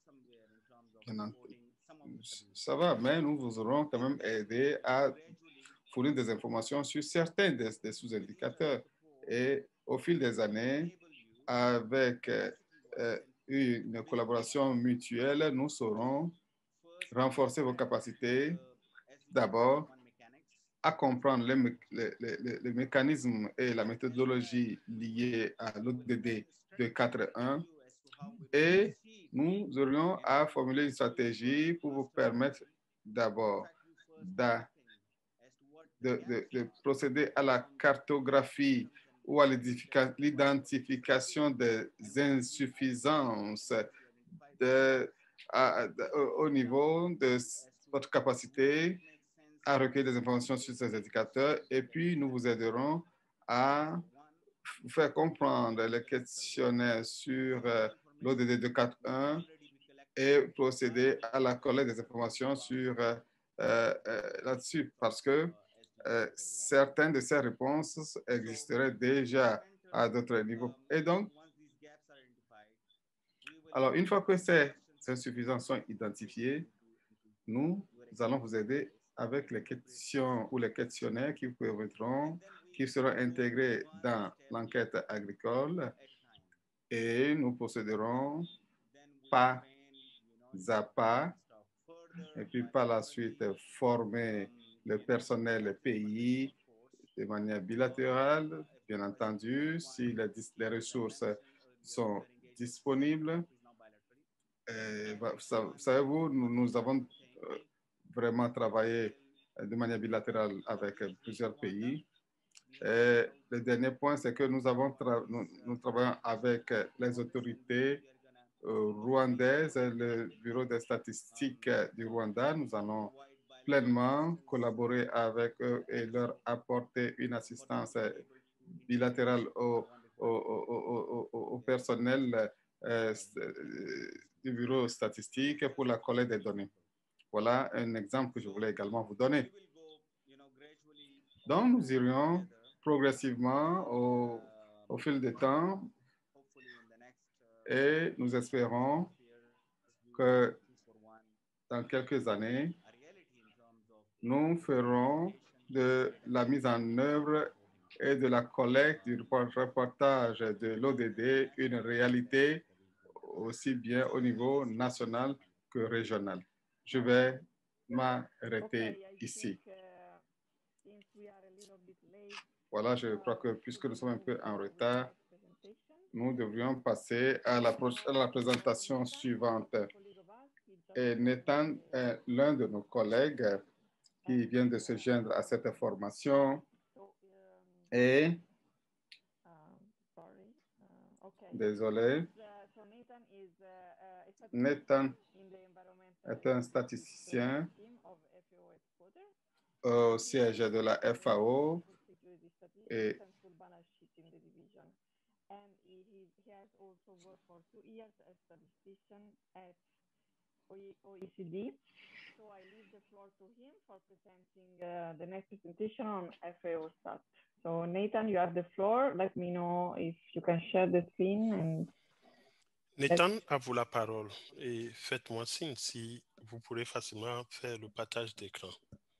Ça va, mais nous vous aurons quand même aidé à fournir des informations sur certains des sous-indicateurs. Et au fil des années, avec une collaboration mutuelle, nous saurons renforcer vos capacités, d'abord, à comprendre les mécanismes et la méthodologie liés à l'ODD 2.4.1 et nous aurions à formuler une stratégie pour vous permettre d'abord de procéder à la cartographie ou à l'identification des insuffisances au niveau de votre capacité à recueillir des informations sur ces indicateurs et puis nous vous aiderons à vous faire comprendre les questionnaires sur l'ODD 2.4.1 et procéder à la collecte des informations sur là-dessus parce que certaines de ces réponses existeraient déjà à d'autres niveaux. Et donc, alors une fois que ces insuffisances sont identifiées, nous allons vous aider avec les questions ou les questionnaires qui seront intégrés dans l'enquête agricole et nous procéderons pas à pas et puis par la suite former le personnel pays de manière bilatérale, bien entendu, si les ressources sont disponibles. Savez-vous, nous avons vraiment travaillé de manière bilatérale avec plusieurs pays. Et le dernier point, c'est que nous travaillons avec les autorités rwandaises, le Bureau des statistiques du Rwanda. Nous allons pleinement collaborer avec eux et leur apporter une assistance bilatérale au personnel du bureau statistique pour la collecte des données. Voilà un exemple que je voulais également vous donner. Donc, nous irions progressivement au fil du temps et nous espérons que dans quelques années, nous ferons de la mise en œuvre et de la collecte du reportage de l'ODD une réalité aussi bien au niveau national que régional. Je vais m'arrêter ici. Voilà, je crois que puisque nous sommes un peu en retard, nous devrions passer à la présentation suivante. Et Nathan est l'un de nos collègues qui vient de se joindre à cette formation. Et désolé, Nathan est un statisticien au siège de la FAO et also worked for 2 years as statistician at OECD. So I leave the floor to him for presenting the next presentation on FAO stat. So Nathan, you have the floor. Let me know if you can share the screen. And Nathan, à vous la parole et faites-moi signe si vous pourrez facilement faire le partage d'écran.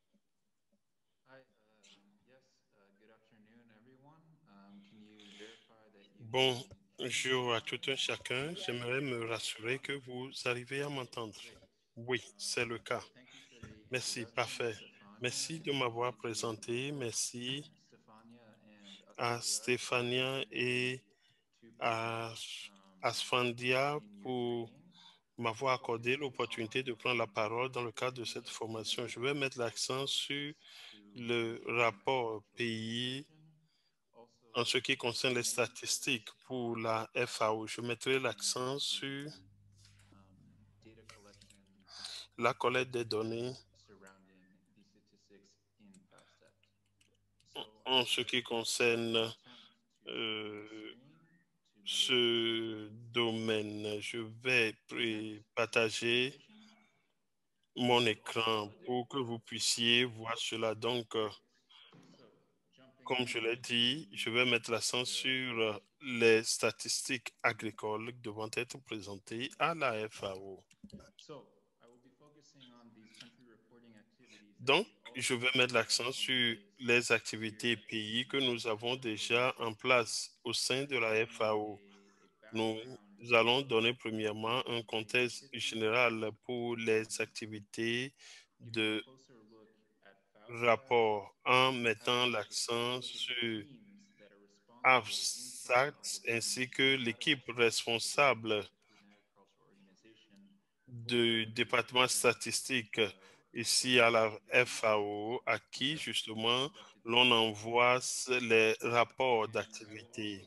Bonjour à tout un chacun. J'aimerais me rassurer que vous arrivez à m'entendre. Oui, c'est le cas. Merci, parfait. Merci de m'avoir présenté. Merci à Stéphania et à Asfandia pour m'avoir accordé l'opportunité de prendre la parole dans le cadre de cette formation. Je vais mettre l'accent sur le rapport pays en ce qui concerne les statistiques pour la FAO. Je mettrai l'accent sur la collecte des données en ce qui concerne ce domaine. Je vais partager mon écran pour que vous puissiez voir cela. Donc, comme je l'ai dit, je vais mettre l'accent sur les statistiques agricoles devant être présentées à la FAO. Donc, je vais mettre l'accent sur les activités pays que nous avons déjà en place au sein de la FAO. Nous allons donner premièrement un contexte général pour les activités de rapport en mettant l'accent sur AFSAT ainsi que l'équipe responsable du département statistique ici à la FAO, à qui justement l'on envoie les rapports d'activité.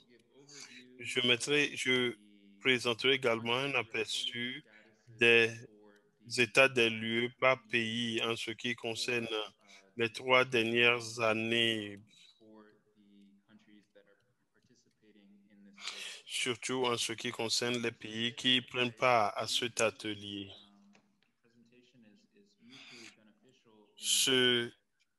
Je présenterai également un aperçu des états des lieux par pays en ce qui concerne les 3 dernières années, surtout en ce qui concerne les pays qui prennent part à cet atelier. Cet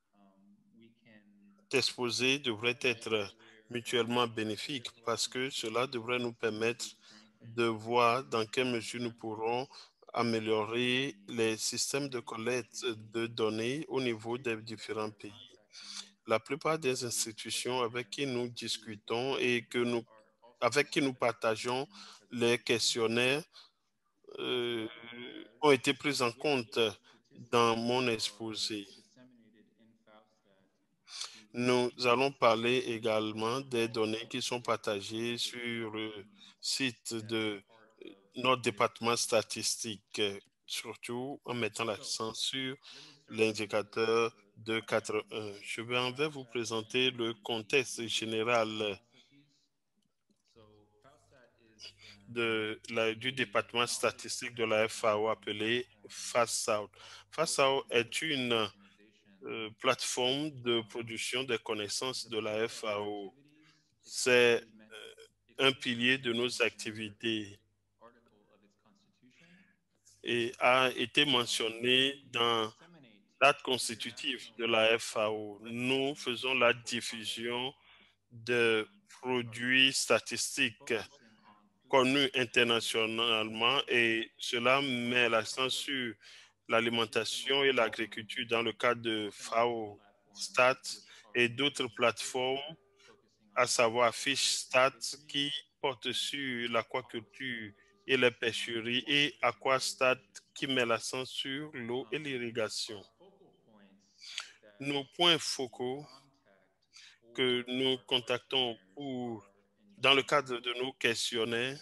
exposé devrait être mutuellement bénéfique parce que cela devrait nous permettre de voir dans quelle mesure nous pourrons améliorer les systèmes de collecte de données au niveau des différents pays. La plupart des institutions avec qui nous discutons et avec qui nous partageons les questionnaires ont été prises en compte dans mon exposé. Nous allons parler également des données qui sont partagées sur le site de notre département statistique, surtout en mettant l'accent sur l'indicateur 2.4.1. Je vais vous présenter le contexte général du département statistique de la FAO appelé FASAO. FASAO est une plateforme de production des connaissances de la FAO. C'est un pilier de nos activités et a été mentionné dans l'acte constitutif de la FAO. Nous faisons la diffusion de produits statistiques connus internationalement et cela met l'accent sur l'alimentation et l'agriculture dans le cadre de FAO Stat et d'autres plateformes, à savoir Fish Stat qui porte sur l'aquaculture et les pêcheries et Aquastat qui met l'accent sur l'eau et l'irrigation. Nos points focaux que nous contactons dans le cadre de nos questionnaires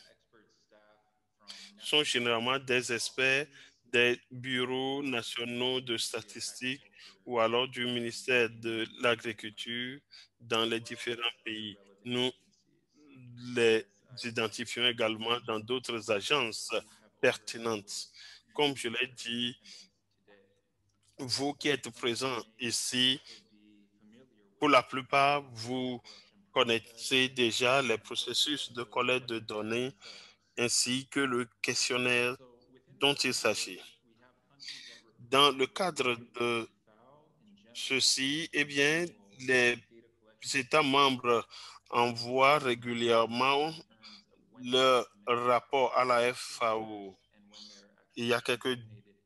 sont généralement des experts des bureaux nationaux de statistiques ou alors du ministère de l'Agriculture dans les différents pays. Nous les identifions également dans d'autres agences pertinentes. Comme je l'ai dit, vous qui êtes présents ici, pour la plupart, vous connaissez déjà les processus de collecte de données ainsi que le questionnaire dont il s'agit. Dans le cadre de ceci, eh bien, les États membres envoient régulièrement le rapport à la FAO. Il y a quelques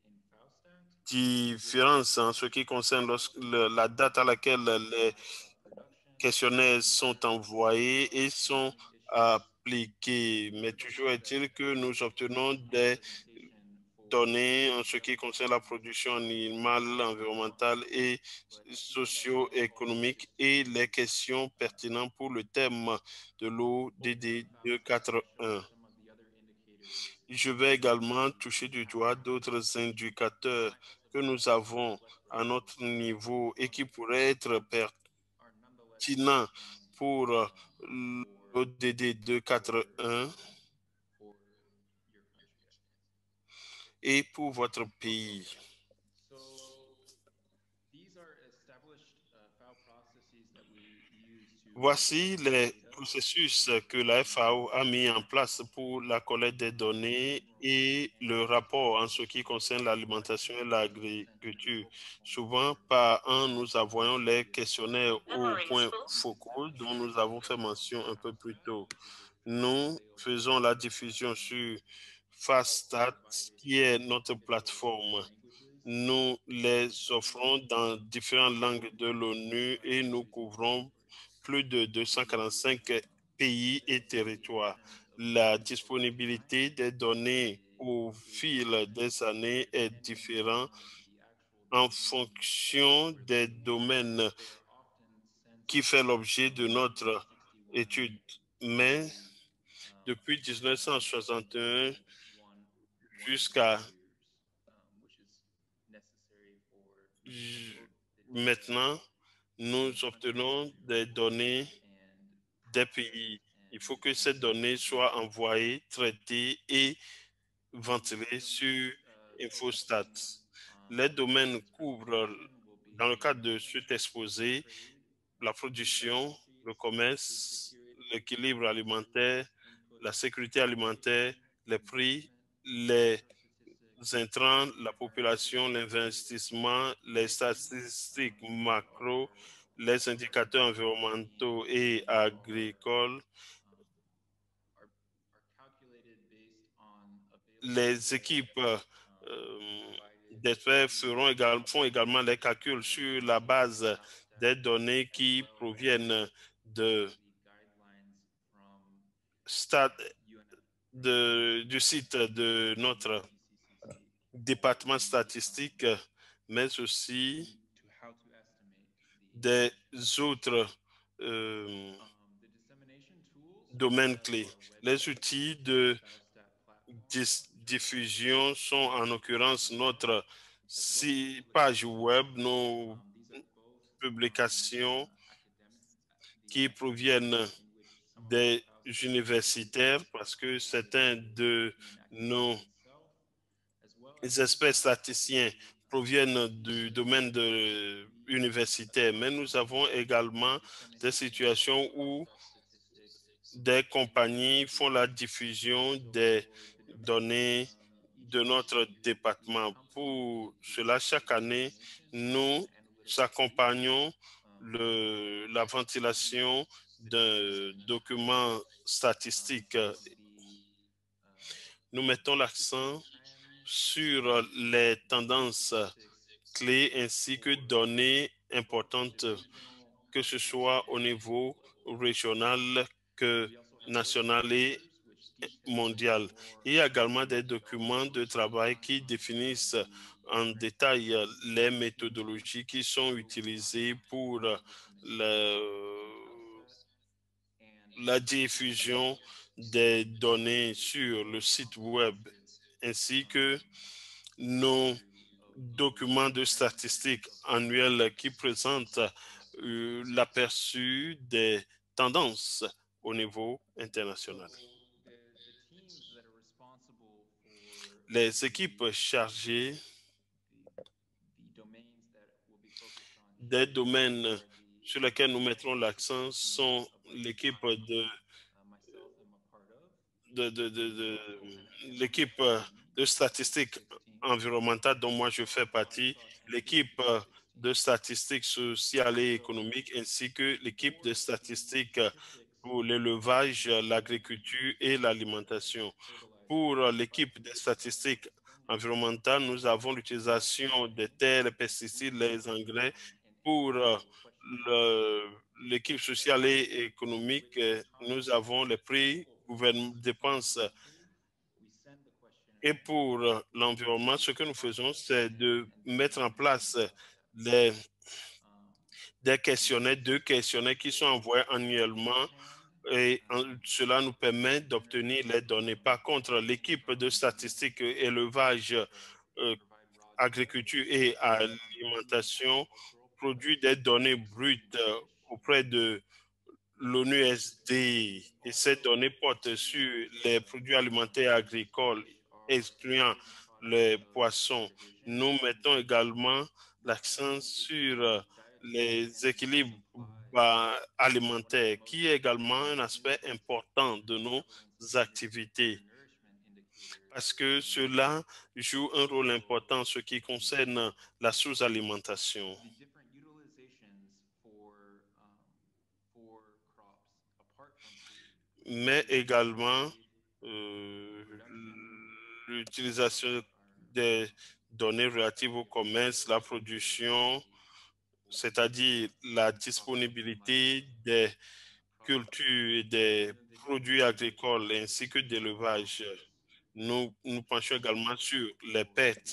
différences en ce qui concerne la date à laquelle les questionnaires sont envoyés et sont appliqués. Mais toujours est-il que nous obtenons des données en ce qui concerne la production animale, environnementale et socio-économique et les questions pertinentes pour le thème de l'ODD 241. Je vais également toucher du doigt d'autres indicateurs que nous avons à notre niveau et qui pourraient être pertinents pour l'ODD 241 et pour votre pays. Voici les processus que la FAO a mis en place pour la collecte des données et le rapport en ce qui concerne l'alimentation et l'agriculture. Souvent, par an, nous envoyons les questionnaires aux points focaux dont nous avons fait mention un peu plus tôt. Nous faisons la diffusion sur FastStat, qui est notre plateforme. Nous les offrons dans différentes langues de l'ONU et nous couvrons plus de 245 pays et territoires. La disponibilité des données au fil des années est différente en fonction des domaines qui fait l'objet de notre étude. Mais depuis 1961 jusqu'à maintenant, nous obtenons des données des pays. Il faut que ces données soient envoyées, traitées et ventilées sur Infostat. Les domaines couvrent, dans le cadre de cet exposé, la production, le commerce, l'équilibre alimentaire, la sécurité alimentaire, les prix, les intrants, la population, l'investissement, les statistiques macro, les indicateurs environnementaux et agricoles. Les équipes d'experts font également les calculs sur la base des données qui proviennent du site de notre département statistique, mais aussi des autres domaines clés. Les outils de diffusion sont en l'occurrence notre page web, nos publications qui proviennent des universitaires parce que certains de nos experts statisticiens proviennent du domaine universitaire, mais nous avons également des situations où des compagnies font la diffusion des données de notre département. Pour cela, chaque année, nous accompagnons la ventilation d'un document statistique. Nous mettons l'accent sur les tendances clés ainsi que données importantes, que ce soit au niveau régional que national et mondial. Il y a également des documents de travail qui définissent en détail les méthodologies qui sont utilisées pour la diffusion des données sur le site web, ainsi que nos documents de statistiques annuels qui présentent l'aperçu des tendances au niveau international. Les équipes chargées des domaines sur lesquels nous mettrons l'accent sont l'équipe de l'équipe de statistiques environnementales dont moi je fais partie, l'équipe de statistiques sociales et économiques, ainsi que l'équipe de statistiques pour l'élevage, l'agriculture et l'alimentation. Pour l'équipe des statistiques environnementales, nous avons l'utilisation des terres, les pesticides, les engrais. Pour l'équipe sociale et économique, nous avons les prix dépenses. Et pour l'environnement, ce que nous faisons, c'est de mettre en place des questionnaires, 2 questionnaires qui sont envoyés annuellement et cela nous permet d'obtenir les données. Par contre, l'équipe de statistiques élevage, agriculture et alimentation produit des données brutes auprès de l'ONUSD et ces données portent sur les produits alimentaires agricoles, excluant les poissons. Nous mettons également l'accent sur les équilibres alimentaires, qui est également un aspect important de nos activités, parce que cela joue un rôle important en ce qui concerne la sous-alimentation. Mais également l'utilisation des données relatives au commerce, la production, c'est-à-dire la disponibilité des cultures et des produits agricoles ainsi que d'élevage. Nous penchons également sur les pertes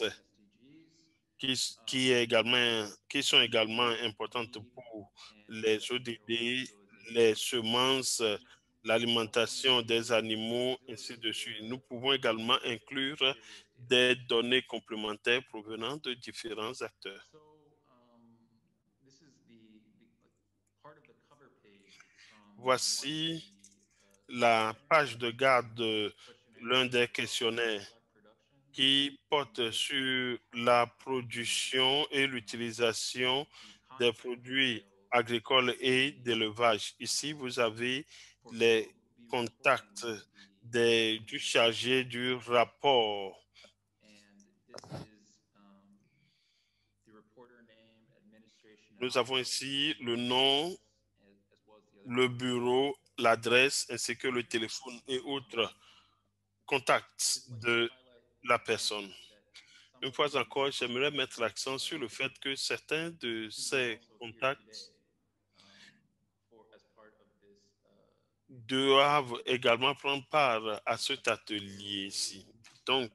qui sont également importantes pour les ODD, les semences, l'alimentation des animaux, ainsi de suite. Nous pouvons également inclure des données complémentaires provenant de différents acteurs. Voici la page de garde de l'un des questionnaires qui porte sur la production et l'utilisation des produits agricoles et d'élevage. Ici, vous avez les contacts du chargé du rapport. Nous avons ici le nom, le bureau, l'adresse, ainsi que le téléphone et autres contacts de la personne. Une fois encore, j'aimerais mettre l'accent sur le fait que certains de ces contacts doivent également prendre part à cet atelier ici. Donc,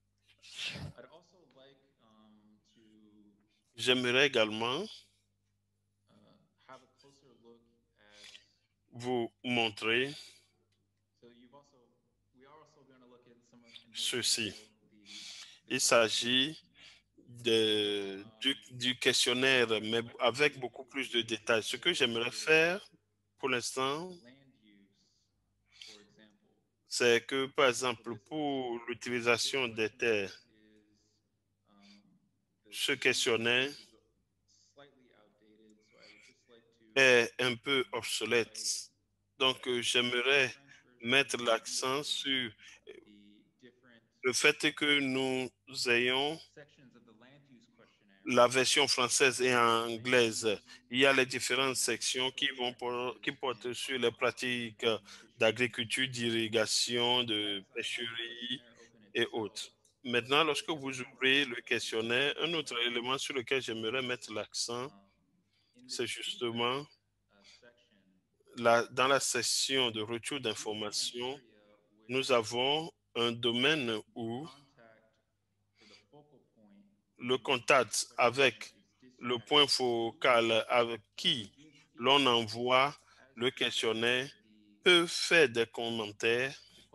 j'aimerais également vous montrer ceci. Il s'agit du questionnaire, mais avec beaucoup plus de détails. Ce que j'aimerais faire pour l'instant, c'est que, par exemple, pour l'utilisation des terres, ce questionnaire est un peu obsolète. Donc, j'aimerais mettre l'accent sur le fait que nous ayons la version française et anglaise. Il y a les différentes sections qui portent sur les pratiques d'agriculture, d'irrigation, de pêcherie et autres. Maintenant, lorsque vous ouvrez le questionnaire, un autre élément sur lequel j'aimerais mettre l'accent, c'est justement dans la section de retour d'information, nous avons un domaine où le contact avec le point focal avec qui l'on envoie le questionnaire peut faire des commentaires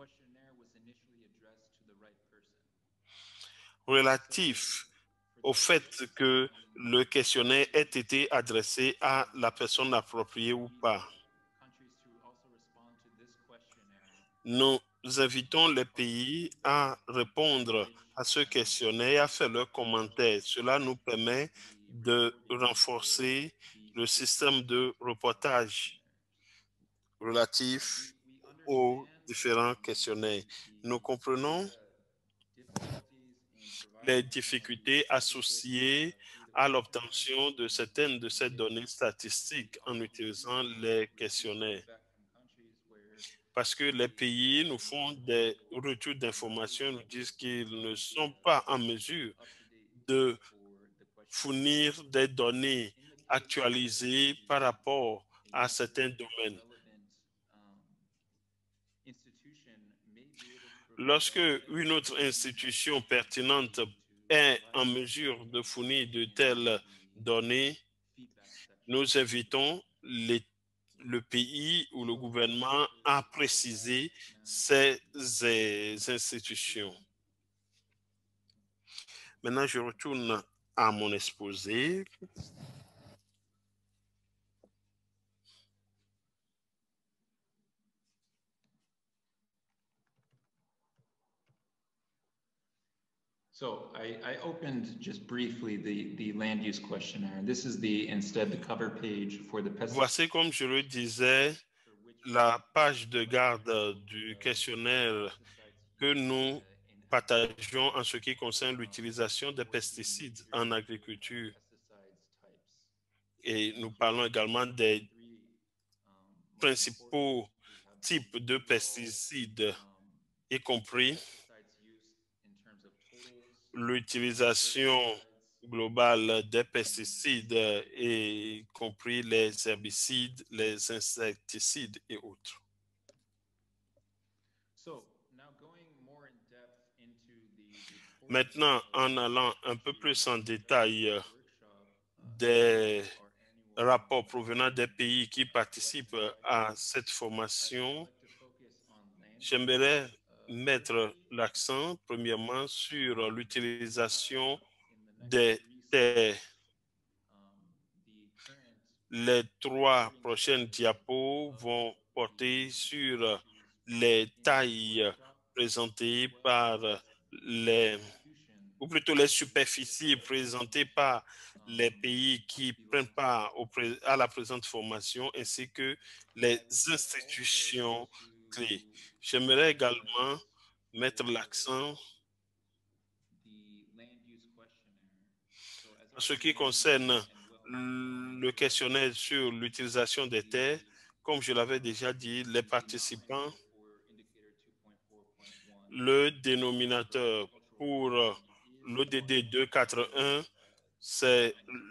relatifs au fait que le questionnaire ait été adressé à la personne appropriée ou pas. Nous invitons les pays à répondre à ce questionnaire et à faire leurs commentaires. Cela nous permet de renforcer le système de reportage relatif aux différents questionnaires. Nous comprenons les difficultés associées à l'obtention de certaines de ces données statistiques en utilisant les questionnaires. Parce que les pays nous font des retours d'informations, nous disent qu'ils ne sont pas en mesure de fournir des données actualisées par rapport à certains domaines. Lorsque une autre institution pertinente est en mesure de fournir de telles données, nous invitons le pays ou le gouvernement à préciser ces institutions. Maintenant, je retourne à mon exposé. So I opened just briefly the land use questionnaire. This is instead the cover page for the pesticide. Voici, comme je le disais, la page de garde du questionnaire que nous partageons en ce qui concerne l'utilisation des pesticides en agriculture. Et nous parlons également des principaux types de pesticides, y compris l'utilisation globale des pesticides, y compris les herbicides, les insecticides et autres. Maintenant, en allant un peu plus en détail des rapports provenant des pays qui participent à cette formation, j'aimerais mettre l'accent premièrement sur l'utilisation des terres. Les 3 prochaines diapos vont porter sur les tailles présentées par ou plutôt les superficies présentées par les pays qui prennent part à la présente formation, ainsi que les institutions clés. J'aimerais également mettre l'accent en ce qui concerne le questionnaire sur l'utilisation des terres. Comme je l'avais déjà dit, les participants, le dénominateur pour l'ODD 241, c'est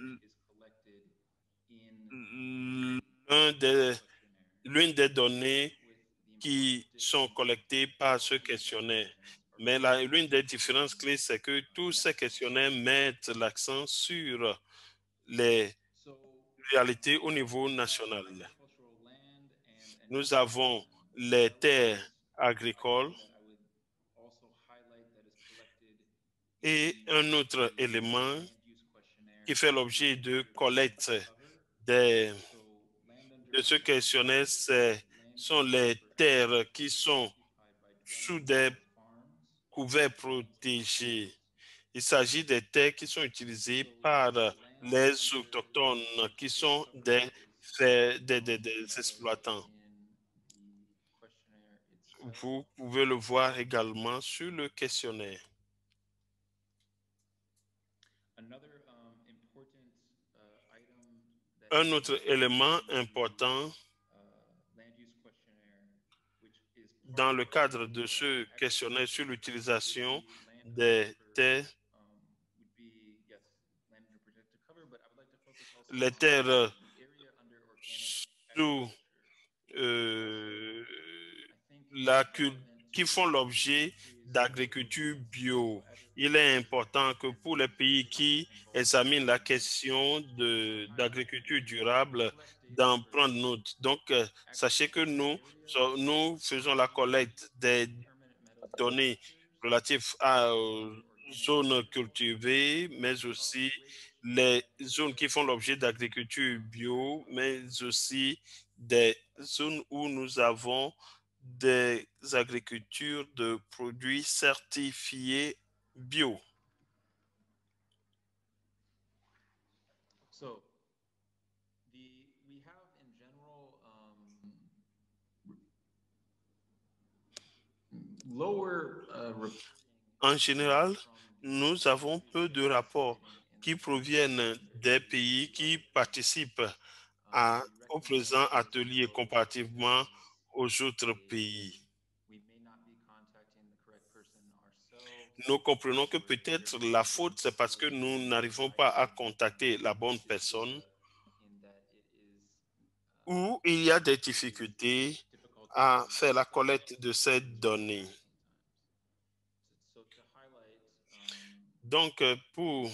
l'une des données qui sont collectées par ce questionnaire. Mais l'une des différences clés, c'est que tous ces questionnaires mettent l'accent sur les réalités au niveau national. Nous avons les terres agricoles et un autre élément qui fait l'objet de collecte de ce questionnaire, sont les terres qui sont sous des couverts protégés. Il s'agit des terres qui sont utilisées par les autochtones, qui sont des exploitants. Vous pouvez le voir également sur le questionnaire. Un autre élément important dans le cadre de ce questionnaire sur l'utilisation des terres, les terres sous qui font l'objet d'agriculture bio. Il est important que pour les pays qui examinent la question d'agriculture durable, d'en prendre note. Donc, sachez que nous faisons la collecte des données relatives aux zones cultivées, mais aussi les zones qui font l'objet d'agriculture bio, mais aussi des zones où nous avons des agricultures de produits certifiés bio. En général, nous avons peu de rapports qui proviennent des pays qui participent au présent atelier comparativement aux autres pays. Nous comprenons que peut-être la faute, c'est parce que nous n'arrivons pas à contacter la bonne personne ou il y a des difficultés à faire la collecte de ces données. Donc, pour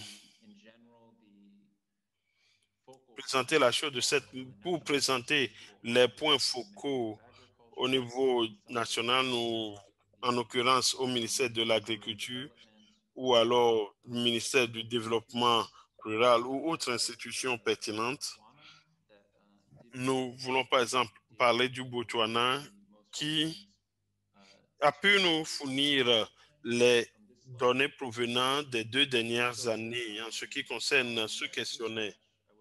présenter la chose pour présenter les points focaux au niveau national, ou en l'occurrence au ministère de l'Agriculture, ou alors le ministère du Développement rural ou autre institution pertinente. Nous voulons par exemple parler du Botswana qui a pu nous fournir les données provenant des 2 dernières années en ce qui concerne ce questionnaire.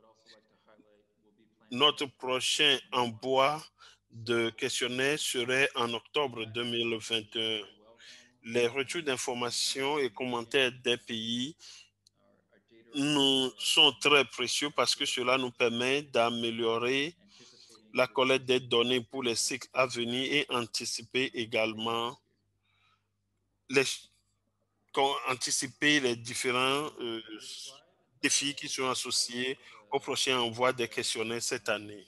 Notre prochain envoi de questionnaire serait en octobre 2021. Les retours d'informations et commentaires des pays nous sont très précieux parce que cela nous permet d'améliorer la collecte des données pour les cycles à venir et anticiper également les différents défis qui sont associés au prochain envoi des questionnaires cette année.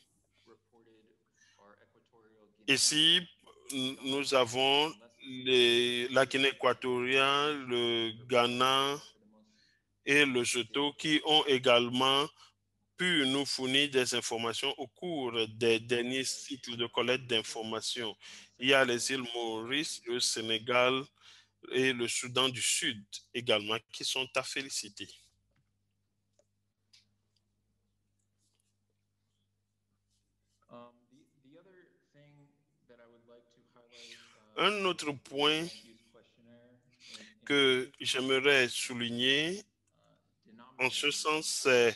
Ici, nous avons la Guinée équatoriale, le Ghana et le Lesotho qui ont également pu nous fournir des informations au cours des derniers cycles de collecte d'informations. Il y a les îles Maurice, le Sénégal et le Soudan du Sud également qui sont à féliciter. Un autre point que j'aimerais souligner en ce sens, c'est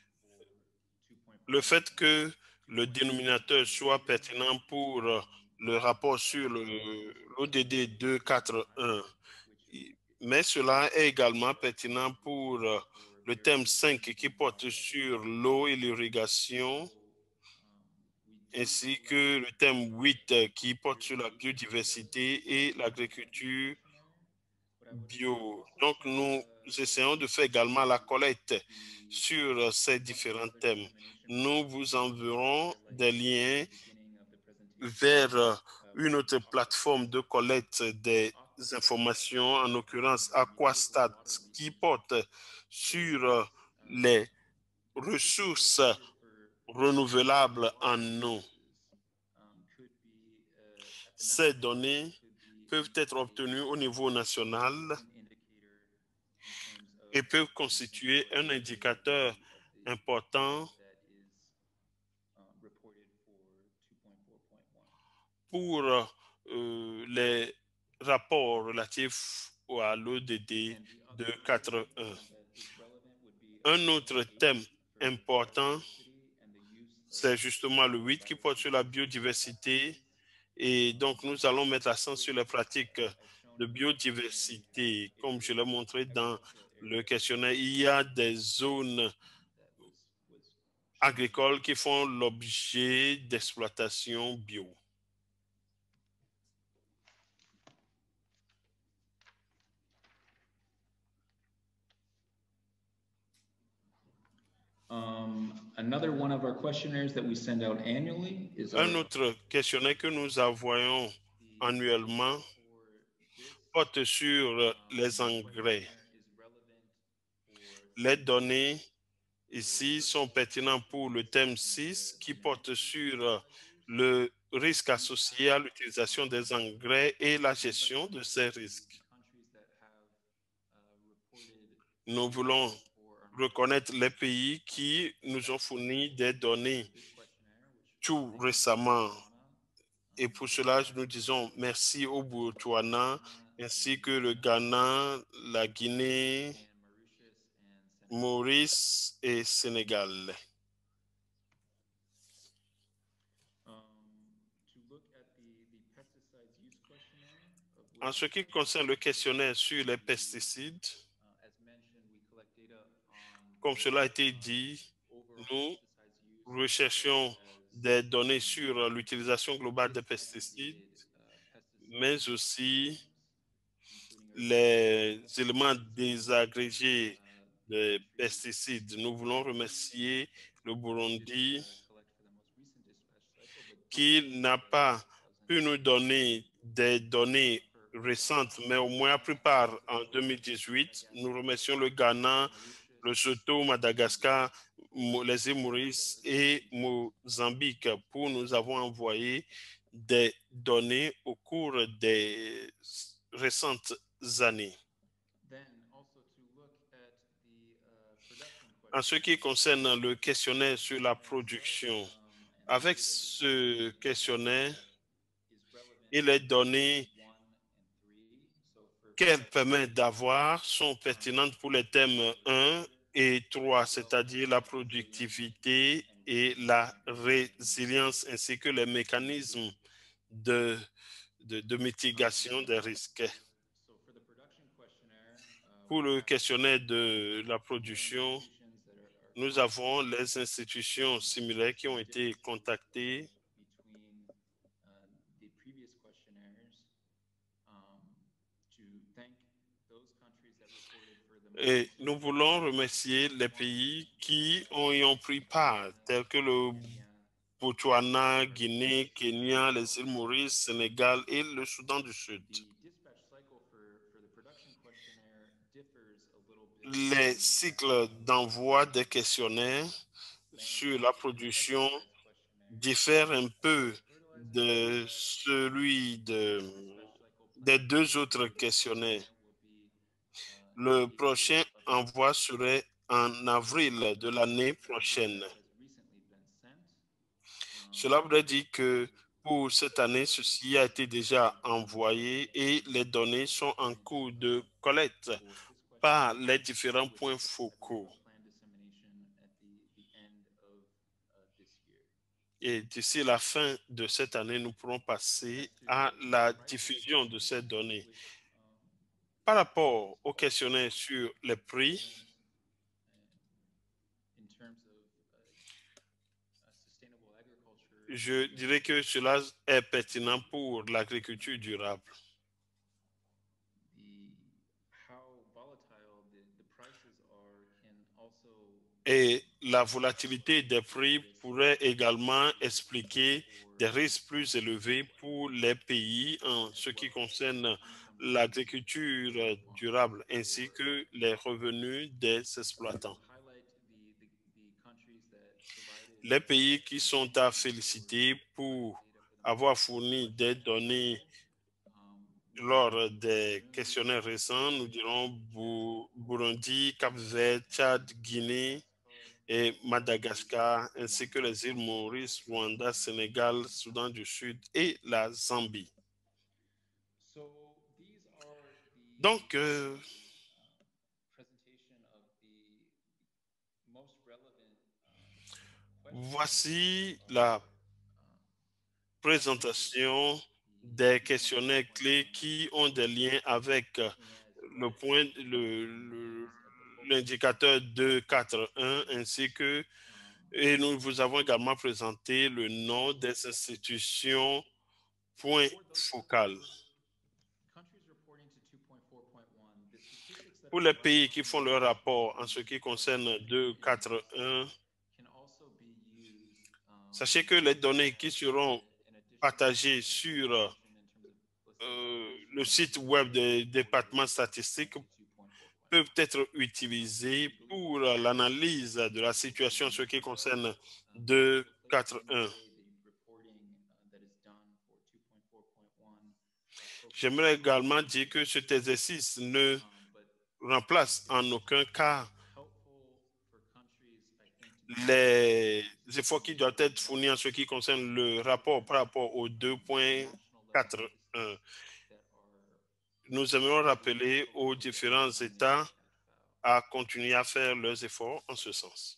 le fait que le dénominateur soit pertinent pour le rapport sur l'ODD 241. Mais cela est également pertinent pour le thème 5 qui porte sur l'eau et l'irrigation, ainsi que le thème 8 qui porte sur la biodiversité et l'agriculture bio. Donc, nous essayons de faire également la collecte sur ces différents thèmes. Nous vous enverrons des liens vers une autre plateforme de collecte des informations, en l'occurrence Aquastat, qui porte sur les ressources renouvelables en eau. Ces données peuvent être obtenues au niveau national et peuvent constituer un indicateur important pour les rapports relatifs à l'ODD 241. Un autre thème important, c'est justement le 8 qui porte sur la biodiversité. Et donc, nous allons mettre l'accent sur les pratiques de biodiversité. Comme je l'ai montré dans le questionnaire, il y a des zones agricoles qui font l'objet d'exploitation bio. Another one of our questionnaires that we send out annually is un autre questionnaire que nous envoyons annuellement porte sur les engrais. Les données ici sont pertinentes pour le thème 6 qui porte sur le risque associé à l'utilisation des engrais et la gestion de ces risques. Nous voulons reconnaître les pays qui nous ont fourni des données tout récemment. Et pour cela, nous disons merci au Botswana, ainsi que le Ghana, la Guinée, Maurice et Sénégal. En ce qui concerne le questionnaire sur les pesticides, comme cela a été dit, nous recherchons des données sur l'utilisation globale des pesticides, mais aussi les éléments désagrégés des pesticides. Nous voulons remercier le Burundi qui n'a pas pu nous donner des données récentes, mais au moins la plupart en 2018. Nous remercions le Ghana, le Lesotho, Madagascar, les îles Maurice et Mozambique pour nous avoir envoyé des données au cours des récentes années. En ce qui concerne le questionnaire sur la production, avec ce questionnaire et les données qu'elle permet d'avoir sont pertinentes pour les thèmes 1 et 3, c'est-à-dire la productivité et la résilience, ainsi que les mécanismes de mitigation des risques. Pour le questionnaire de la production, nous avons les institutions similaires qui ont été contactées et nous voulons remercier les pays qui y ont pris part, tels que le Botswana, Guinée, Kenya, les îles Maurice, Sénégal et le Soudan du Sud. Les cycles d'envoi des questionnaires sur la production diffèrent un peu de celui des deux autres questionnaires. Le prochain envoi serait en avril de l'année prochaine. Cela voudrait dire que pour cette année, ceci a été déjà envoyé et les données sont en cours de collecte par les différents points focaux. Et d'ici la fin de cette année, nous pourrons passer à la diffusion de ces données. Par rapport au questionnaire sur les prix, je dirais que cela est pertinent pour l'agriculture durable. Et la volatilité des prix pourrait également expliquer des risques plus élevés pour les pays en ce qui concerne l'agriculture durable ainsi que les revenus des exploitants. Les pays qui sont à féliciter pour avoir fourni des données lors des questionnaires récents, nous dirons Burundi, Cap-Vert, Tchad, Guinée et Madagascar, ainsi que les îles Maurice, Rwanda, Sénégal, Soudan du Sud et la Zambie. Donc, voici la présentation des questionnaires clés qui ont des liens avec le point, l'indicateur 2.4.1 ainsi que, et nous vous avons également présenté le nom des institutions point focal. Pour les pays qui font leur rapport en ce qui concerne 2.4.1, sachez que les données qui seront partagées sur le site web des départements statistiques peuvent être utilisées pour l'analyse de la situation en ce qui concerne 2.4.1. J'aimerais également dire que cet exercice ne remplace en aucun cas les efforts qui doivent être fournis en ce qui concerne le rapport par rapport au 2.4.1. Nous aimerions rappeler aux différents États à continuer à faire leurs efforts en ce sens.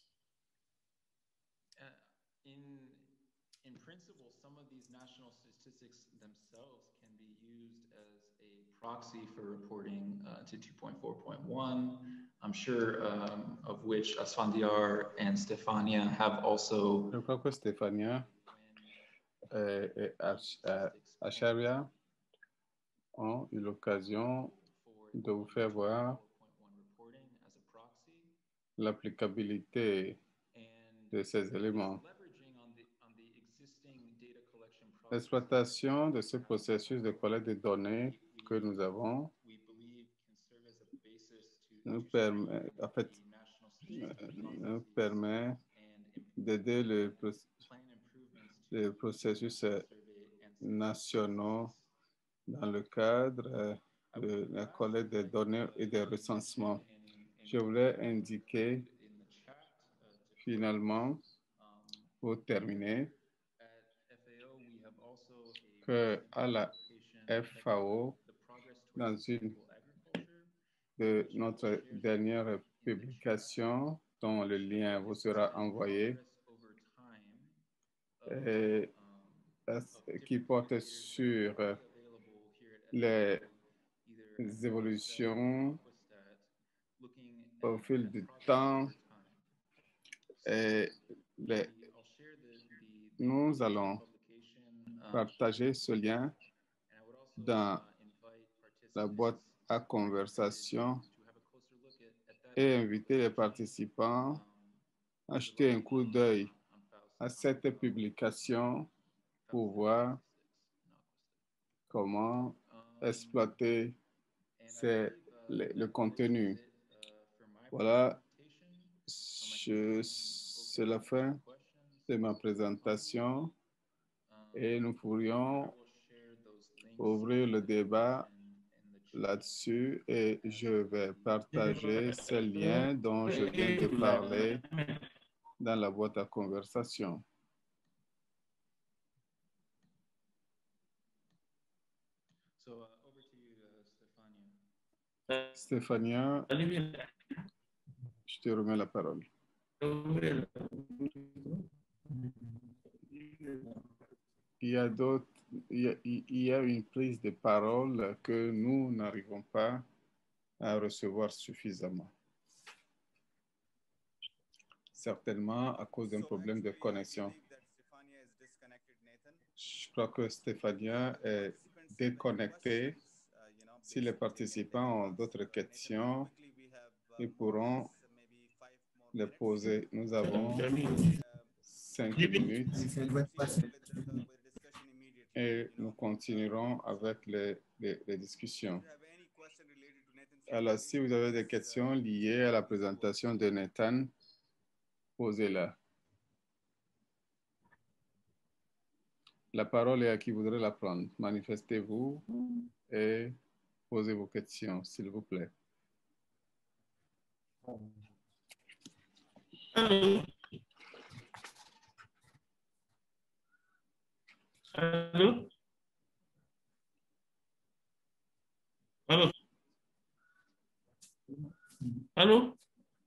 proxy for reporting to 2.4.1. I'm sure of which Asfandiar and Stefania have also. Je crois que Stefania et Acharya ont eu l'occasion de vous faire voir l'applicabilité de ces éléments. L'exploitation de ce processus de collecte de données que nous avons nous permet d'aider les processus nationaux dans le cadre de la collecte des données et des recensements. Je voulais indiquer finalement, pour terminer, qu'à la FAO, dans une de notre dernière publication, dont le lien vous sera envoyé, et qui porte sur les évolutions au fil du temps, et nous allons partager ce lien dans la boîte à conversation et inviter les participants à jeter un coup d'œil à cette publication pour voir comment exploiter le contenu. Voilà, c'est la fin de ma présentation et nous pourrions ouvrir le débat là-dessus et je vais partager ces liens dont je viens de parler dans la boîte à conversation. Over to you, Stefania. Stefania, je te remets la parole. Il y a une prise de parole que nous n'arrivons pas à recevoir suffisamment. Certainement à cause d'un problème de connexion. Je crois que Stefania est déconnectée. Si les participants ont d'autres questions, ils pourront les poser. Nous avons 5 minutes et nous continuerons avec les discussions. Alors, si vous avez des questions liées à la présentation de Nathan, posez-la. La parole est à qui voudrait la prendre. Manifestez-vous et posez vos questions, s'il vous plaît. Allô? Allô? Allô? Allô?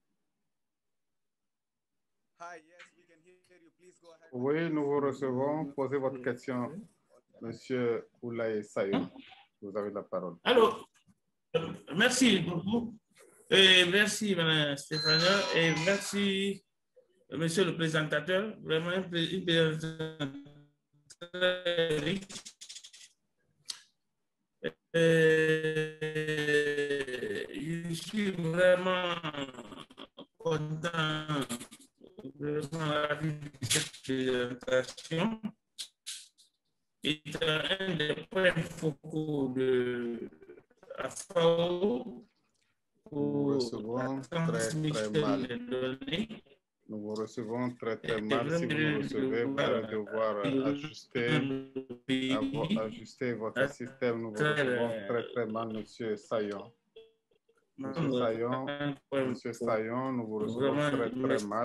Oui, nous vous recevons. Posez votre question, Monsieur Oulaye Sayon. Vous avez la parole. Allô? Merci beaucoup. Et merci, Mme Stéphania, et merci, Monsieur le présentateur. Vraiment une présentation très riche. Je suis vraiment content de cette présentation. C'est un des points focaux de la FAO. Nous recevons très mal. Nous vous recevons très mal. Si vous nous recevez, vous allez devoir ajuster votre système. Nous vous recevons très mal, Monsieur Sayon. Monsieur Sayon, nous vous recevons très mal.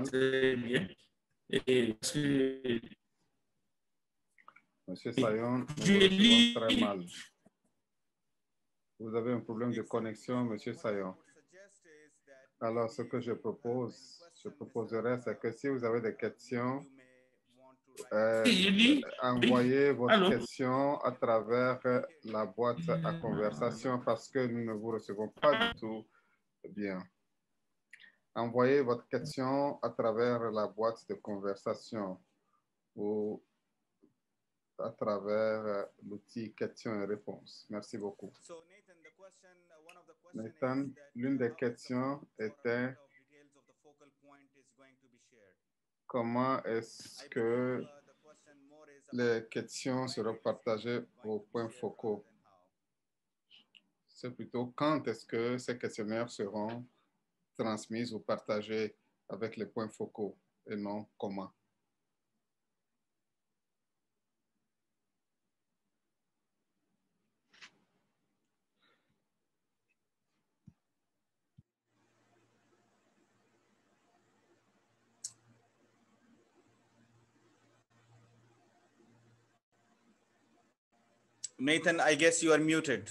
Monsieur Sayon, nous vous recevons très mal. Vous avez un problème de connexion, Monsieur Sayon. Alors, ce que je proposerais, c'est que si vous avez des questions, envoyer votre Allô? question à travers la boîte à conversation parce que nous ne vous recevons pas du tout bien. Envoyez votre question à travers la boîte de conversation ou à travers l'outil questions et réponses. Merci beaucoup. Nathan, l'une des questions était comment est-ce que les questions seront partagées aux points focaux? C'est plutôt quand est-ce que ces questionnaires seront transmis ou partagés avec les points focaux et non comment. Nathan, I guess you are muted.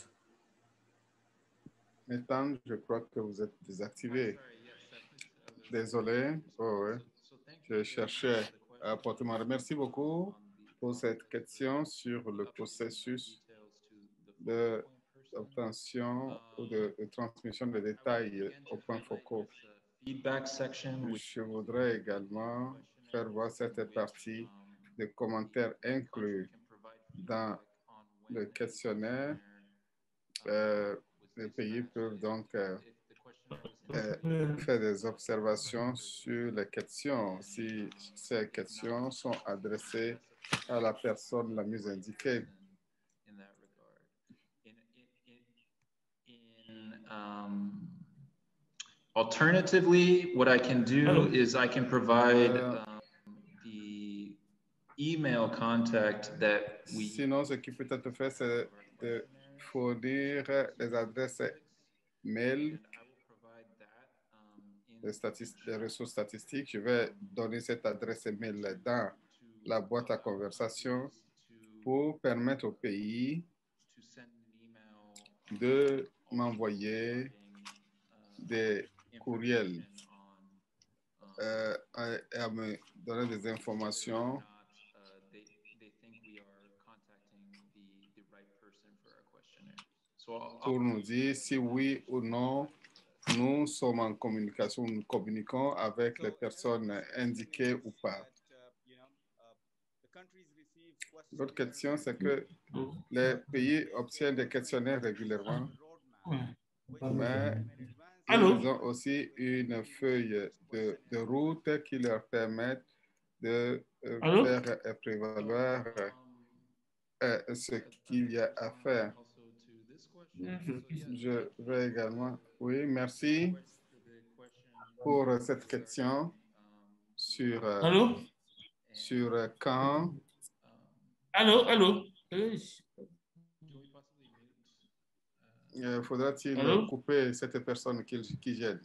Nathan, je crois que vous êtes désactivé. Désolé. Oh, ouais. Je cherchais à apporter mon... Merci beaucoup pour cette question sur le processus d'obtention ou de transmission de détails aux points focaux. Je voudrais également faire voir cette partie de commentaires inclus dans le questionnaire. Les pays peuvent donc faire des observations sur les questions, si ces questions sont adressées à la personne la mieux indiquée. Alternatively, what I can do is I can provide the email contact that we... Sinon, ce qui peut être fait, c'est de fournir les adresses mail, les ressources statistiques. Je vais donner cette adresse mail dans la boîte à conversation pour permettre au pays de m'envoyer des courriels et à me donner des informations pour nous dire si oui ou non nous sommes en communication, nous communiquons avec les personnes indiquées ou pas. L'autre question, c'est que les pays obtiennent des questionnaires régulièrement, mais ils ont aussi une feuille de route qui leur permet de faire prévaloir ce qu'il y a à faire. Je vais également... Oui, merci pour cette question sur quand... Allô? Faudra-t-il couper cette personne qui gêne?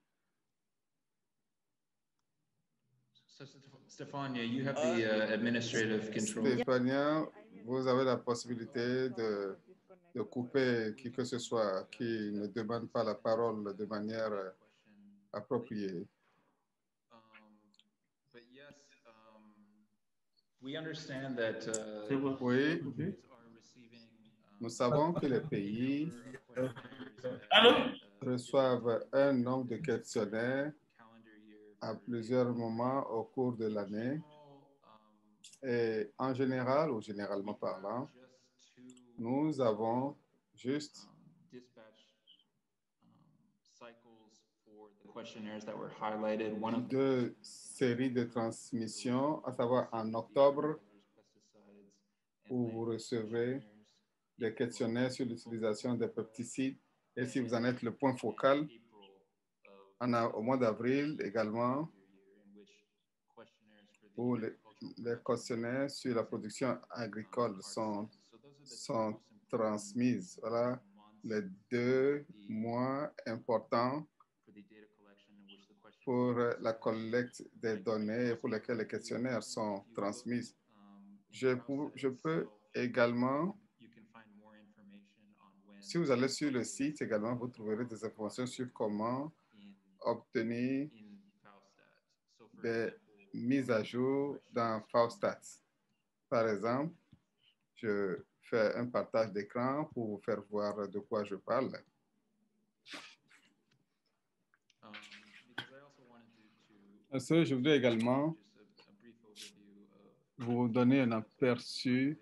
Stefania, you have the administrative control. Stefania, vous avez la possibilité de couper qui que ce soit qui ne demande pas la parole de manière appropriée. We understand that, oui, nous savons que les pays reçoivent un nombre de questionnaires à plusieurs moments au cours de l'année. Et en général, ou généralement parlant, nous avons juste deux séries de transmissions, à savoir en octobre, où vous recevrez des questionnaires sur l'utilisation des pesticides et si vous en êtes le point focal. Au mois d'avril également, où les questionnaires sur la production agricole sont transmises. Voilà les 2 mois importants pour la collecte des données pour lesquelles les questionnaires sont transmis. Je peux également, si vous allez sur le site également, vous trouverez des informations sur comment obtenir des mises à jour dans Faustat. Par exemple, je fais un partage d'écran pour vous faire voir de quoi je parle. Parce que je voudrais également vous donner un aperçu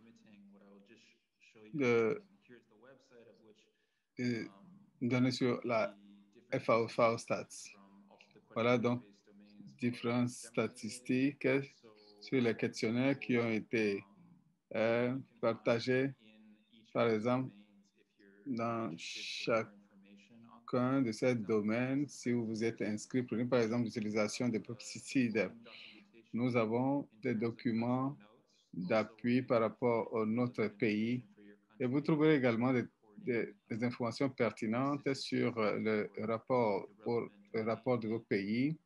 de données sur la FAO Stats. Voilà donc différentes statistiques sur les questionnaires qui ont été partagés, par exemple, dans chacun de ces domaines. Si vous vous êtes inscrit, prenez par exemple l'utilisation des pesticides. Nous avons des documents d'appui par rapport à notre pays et vous trouverez également des informations pertinentes sur le rapport de vos pays.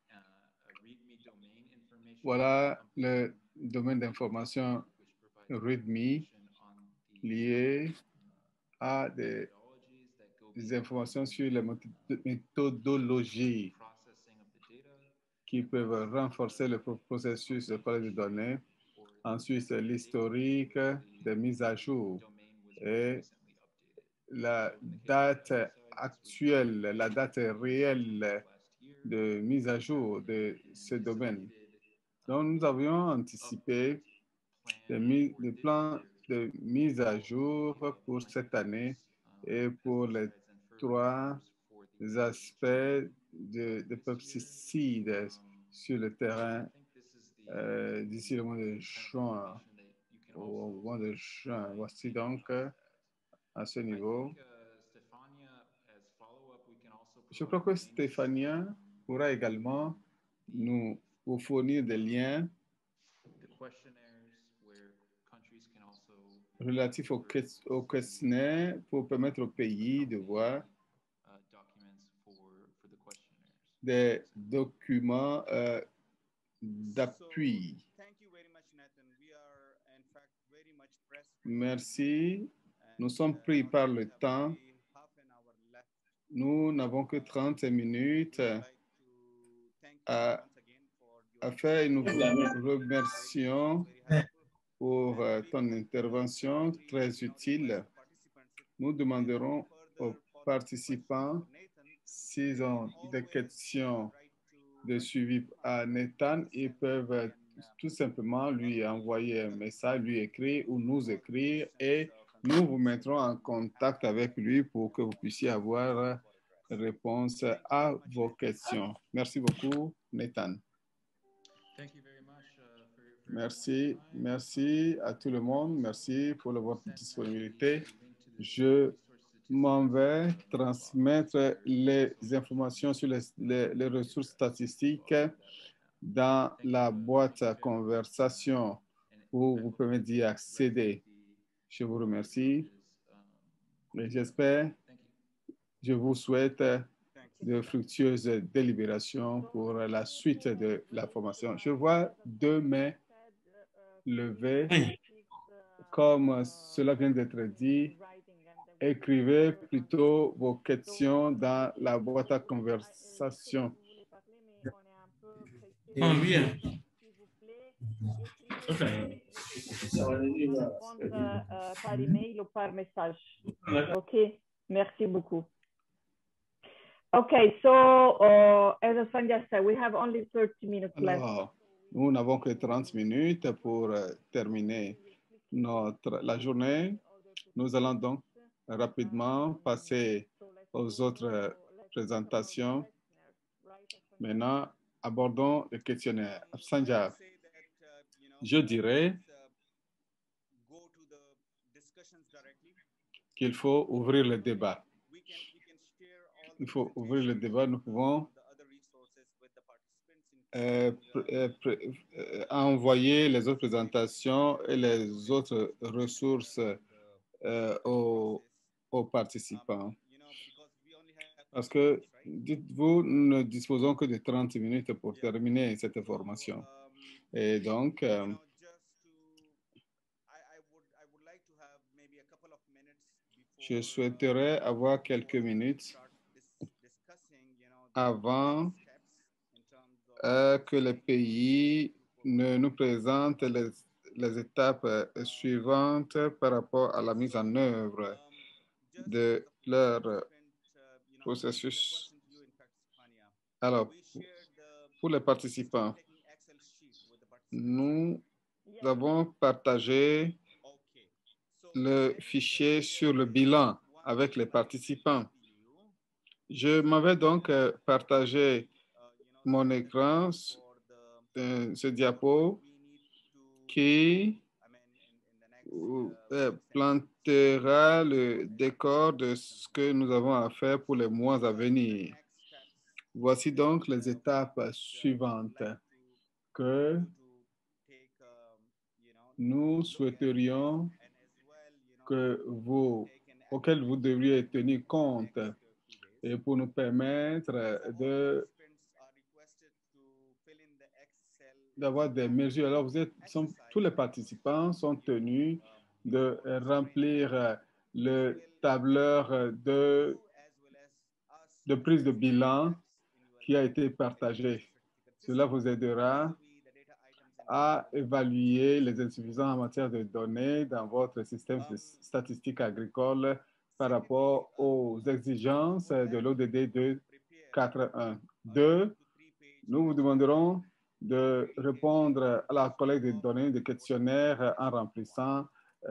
Voilà le domaine d'information README lié à des informations sur les méthodologies qui peuvent renforcer le processus de collecte de données. Ensuite, l'historique des mises à jour et la date actuelle, la date réelle de mise à jour de ce domaine. Donc, nous avions anticipé des plans de mise à jour pour cette année et pour les 3 aspects de pesticides sur le terrain d'ici le mois de juin. Au mois de juin. Voici donc à ce niveau. Je crois que Stéphania pourra également nous fournir des liens relatifs au questionnaire pour permettre au pays de voir des documents d'appui. Merci. Nous sommes pris par le temps. Nous n'avons que 30 minutes à faire et nous vous remercions pour ton intervention très utile. Nous demanderons aux participants s'ils ont des questions de suivi à Nathan, ils peuvent tout simplement lui envoyer un message, lui écrire ou nous écrire et nous vous mettrons en contact avec lui pour que vous puissiez avoir réponse à vos questions. Merci beaucoup, Nathan. Merci, merci à tout le monde. Merci pour votre disponibilité. Je m'en vais transmettre les informations sur les ressources statistiques dans la boîte à conversation pour vous permettre d'y accéder. Je vous remercie et je vous souhaite de fructueuses délibérations pour la suite de la formation. Je vois 2 mains levées. Comme cela vient d'être dit, écrivez plutôt vos questions dans la boîte à conversation. Oh, bien. Par email ou par message. OK, merci beaucoup. Okay, so as Sandhya said, we have only 30 minutes left. Alors, nous n'avons que 30 minutes pour terminer la journée. Nous allons donc rapidement passer aux autres présentations. Maintenant, abordons le questionnaire. Sandhya, je dirais qu'il faut ouvrir le débat. Il faut ouvrir le débat. Nous pouvons envoyer les autres présentations et les autres ressources aux participants. Parce que, dites-vous, nous ne disposons que de 30 minutes pour terminer cette formation. Et donc, je souhaiterais avoir quelques minutes avant que les pays nous présente les étapes suivantes par rapport à la mise en œuvre de leur processus. Alors, pour les participants, nous avons partagé le fichier sur le bilan avec les participants. Je m'avais donc partagé mon écran, ce diapo qui plantera le décor de ce que nous avons à faire pour les mois à venir. Voici donc les étapes suivantes que nous souhaiterions auxquelles vous devriez tenir compte et pour nous permettre d'avoir des mesures. Alors, tous les participants sont tenus de remplir le tableur de prise de bilan qui a été partagé. Cela vous aidera à évaluer les insuffisances en matière de données dans votre système de statistiques agricoles par rapport aux exigences de l'ODD 2.4.1. 2. Nous vous demanderons de répondre à la collecte de données de questionnaires en remplissant,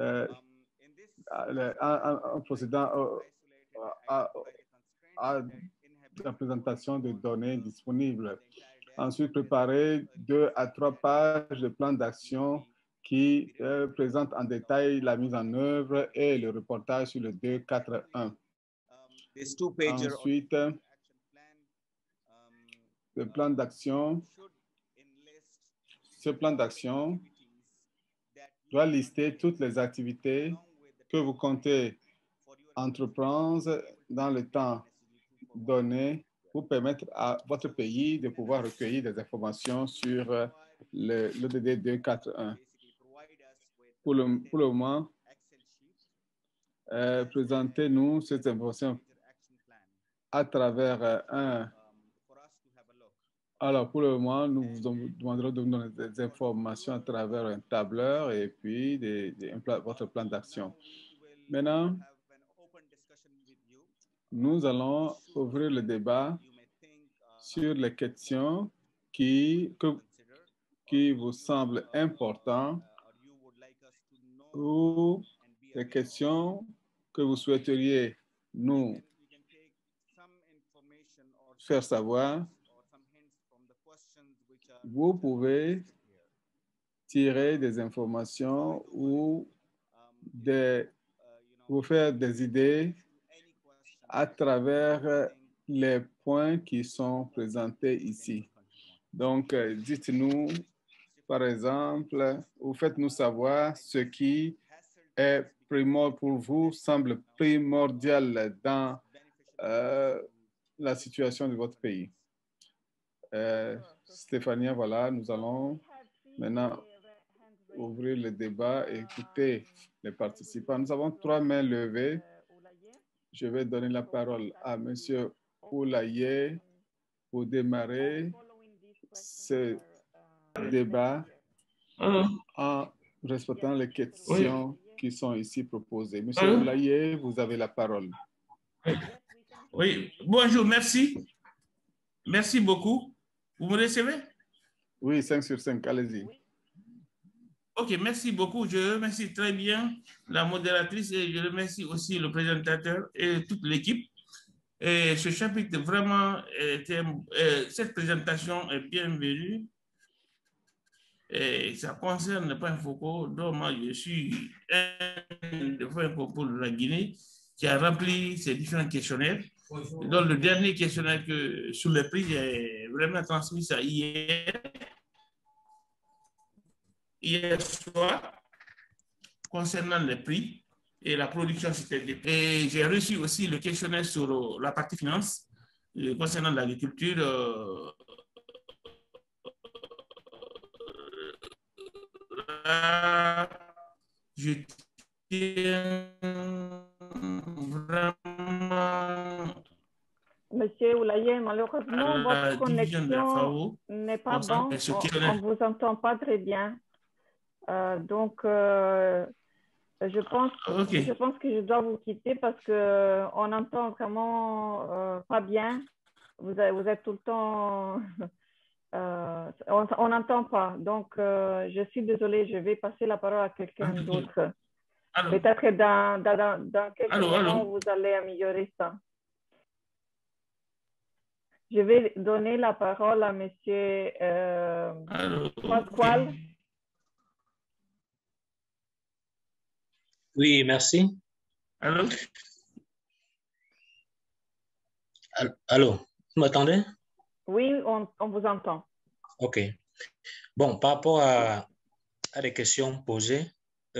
en procédant à la présentation de données disponibles. Ensuite, préparer 2 à 3 pages de plan d'action qui présentent en détail la mise en œuvre et le reportage sur le 2.4.1. Ensuite, le plan d'action. Ce plan d'action doit lister toutes les activités que vous comptez entreprendre dans le temps donné pour permettre à votre pays de pouvoir recueillir des informations sur l'ODD 2.4.1. Pour le moment, présentez-nous ces informations à travers un. Alors, pour le moment, nous vous demanderons de nous donner des informations à travers un tableur et puis votre plan d'action. Maintenant, nous allons ouvrir le débat sur les questions qui vous semblent importantes ou les questions que vous souhaiteriez nous faire savoir. Vous pouvez tirer des informations ou vous faire des idées à travers les points qui sont présentés ici. Donc, dites-nous, par exemple, ou faites-nous savoir ce qui est pour vous semble primordial dans la situation de votre pays. Stéphania, voilà, nous allons maintenant ouvrir le débat et écouter les participants. Nous avons 3 mains levées. Je vais donner la parole à M. Oulaye pour démarrer ce débat en respectant les questions qui sont ici proposées. M. Oulaye, vous avez la parole. Oui, bonjour, merci. Merci beaucoup. Vous me recevez? Oui, 5 sur 5, allez-y. OK, merci beaucoup. Je remercie très bien la modératrice et je remercie aussi le présentateur et toute l'équipe. Et ce chapitre, vraiment, cette présentation est bienvenue. Et ça concerne le point Foucault, dont moi je suis un des points Foucault de la Guinée, qui a rempli ces différents questionnaires. Donc, le dernier questionnaire sur les prix, j'ai vraiment transmis ça hier soir, concernant les prix et la production. Et j'ai reçu aussi le questionnaire sur la partie finance, concernant l'agriculture. Je tiens vraiment Monsieur Oulaye, malheureusement, la votre division de la connexion FAO, n'est pas au centre bonne. On institutionnel. ne vous entend pas très bien. Donc, je pense que je dois vous quitter parce qu'on entend vraiment pas bien. Vous êtes tout le temps... on n'entend pas. Donc, je suis désolée, je vais passer la parole à quelqu'un d'autre. Peut-être que dans quelques moments, vous allez améliorer ça. Je vais donner la parole à monsieur Pasquale. Okay. Oui, merci. Allô? Allô, vous m'entendez? Oui, on vous entend. OK. Bon, par rapport à des questions posées,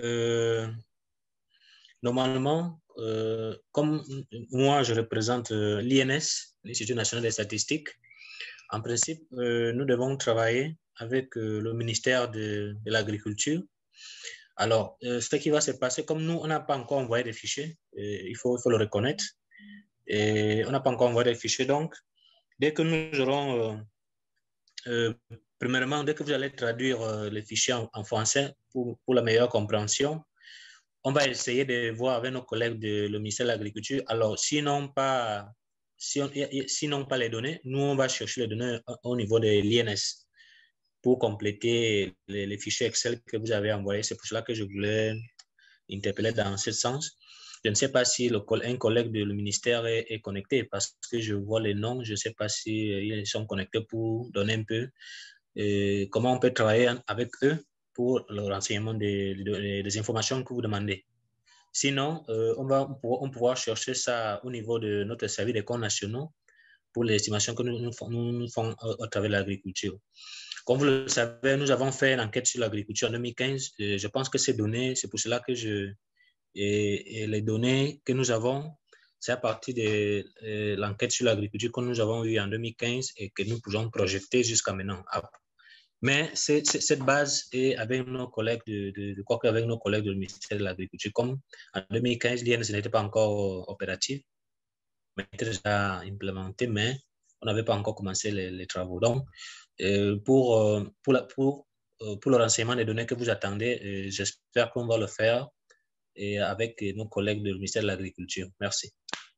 normalement, comme moi, je représente l'INS, l'Institut national des statistiques, en principe, nous devons travailler avec le ministère de l'Agriculture. Alors, ce qui va se passer, comme nous, on n'a pas encore envoyé des fichiers, il faut le reconnaître, et on n'a pas encore envoyé des fichiers. Donc, dès que nous aurons, premièrement, dès que vous allez traduire les fichiers en français pour la meilleure compréhension, on va essayer de voir avec nos collègues du ministère de l'Agriculture. Alors, sinon pas les données, nous, on va chercher les données au niveau de l'INS pour compléter les fichiers Excel que vous avez envoyés. C'est pour cela que je voulais interpeller dans ce sens. Je ne sais pas si un collègue du ministère est connecté parce que je vois les noms. Je ne sais pas s'ils sont connectés pour donner un peu comment on peut travailler avec eux pour le renseignement des informations que vous demandez. Sinon, on pourra chercher ça au niveau de notre service des comptes nationaux pour l'estimation que nous faisons à travers l'agriculture. Comme vous le savez, nous avons fait une enquête sur l'agriculture en 2015. Je pense que ces données, c'est pour cela que les données que nous avons, c'est à partir de l'enquête sur l'agriculture que nous avons eue en 2015 et que nous pouvons projeter jusqu'à maintenant. Mais cette base est avec nos collègues avec nos collègues du ministère de l'Agriculture. Comme en 2015, l'INS n'était pas encore opératif, mais était déjà implémenté, mais on n'avait pas encore commencé les travaux. Donc, pour le renseignement des données que vous attendez, j'espère qu'on va le faire avec nos collègues du ministère de l'Agriculture. Merci.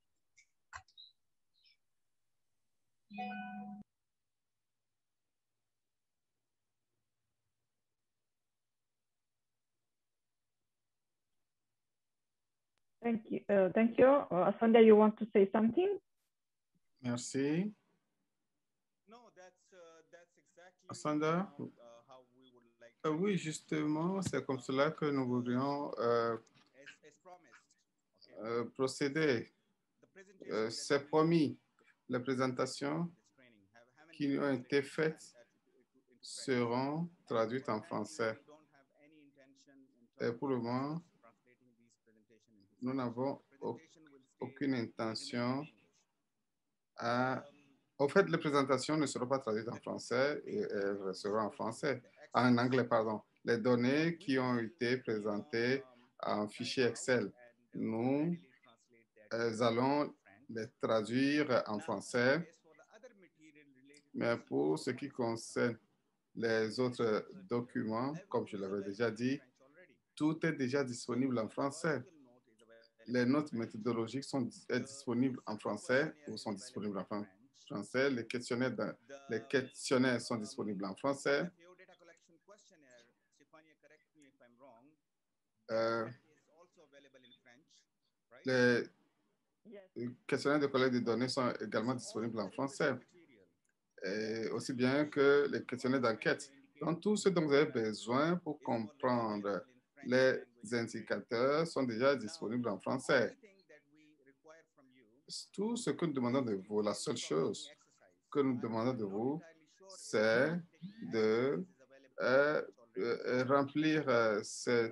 Thank you. Asanda, you want to say something? Merci. Asanda? Oui, justement, c'est comme cela que nous voudrions procéder. C'est promis. Les présentations qui ont été faites seront traduites en français. Et pour le moment, nous n'avons aucune intention à... Au fait, les présentations ne seront pas traduites en français, et elles seront en français, en anglais, pardon. Les données qui ont été présentées en fichier Excel, nous allons les traduire en français. Mais pour ce qui concerne les autres documents, comme je l'avais déjà dit, tout est déjà disponible en français. Les notes méthodologiques sont disponibles en français ou sont disponibles en français. Les questionnaires sont disponibles en français. Les questionnaires de collecte de données sont également disponibles en français, et aussi bien que les questionnaires d'enquête. Donc, tout ce dont vous avez besoin pour comprendre les indicateurs sont déjà disponibles en français. Tout ce que nous demandons de vous, la seule chose que nous demandons de vous, c'est de remplir cette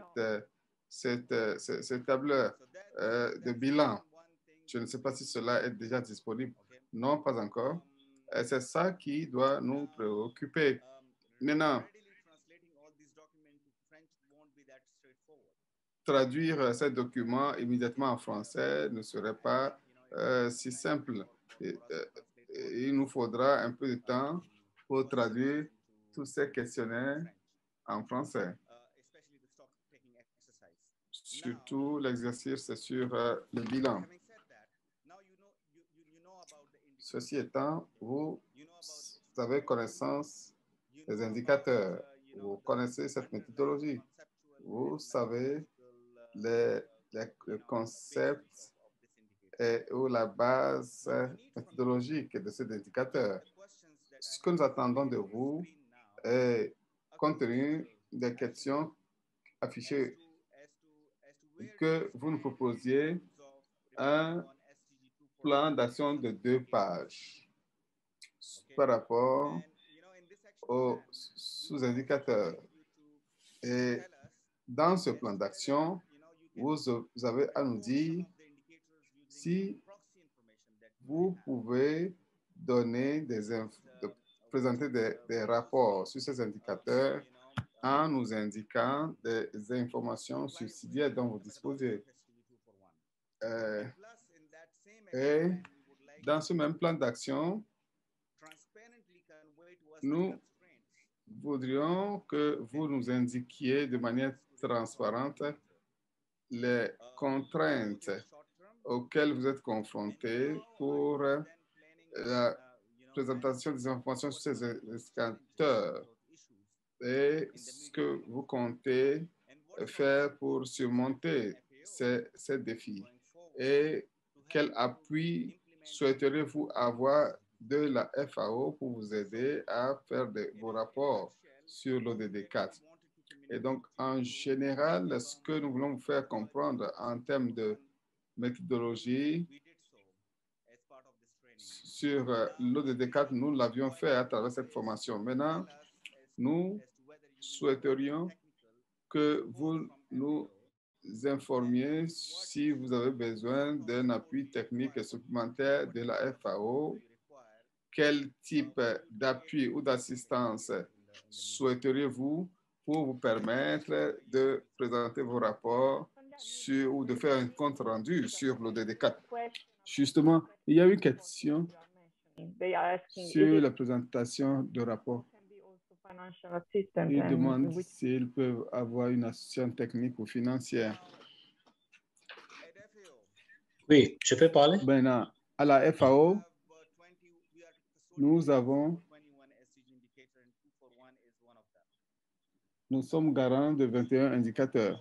tableur de bilan. Je ne sais pas si cela est déjà disponible. Non, pas encore. C'est ça qui doit nous préoccuper. Maintenant, traduire ces documents immédiatement en français ne serait pas si simple. il nous faudra un peu de temps pour traduire tous ces questionnaires en français. Surtout l'exercice sur le bilan. Ceci étant, vous avez connaissance des indicateurs, vous connaissez cette méthodologie, vous savez les concepts ou la base méthodologique de ces indicateurs. Ce que nous attendons de vous est, compte tenu des questions affichées, que vous nous proposiez un plan d'action de 2 pages par rapport aux sous-indicateurs. Et dans ce plan d'action, vous avez à nous dire si vous pouvez donner présenter des rapports sur ces indicateurs en nous indiquant des informations subsidiaires dont vous disposez. Et dans ce même plan d'action, nous voudrions que vous nous indiquiez de manière transparente les contraintes auxquelles vous êtes confrontés pour la présentation des informations sur ces indicateurs et ce que vous comptez faire pour surmonter ces défis et quel appui souhaiteriez-vous avoir de la FAO pour vous aider à faire vos rapports sur l'ODD 4. Et donc, en général, ce que nous voulons vous faire comprendre en termes de méthodologie sur l'ODD 4, nous l'avions fait à travers cette formation. Maintenant, nous souhaiterions que vous nous informiez si vous avez besoin d'un appui technique supplémentaire de la FAO. Quel type d'appui ou d'assistance souhaiteriez-vous pour vous permettre de présenter vos rapports ou de faire un compte rendu sur l'ODD 4? Justement, il y a une question sur la présentation de rapport. Ils demandent s'ils peuvent avoir une assistance technique ou financière. Oui, je peux parler? Maintenant, à la FAO, nous sommes garants de 21 indicateurs.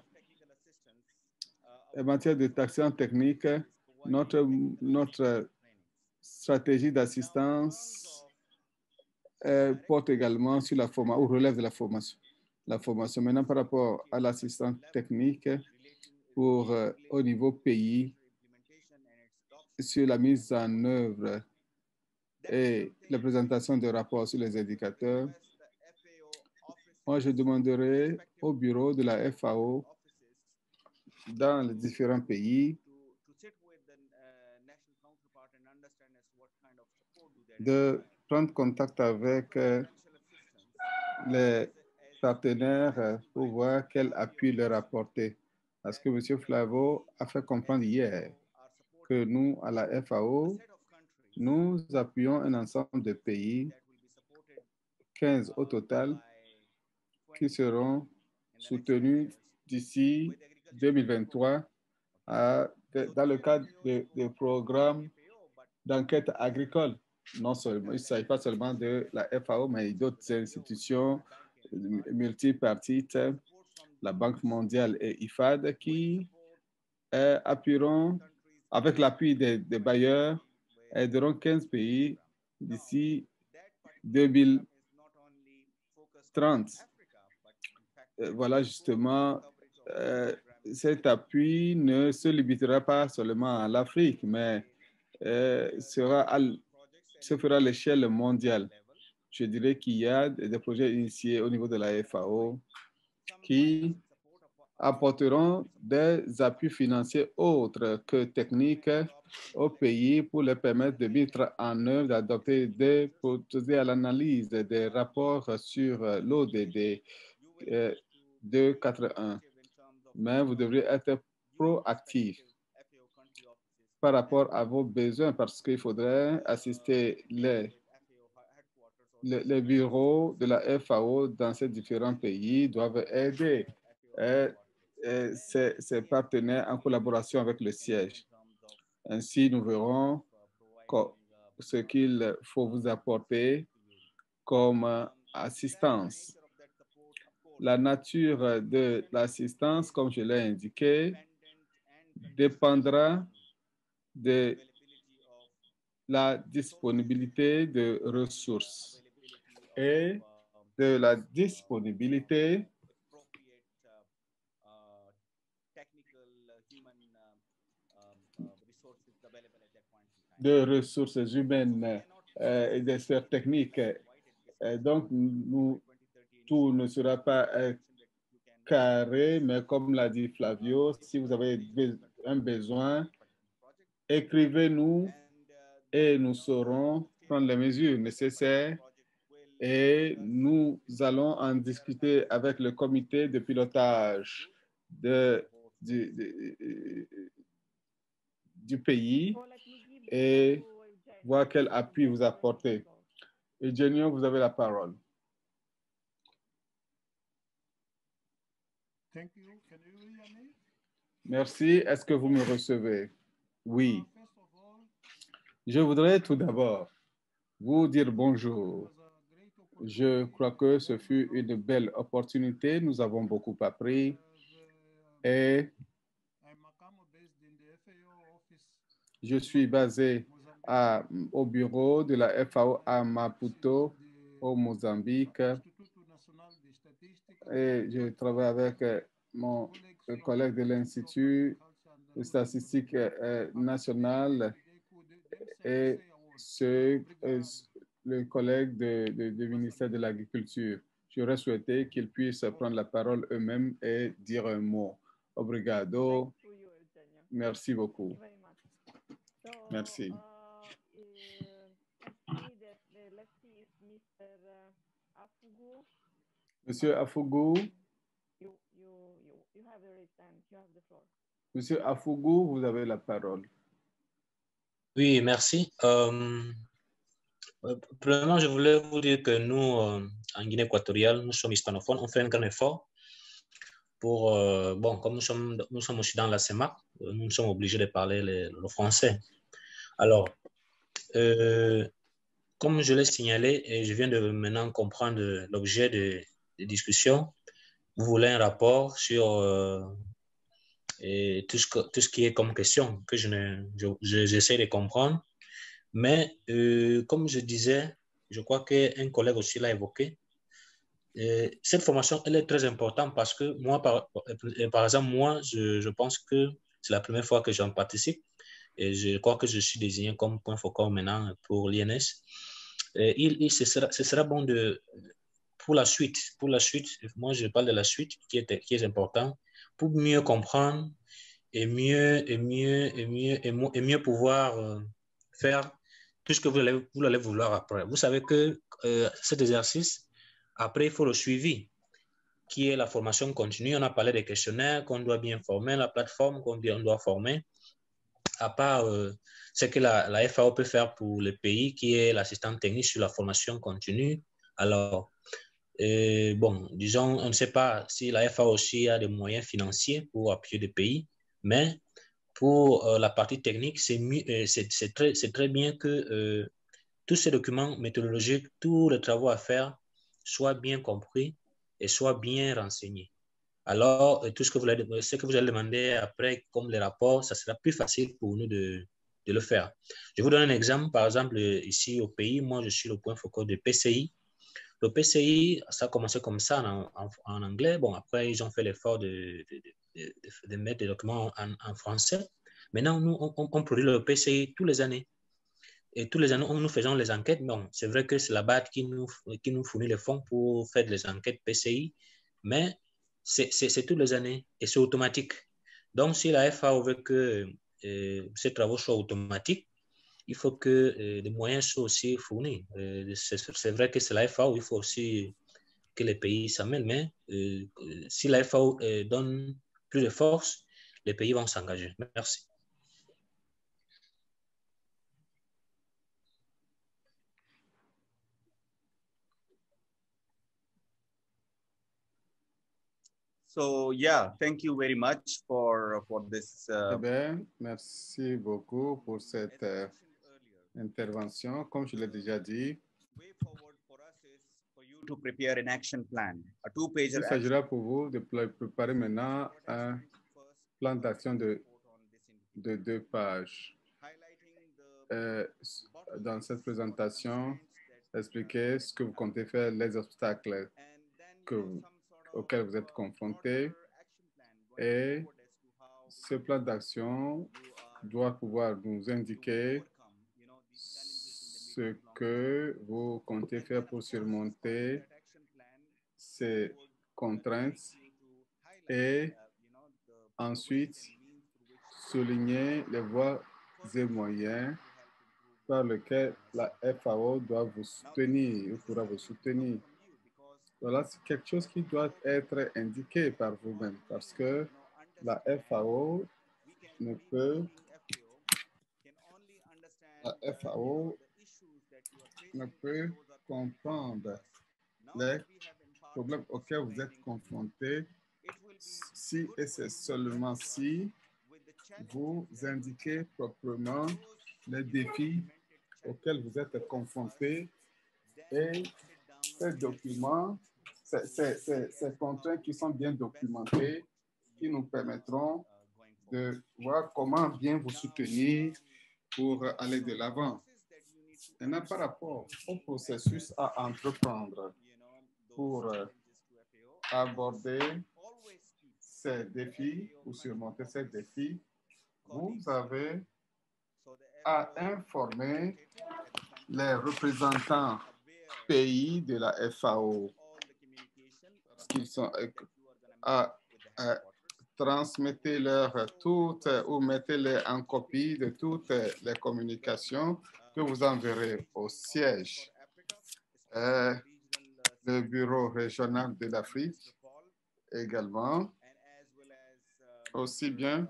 En matière de taxation technique, notre stratégie d'assistance porte également sur la formation, ou relève de la formation. La formation. Maintenant, par rapport à l'assistance technique pour au niveau pays, sur la mise en œuvre et la présentation de rapports sur les indicateurs, moi, je demanderai au bureau de la FAO dans les différents pays de prendre contact avec les partenaires pour voir quel appui leur apporter. Parce que M. Flavo a fait comprendre hier que nous, à la FAO, nous appuyons un ensemble de pays, 15 au total, qui seront soutenus d'ici 2023 dans le cadre des programmes d'enquête agricole. Non seulement, il ne s'agit pas seulement de la FAO, mais d'autres institutions multipartites, la Banque mondiale et IFAD, qui appuieront, avec l'appui des bailleurs, aideront 15 pays d'ici 2030. Voilà, justement, cet appui ne se limitera pas seulement à l'Afrique, mais se fera à l'échelle mondiale. Je dirais qu'il y a des projets initiés au niveau de la FAO qui apporteront des appuis financiers autres que techniques aux pays pour les permettre de mettre en œuvre, d'adopter des procédés à l'analyse des rapports sur l'ODD 281. Mais vous devriez être proactif. par rapport à vos besoins parce qu'il faudrait assister les bureaux de la FAO dans ces différents pays doivent aider ces partenaires en collaboration avec le siège. Ainsi, nous verrons ce qu'il faut vous apporter comme assistance. La nature de l'assistance, comme je l'ai indiqué, dépendra de la disponibilité de ressources et de la disponibilité de ressources humaines et d'experts techniques. Donc, tout ne sera pas carré, mais comme l'a dit Flavio, si vous avez un besoin, écrivez-nous et nous saurons prendre les mesures nécessaires et nous allons en discuter avec le comité de pilotage du pays et voir quel appui vous apportez. Eugenio, vous avez la parole. Merci. Est-ce que vous me recevez? Oui. Je voudrais tout d'abord vous dire bonjour. Je crois que ce fut une belle opportunité. Nous avons beaucoup appris et je suis basé au bureau de la FAO à Maputo, au Mozambique. Et je travaille avec mon collègue de l'Institut de statistique national et le collègue du ministère de l'Agriculture. J'aurais souhaité qu'ils puissent prendre la parole eux-mêmes et dire un mot. Obrigado. Merci beaucoup. Merci. Monsieur Afougou. Monsieur Afougou, vous avez la parole. Oui, merci. Premièrement, je voulais vous dire que nous, en Guinée équatoriale, nous sommes hispanophones. On fait un grand effort pour, comme nous sommes aussi dans la CEMAC, nous sommes obligés de parler le français. Alors, comme je l'ai signalé, et je viens de maintenant comprendre l'objet de discussion, vous voulez un rapport sur tout ce qui est comme question que j'essaie de comprendre. Mais comme je disais, je crois qu'un collègue aussi l'a évoqué, cette formation, elle est très importante parce que moi, par exemple, moi, je pense que c'est la première fois que j'en participe et je crois que je suis désigné comme point focal maintenant pour l'INS. Ce sera bon pour la suite, moi je parle de la suite qui est important pour mieux comprendre et mieux pouvoir faire tout ce que vous allez vouloir après. Vous savez que cet exercice, après, il faut le suivi, qui est la formation continue. On a parlé des questionnaires qu'on doit bien former, la plateforme qu'on doit former. À part ce que la FAO peut faire pour le pays, qui est l'assistante technique sur la formation continue. Alors, disons, on ne sait pas si la FAO aussi a des moyens financiers pour appuyer des pays, mais pour la partie technique, c'est très bien que tous ces documents méthodologiques, tous les travaux à faire soient bien compris et soient bien renseignés. Alors, tout ce que vous allez demander après, comme les rapports, ça sera plus facile pour nous de le faire. Je vous donne un exemple. Par exemple, ici au pays, moi, je suis le point focal de PCI. Le PCI, ça a commencé comme ça en anglais. Bon, après, ils ont fait l'effort de mettre des documents en français. Maintenant, nous, on produit le PCI tous les années. Et tous les années, nous faisons les enquêtes. Bon, c'est vrai que c'est la BAD qui nous fournit les fonds pour faire les enquêtes PCI, mais c'est tous les années et c'est automatique. Donc, si la FAO veut que ces travaux soient automatiques, il faut que les moyens soient aussi fournis. C'est vrai que c'est la FAO, il faut aussi que les pays s'amènent, mais si la FAO donne plus de force, les pays vont s'engager. Merci. So yeah, thank you very much for this. Eh bien, merci beaucoup pour cette intervention. Comme je l'ai déjà dit, Way forward for us is for you to prepare an action plan, a two-pager. Il s'agira pour vous de préparer maintenant un plan d'action de 2 pages. Dans cette présentation, expliquez ce que vous comptez faire, les obstacles auxquels vous êtes confrontés. Et ce plan d'action doit pouvoir nous indiquer ce que vous comptez faire pour surmonter ces contraintes et ensuite souligner les voies et moyens par lesquels la FAO doit vous soutenir ou pourra vous soutenir. Voilà, c'est quelque chose qui doit être indiqué par vous-même parce que la FAO ne peut comprendre les problèmes auxquels vous êtes confrontés si et c'est seulement si vous indiquez proprement les défis auxquels vous êtes confrontés et ces documents, ces contraintes qui sont bien documentées, qui nous permettront de voir comment bien vous soutenir pour aller de l'avant. Maintenant, par rapport au processus à entreprendre pour aborder ces défis ou surmonter ces défis, vous avez à informer les représentants pays de la FAO qu'ils sont à transmettez-leur toutes ou mettez-les en copie de toutes les communications que vous enverrez au siège, le bureau régional de l'Afrique également, aussi bien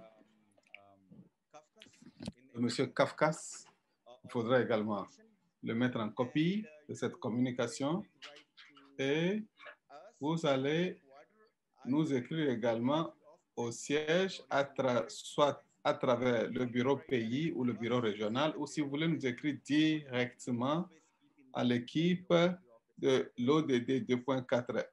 M. Kafkas. Il faudra également le mettre en copie de cette communication et vous allez nous écrire également au siège, soit à travers le bureau pays ou le bureau régional, ou si vous voulez nous écrire directement à l'équipe de l'ODD 2.41.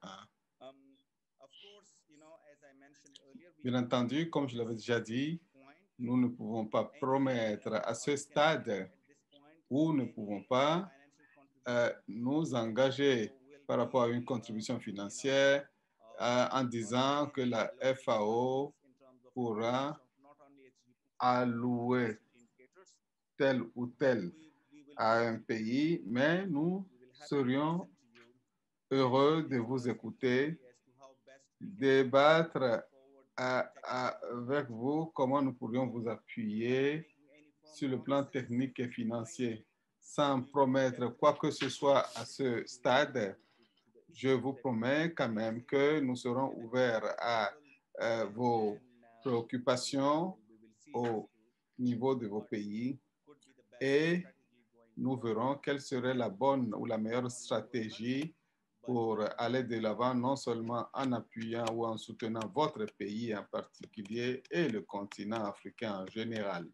Bien entendu, comme je l'avais déjà dit, nous ne pouvons pas promettre à ce stade où nous ne pouvons pas nous engager par rapport à une contribution financière en disant que la FAO pourra allouer tel ou tel à un pays, mais nous serions heureux de vous écouter, débattre avec vous comment nous pourrions vous appuyer sur le plan technique et financier. Sans promettre quoi que ce soit à ce stade, je vous promets quand même que nous serons ouverts à vos préoccupations au niveau de vos pays et nous verrons quelle serait la bonne ou la meilleure stratégie pour aller de l'avant, non seulement en appuyant ou en soutenant votre pays en particulier et le continent africain en général.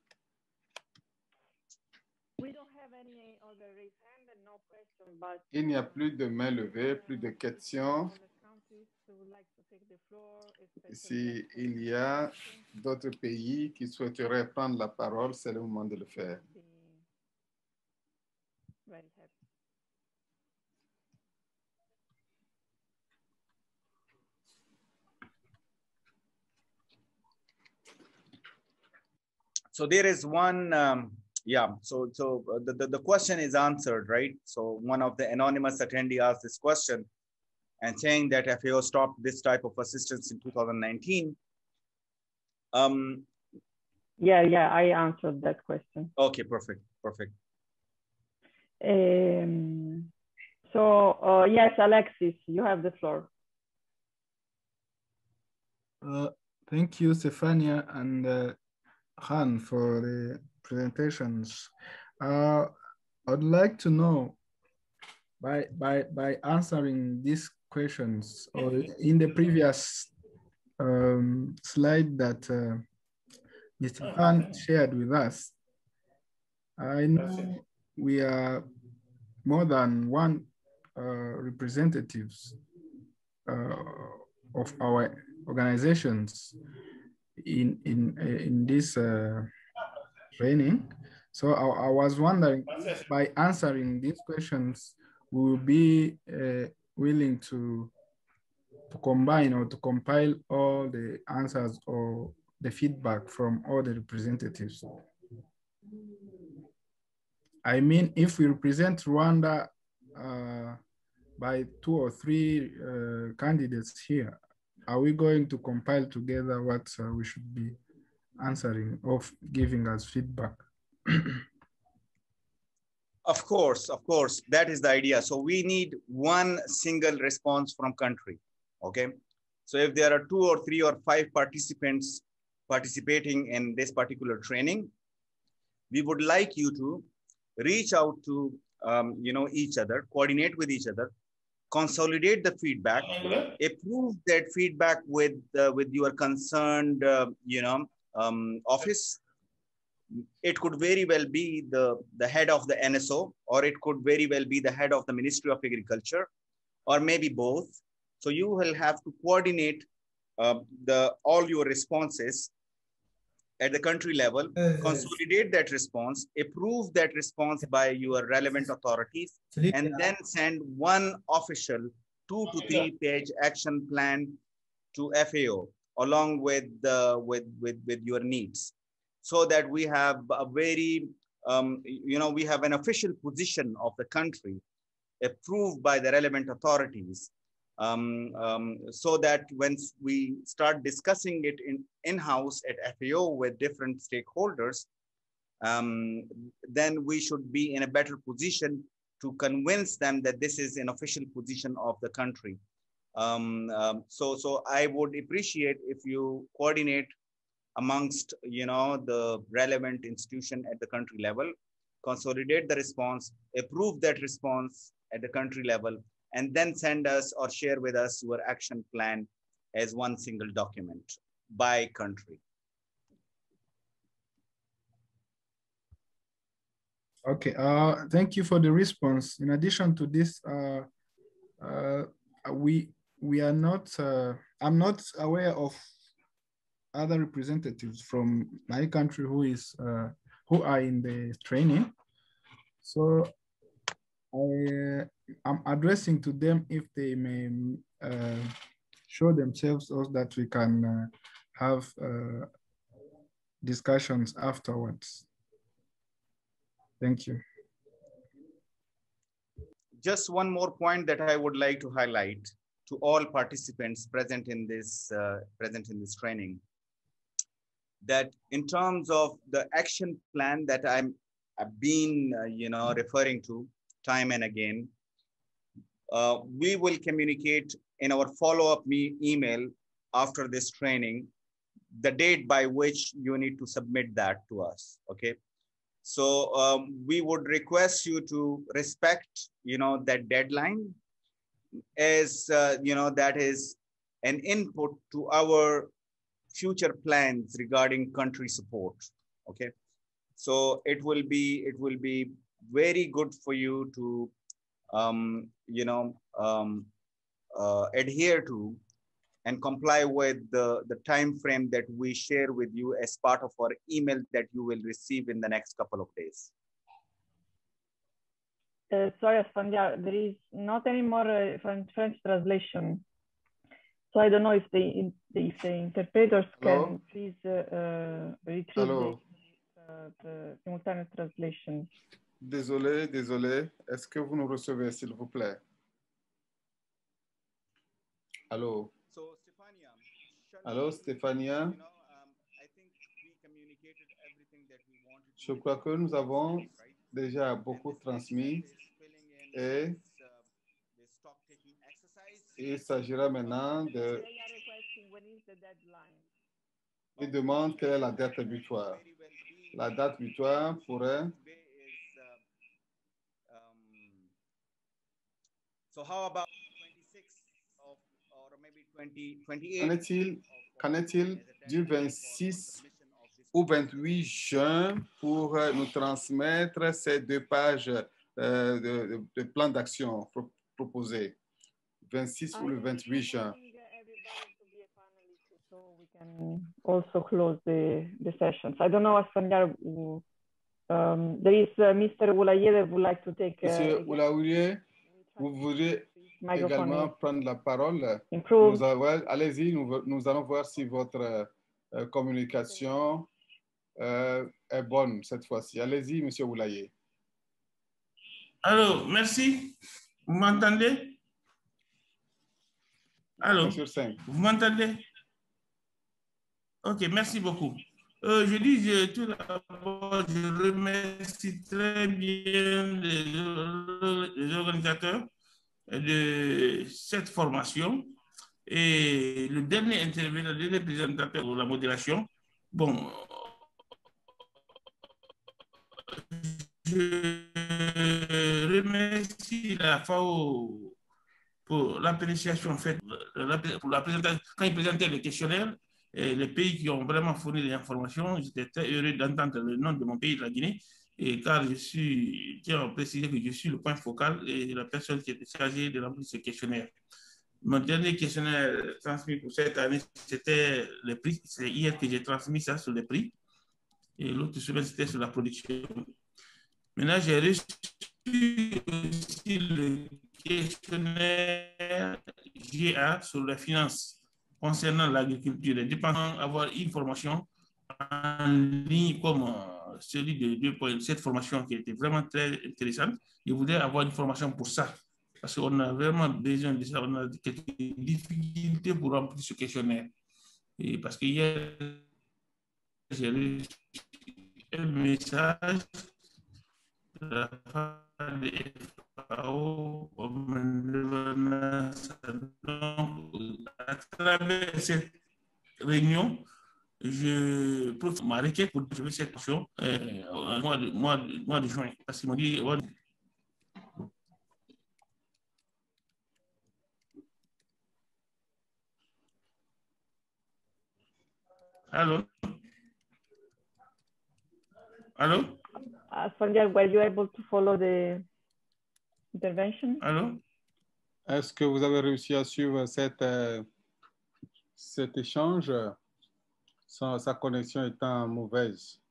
Il n'y a plus de main levée, plus de questions. S'il y a d'autres pays qui souhaiteraient prendre la parole, c'est le moment de le faire. So there is one, so the question is answered, right? So one of the anonymous attendee asked this question and saying that FAO stopped this type of assistance in 2019. Yeah, I answered that question. Okay, perfect. Yes, Alexis, you have the floor. Thank you, Stefania and Han, for the presentations. I'd like to know, by answering these questions or in the previous slide that Mr. Khan shared with us, I know we are more than one representatives of our organizations in this training. So I was wondering if by answering these questions, we will be willing to combine or to compile all the answers or the feedback from all the representatives. I mean, if we represent Rwanda by 2 or 3 candidates here, are we going to compile together what we should be answering or giving us feedback? Of course, that is the idea. So we need one single response from country, okay? So if there are 2 or 3 or 5 participants participating in this particular training, we would like you to reach out to each other, coordinate with each other, consolidate the feedback, approve that feedback with your concerned office. It could very well be the head of the NSO, or it could very well be the head of the Ministry of Agriculture, or maybe both. So you will have to coordinate all your responses at the country level, consolidate that response, approve that response by your relevant authorities, and then send one official 2 to 3 page action plan to FAO along with your needs, so that we have a very, we have an official position of the country approved by the relevant authorities, so that when we start discussing it in-house at FAO with different stakeholders, then we should be in a better position to convince them that this is an official position of the country. So I would appreciate if you coordinate amongst the relevant institution at the country level, consolidate the response, approve that response at the country level, and then send us or share with us your action plan as one single document by country. Okay, thank you for the response. In addition to this, we are not, I'm not aware of other representatives from my country who are in the training. So I'm addressing to them if they may show themselves, so that we can have discussions afterwards. Thank you. Just one more point that I would like to highlight to all participants present in this training, that in terms of the action plan that I've been referring to time and again, we will communicate in our follow-up email after this training the date by which you need to submit that to us, okay? So we would request you to respect that deadline, as that is an input to our future plans regarding country support, okay? So it will be very good for you to adhere to and comply with the time frame that we share with you as part of our email that you will receive in the next couple of days. Sorry, Asfandia, there is not any more French translation. So I don't know if the interpreters can please retrieve the simultaneous translation. Désolé. Est-ce que vous nous recevez, s'il vous plaît? Allô? So, Stefania. Allô, Stéphania? Je crois que nous avons déjà beaucoup transmis et il s'agira maintenant de... Il demande quelle est la date butoir. La date butoir pourrait... So how about 26th Qu'en est-il du 26 ou 28 juin pour nous transmettre ces 2 pages de plan d'action proposés, 26 ou le 28 juin? So we can also close the sessions. I don't know, Asfandiar, there is Mr. Oulaye that would like to take. Monsieur Oulaye, vous voudriez également prendre la parole? Allez-y, nous allons voir si votre communication est bonne cette fois-ci. Allez-y, Monsieur Oulaye. Allô, merci. Vous m'entendez? Allô, vous m'entendez? Ok, merci beaucoup. Je dis tout d'abord, je remercie très bien les organisateurs de cette formation et le dernier intervenant, le dernier présentateur de la modération. Bon, je remercie la FAO pour l'appréciation faite, pour la présentation, quand ils présentaient le questionnaire, et les pays qui ont vraiment fourni les informations. J'étais très heureux d'entendre le nom de mon pays, de la Guinée, et car je tiens à préciser que je suis le point focal et la personne qui était chargée de remplir ce questionnaire. Mon dernier questionnaire transmis pour cette année, c'était les prix. C'est hier que j'ai transmis ça sur les prix. Et l'autre semaine, c'était sur la production. Maintenant, j'ai reçu aussi le questionnaire GA sur la finance concernant l'agriculture. Les dépendants avoir une formation en ligne comme celui de 2 cette formation qui était vraiment très intéressante. Je voudrais avoir une formation pour ça. Parce qu'on a vraiment besoin de ça. On a quelques difficultés pour remplir ce questionnaire. Et parce que hier, j'ai reçu un message de la part de FAO à travers cette réunion, je profite de ma requête pour trouver cette question au mois de juin. Parce qu'ils m'ont dit... Allô? Allô? Asfandiar, were you able to follow the intervention? Allô? Est-ce que vous avez réussi à suivre cet échange? Sa connexion étant mauvaise.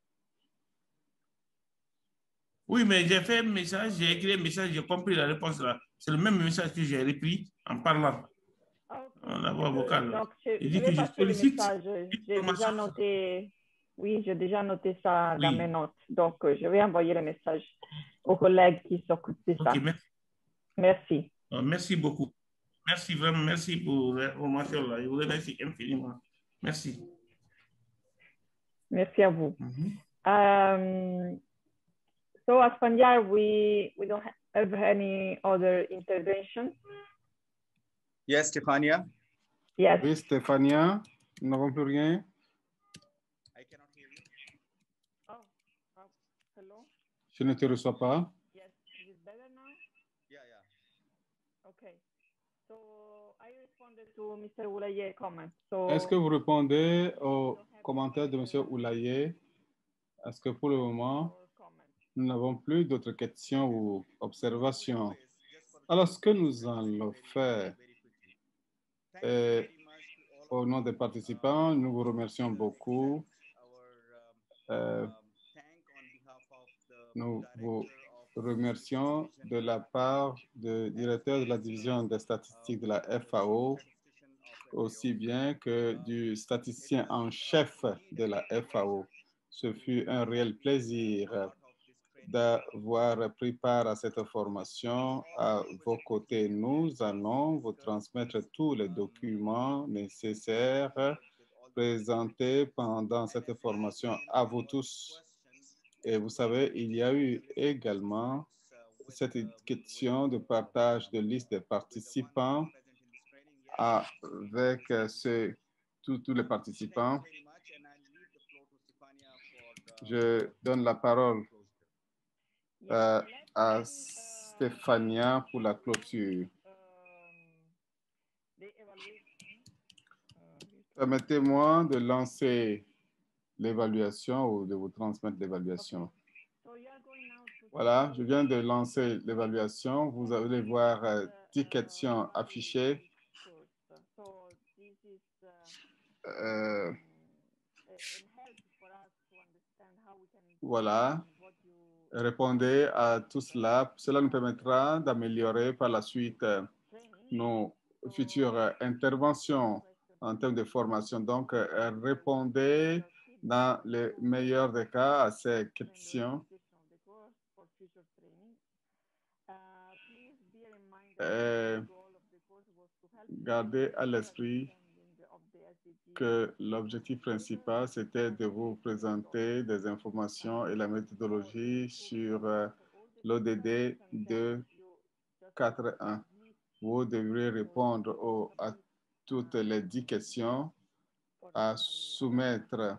Oui, mais j'ai fait un message, j'ai écrit un message, j'ai compris la réponse là. C'est le même message que j'ai repris en parlant. La voix vocale. Donc, il dit que je sollicite. J'ai déjà noté, oui, j'ai déjà noté ça dans mes notes. Donc, je vais envoyer le message aux collègues qui s'occupent de ça. Merci. Merci. Merci beaucoup. Merci vraiment, merci pour l'information là. Je vous remercie infiniment. Merci. Merci à vous. So, Asfandiar, we don't have any other intervention. Yes, Stefania. Yes. Oui, Stefania, nous n'avons plus rien. I cannot hear you. Oh, hello. Je ne te reçois pas. Yes, is it better now? Yeah, yeah. Okay. So I responded to Mr. Oulaye's comment. So est-ce que vous répondez aux commentaires de M. Oulaye? Est-ce que pour le moment, nous n'avons plus d'autres questions ou observations? Alors, ce que nous allons faire, au nom des participants, nous vous remercions beaucoup. Nous vous remercions de la part du directeur de la division des statistiques de la FAO, aussi bien que du statisticien en chef de la FAO. Ce fut un réel plaisir d'avoir pris part à cette formation. À vos côtés, nous allons vous transmettre tous les documents nécessaires présentés pendant cette formation à vous tous. Et vous savez, il y a eu également cette question de partage de liste des participants avec tous les participants. Je donne la parole à Stefania pour la clôture. Permettez-moi de lancer l'évaluation ou de vous transmettre l'évaluation. Voilà, je viens de lancer l'évaluation. Vous allez voir 10 questions affichées. Voilà. Répondez à tout cela. Cela nous permettra d'améliorer par la suite nos futures interventions en termes de formation. Donc, répondez dans le meilleur des cas à ces questions. Gardez à l'esprit que l'objectif principal, c'était de vous présenter des informations et la méthodologie sur l'ODD 2.4.1. Vous devrez répondre à toutes les 10 questions à soumettre.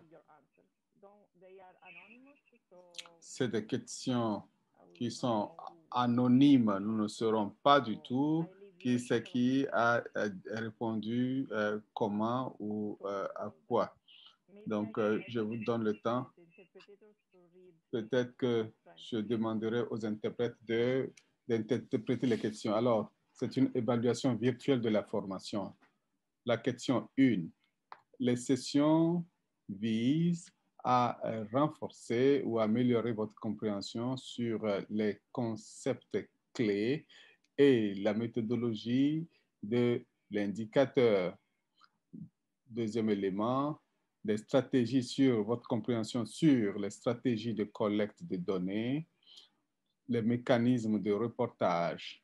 C'est des questions qui sont anonymes. Nous ne saurons pas du tout qui c'est qui a répondu comment ou à quoi. Donc, je vous donne le temps. Peut-être que je demanderai aux interprètes d'interpréter les questions. Alors, c'est une évaluation virtuelle de la formation. La question 1. Les sessions visent à renforcer ou améliorer votre compréhension sur les concepts clés et la méthodologie de l'indicateur. Deuxième élément, des stratégies sur votre compréhension sur les stratégies de collecte de données, les mécanismes de reportage.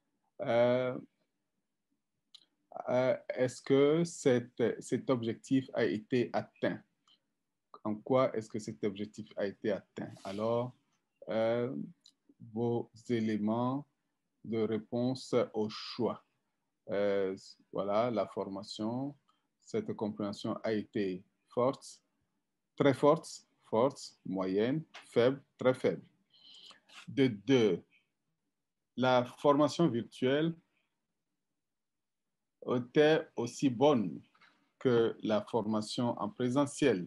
Est-ce que cet objectif a été atteint? En quoi est-ce que cet objectif a été atteint? Alors, vos éléments de réponse au choix. Voilà, la formation, cette compréhension a été forte, très forte, forte, moyenne, faible, très faible. De 2, la formation virtuelle était aussi bonne que la formation en présentiel.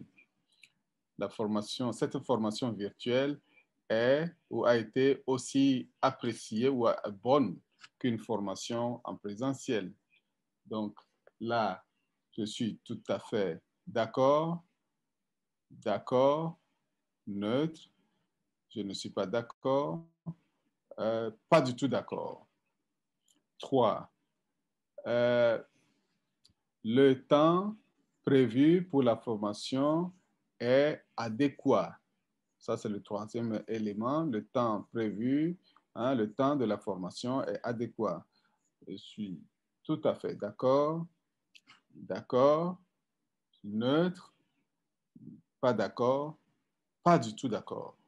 Cette formation virtuelle est ou a été aussi appréciée ou bonne qu'une formation en présentiel. Donc là, je suis tout à fait d'accord, neutre, je ne suis pas d'accord, pas du tout d'accord. 3. Le temps prévu pour la formation est adéquat. Ça, c'est le troisième élément. Le temps prévu, le temps de la formation est adéquat. Je suis tout à fait d'accord, neutre, pas d'accord, pas du tout d'accord.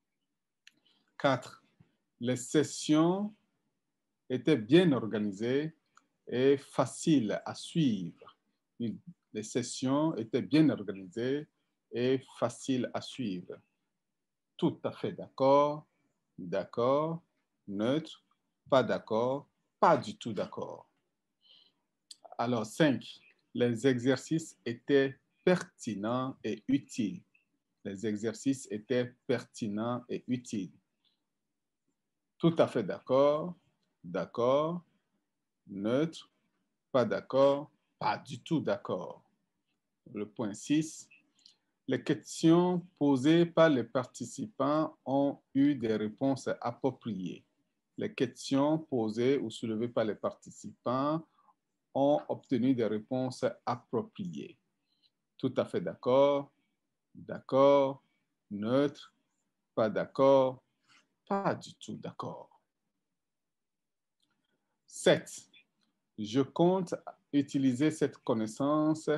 4. Les sessions étaient bien organisées et faciles à suivre. Les sessions étaient bien organisées et faciles à suivre. Tout à fait d'accord, neutre, pas d'accord, pas du tout d'accord. Alors, 5. Les exercices étaient pertinents et utiles. Les exercices étaient pertinents et utiles. Tout à fait d'accord, neutre, pas d'accord, pas du tout d'accord. Le point 6. Les questions posées par les participants ont eu des réponses appropriées. Les questions posées ou soulevées par les participants ont obtenu des réponses appropriées. Tout à fait d'accord, neutre, pas d'accord, pas du tout d'accord. 7. Je compte utiliser cette connaissance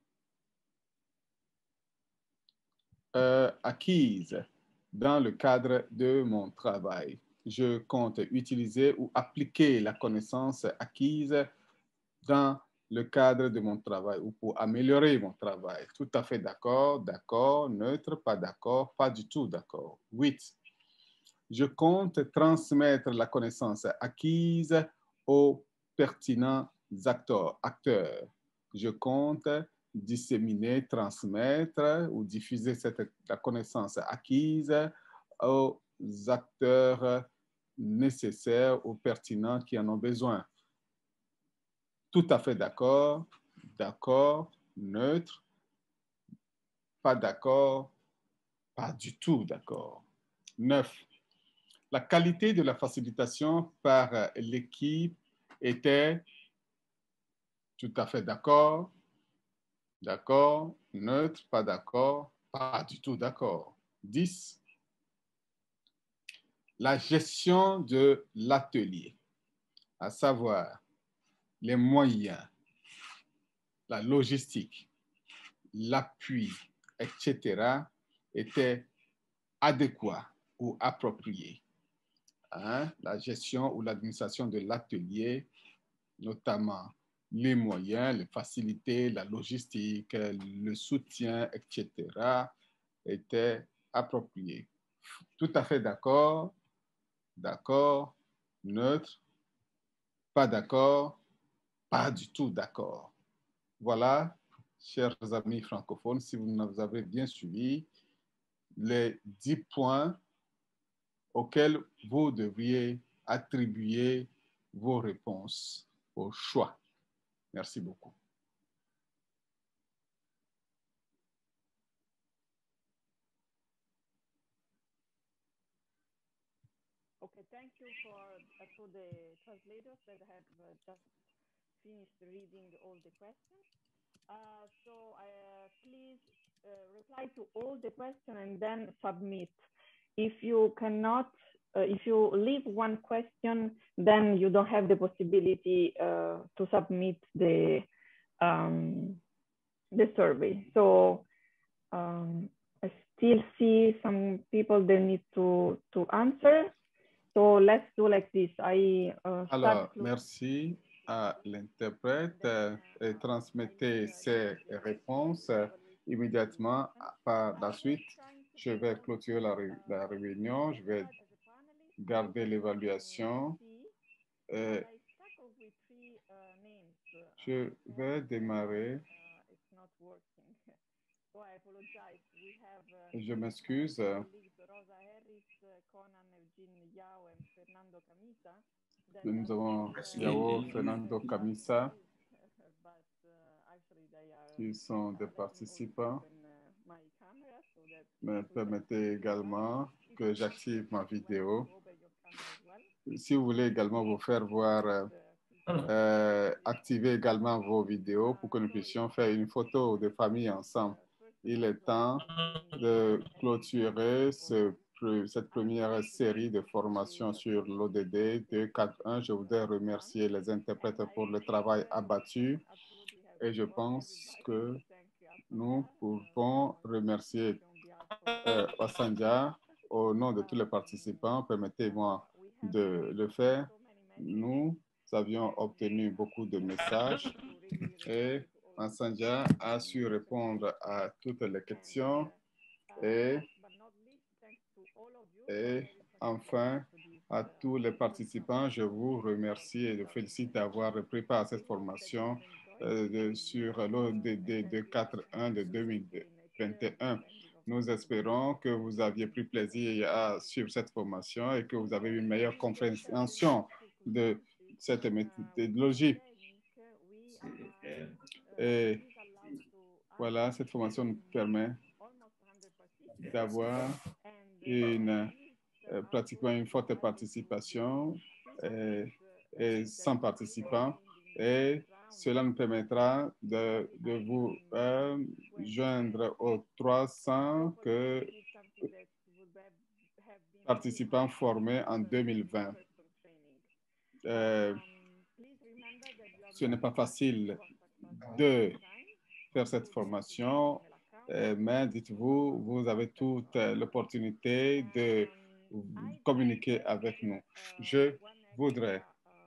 acquise dans le cadre de mon travail. Je compte utiliser ou appliquer la connaissance acquise dans le cadre de mon travail ou pour améliorer mon travail. Tout à fait d'accord, neutre, pas d'accord, pas du tout d'accord. 8. Je compte transmettre la connaissance acquise aux pertinents acteurs. Je compte disséminer, transmettre ou diffuser la connaissance acquise aux acteurs nécessaires ou pertinents qui en ont besoin. Tout à fait d'accord, d'accord, neutre, pas d'accord, pas du tout d'accord. 9. La qualité de la facilitation par l'équipe était tout à fait d'accord, d'accord, neutre, pas d'accord, pas du tout d'accord. 10. La gestion de l'atelier, à savoir les moyens, la logistique, l'appui, etc., était adéquat ou approprié. Hein? La gestion ou l'administration de l'atelier, notamment les moyens, les facilités, la logistique, le soutien, etc., était approprié. Tout à fait d'accord, d'accord, neutre, pas d'accord, pas du tout d'accord. Voilà, chers amis francophones, si vous nous avez bien suivi, les 10 points auxquels vous devriez attribuer vos réponses au choix. Merci beaucoup. Okay, thank you to the translators that have just finished reading all the questions. So please reply to all the questions and then submit. If you cannot, if you leave one question, then you don't have the possibility to submit the survey. So I still see some people that need to answer. So let's do like this. Alors, merci à l'interprète et transmettez ses réponses immédiatement par la suite. Je vais clôturer la réunion. Je vais garder l'évaluation. Je vais démarrer. Je m'excuse. Nous avons Yao, Fernando Camisa, qui sont des participants. Mais permettez également que j'active ma vidéo. Si vous voulez également vous faire voir, activez également vos vidéos pour que nous puissions faire une photo de famille ensemble. Il est temps de clôturer cette première série de formations sur l'ODD 241. Je voudrais remercier les interprètes pour le travail abattu et je pense que nous pouvons remercier Wasandia au nom de tous les participants. Permettez-moi de le faire. Nous avions obtenu beaucoup de messages et Wasandia a su répondre à toutes les questions et enfin, à tous les participants, je vous remercie et je félicite d'avoir préparé cette formation sur l'ODD 241 de 2021. Nous espérons que vous aviez pris plaisir à suivre cette formation et que vous avez une meilleure compréhension de cette méthodologie. Et voilà, cette formation nous permet d'avoir pratiquement une forte participation et 100 participants et cela nous permettra de vous joindre aux 300 participants formés en 2020. Ce n'est pas facile de faire cette formation, mais dites-vous, vous avez toute l'opportunité de communiquer avec nous. Je voudrais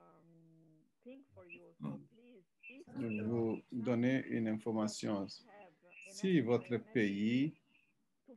vous donner une information. Si votre pays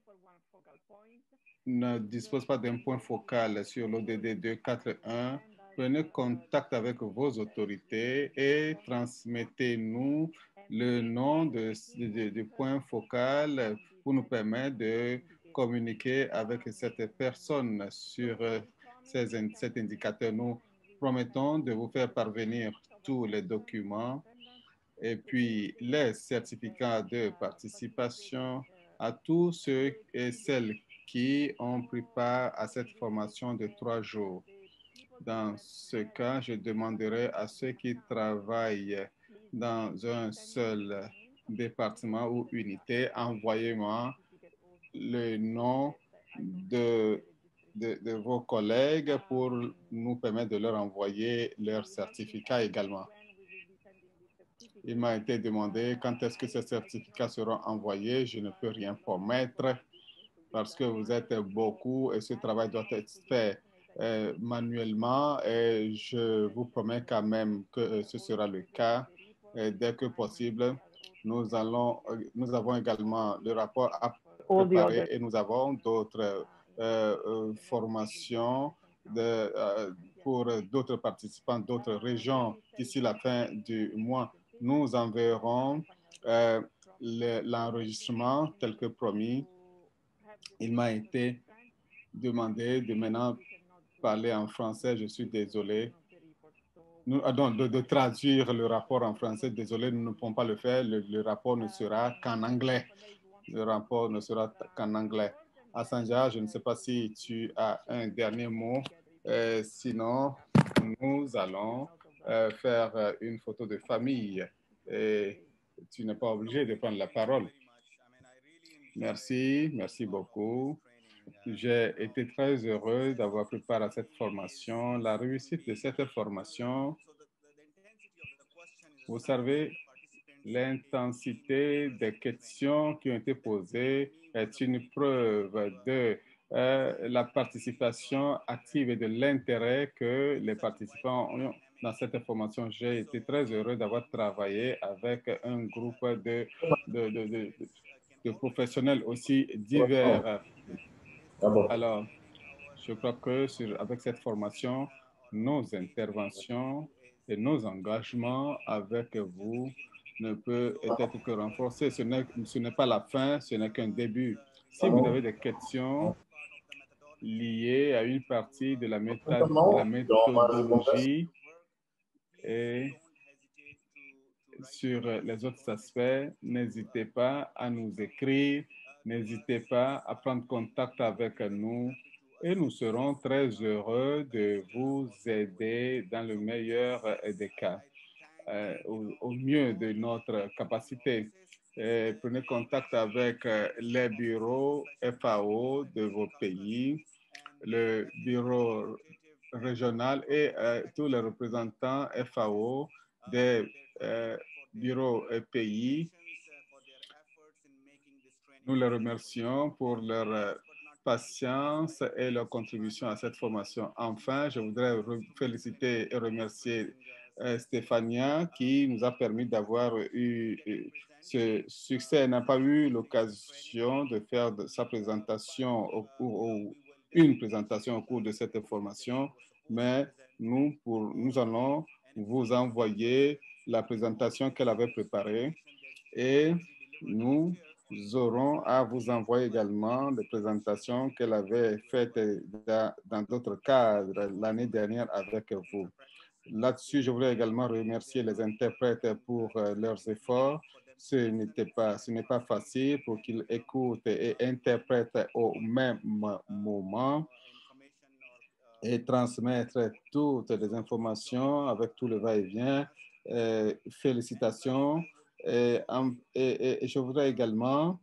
ne dispose pas d'un point focal sur l'ODD 241, prenez contact avec vos autorités et transmettez-nous le nom du point focal pour nous permettre de communiquer avec cette personne sur cet indicateur. Nous promettons de vous faire parvenir tous les documents et puis les certificats de participation à tous ceux et celles qui ont pris part à cette formation de 3 jours. Dans ce cas, je demanderai à ceux qui travaillent dans un seul département ou unité, envoyez-moi le nom de vos collègues pour nous permettre de leur envoyer leur certificat également. Il m'a été demandé quand est-ce que ces certificats seront envoyés. Je ne peux rien promettre parce que vous êtes beaucoup et ce travail doit être fait manuellement et je vous promets quand même que ce sera le cas. Et dès que possible, nous avons également le rapport à préparer et nous avons d'autres formations pour d'autres participants d'autres régions d'ici la fin du mois. Nous enverrons l'enregistrement tel que promis. Il m'a été demandé de maintenant parler en français. Je suis désolé. De traduire le rapport en français. Désolé, nous ne pouvons pas le faire. Le rapport ne sera qu'en anglais. Le rapport ne sera qu'en anglais. Asanja, je ne sais pas si tu as un dernier mot. Sinon, nous allons faire une photo de famille. Et tu n'es pas obligé de prendre la parole. Merci, merci beaucoup. J'ai été très heureux d'avoir pris part à cette formation. La réussite de cette formation, vous savez, l'intensité des questions qui ont été posées est une preuve de la participation active et de l'intérêt que les participants ont dans cette formation. J'ai été très heureux d'avoir travaillé avec un groupe de professionnels aussi divers. Alors, je crois que avec cette formation, nos interventions et nos engagements avec vous ne peuvent être que renforcés. Ce n'est pas la fin, ce n'est qu'un début. Si vous avez des questions liées à une partie de la méthodologie et sur les autres aspects, n'hésitez pas à nous écrire, n'hésitez pas à prendre contact avec nous et nous serons très heureux de vous aider dans le meilleur des cas, au mieux de notre capacité. Prenez contact avec les bureaux FAO de vos pays, le bureau régional et tous les représentants FAO des bureaux et pays. Nous les remercions pour leur patience et leur contribution à cette formation. Enfin, je voudrais féliciter et remercier Stéphania qui nous a permis d'avoir eu ce succès. Elle n'a pas eu l'occasion de faire sa présentation une présentation au cours de cette formation, mais nous allons vous envoyer la présentation qu'elle avait préparée et nous aurons à vous envoyer également des présentations qu'elle avait faites dans d'autres cadres l'année dernière avec vous. Là-dessus, je voudrais également remercier les interprètes pour leurs efforts. Ce n'est pas facile pour qu'ils écoutent et interprètent au même moment et transmettre toutes les informations avec tout le va-et-vient. Félicitations. Et je voudrais également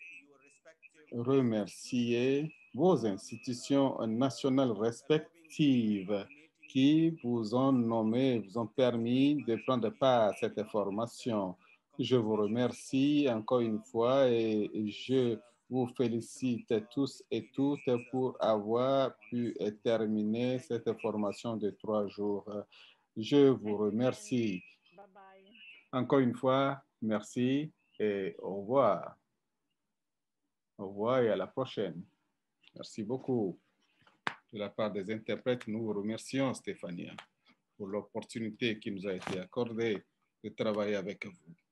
remercier vos institutions nationales respectives qui vous ont nommé, vous ont permis de prendre part à cette formation. Je vous remercie encore une fois et je vous félicite tous et toutes pour avoir pu terminer cette formation de 3 jours. Je vous remercie. Encore une fois, merci et au revoir. Au revoir et à la prochaine. Merci beaucoup. de la part des interprètes, nous vous remercions, Stéphania, pour l'opportunité qui nous a été accordée de travailler avec vous.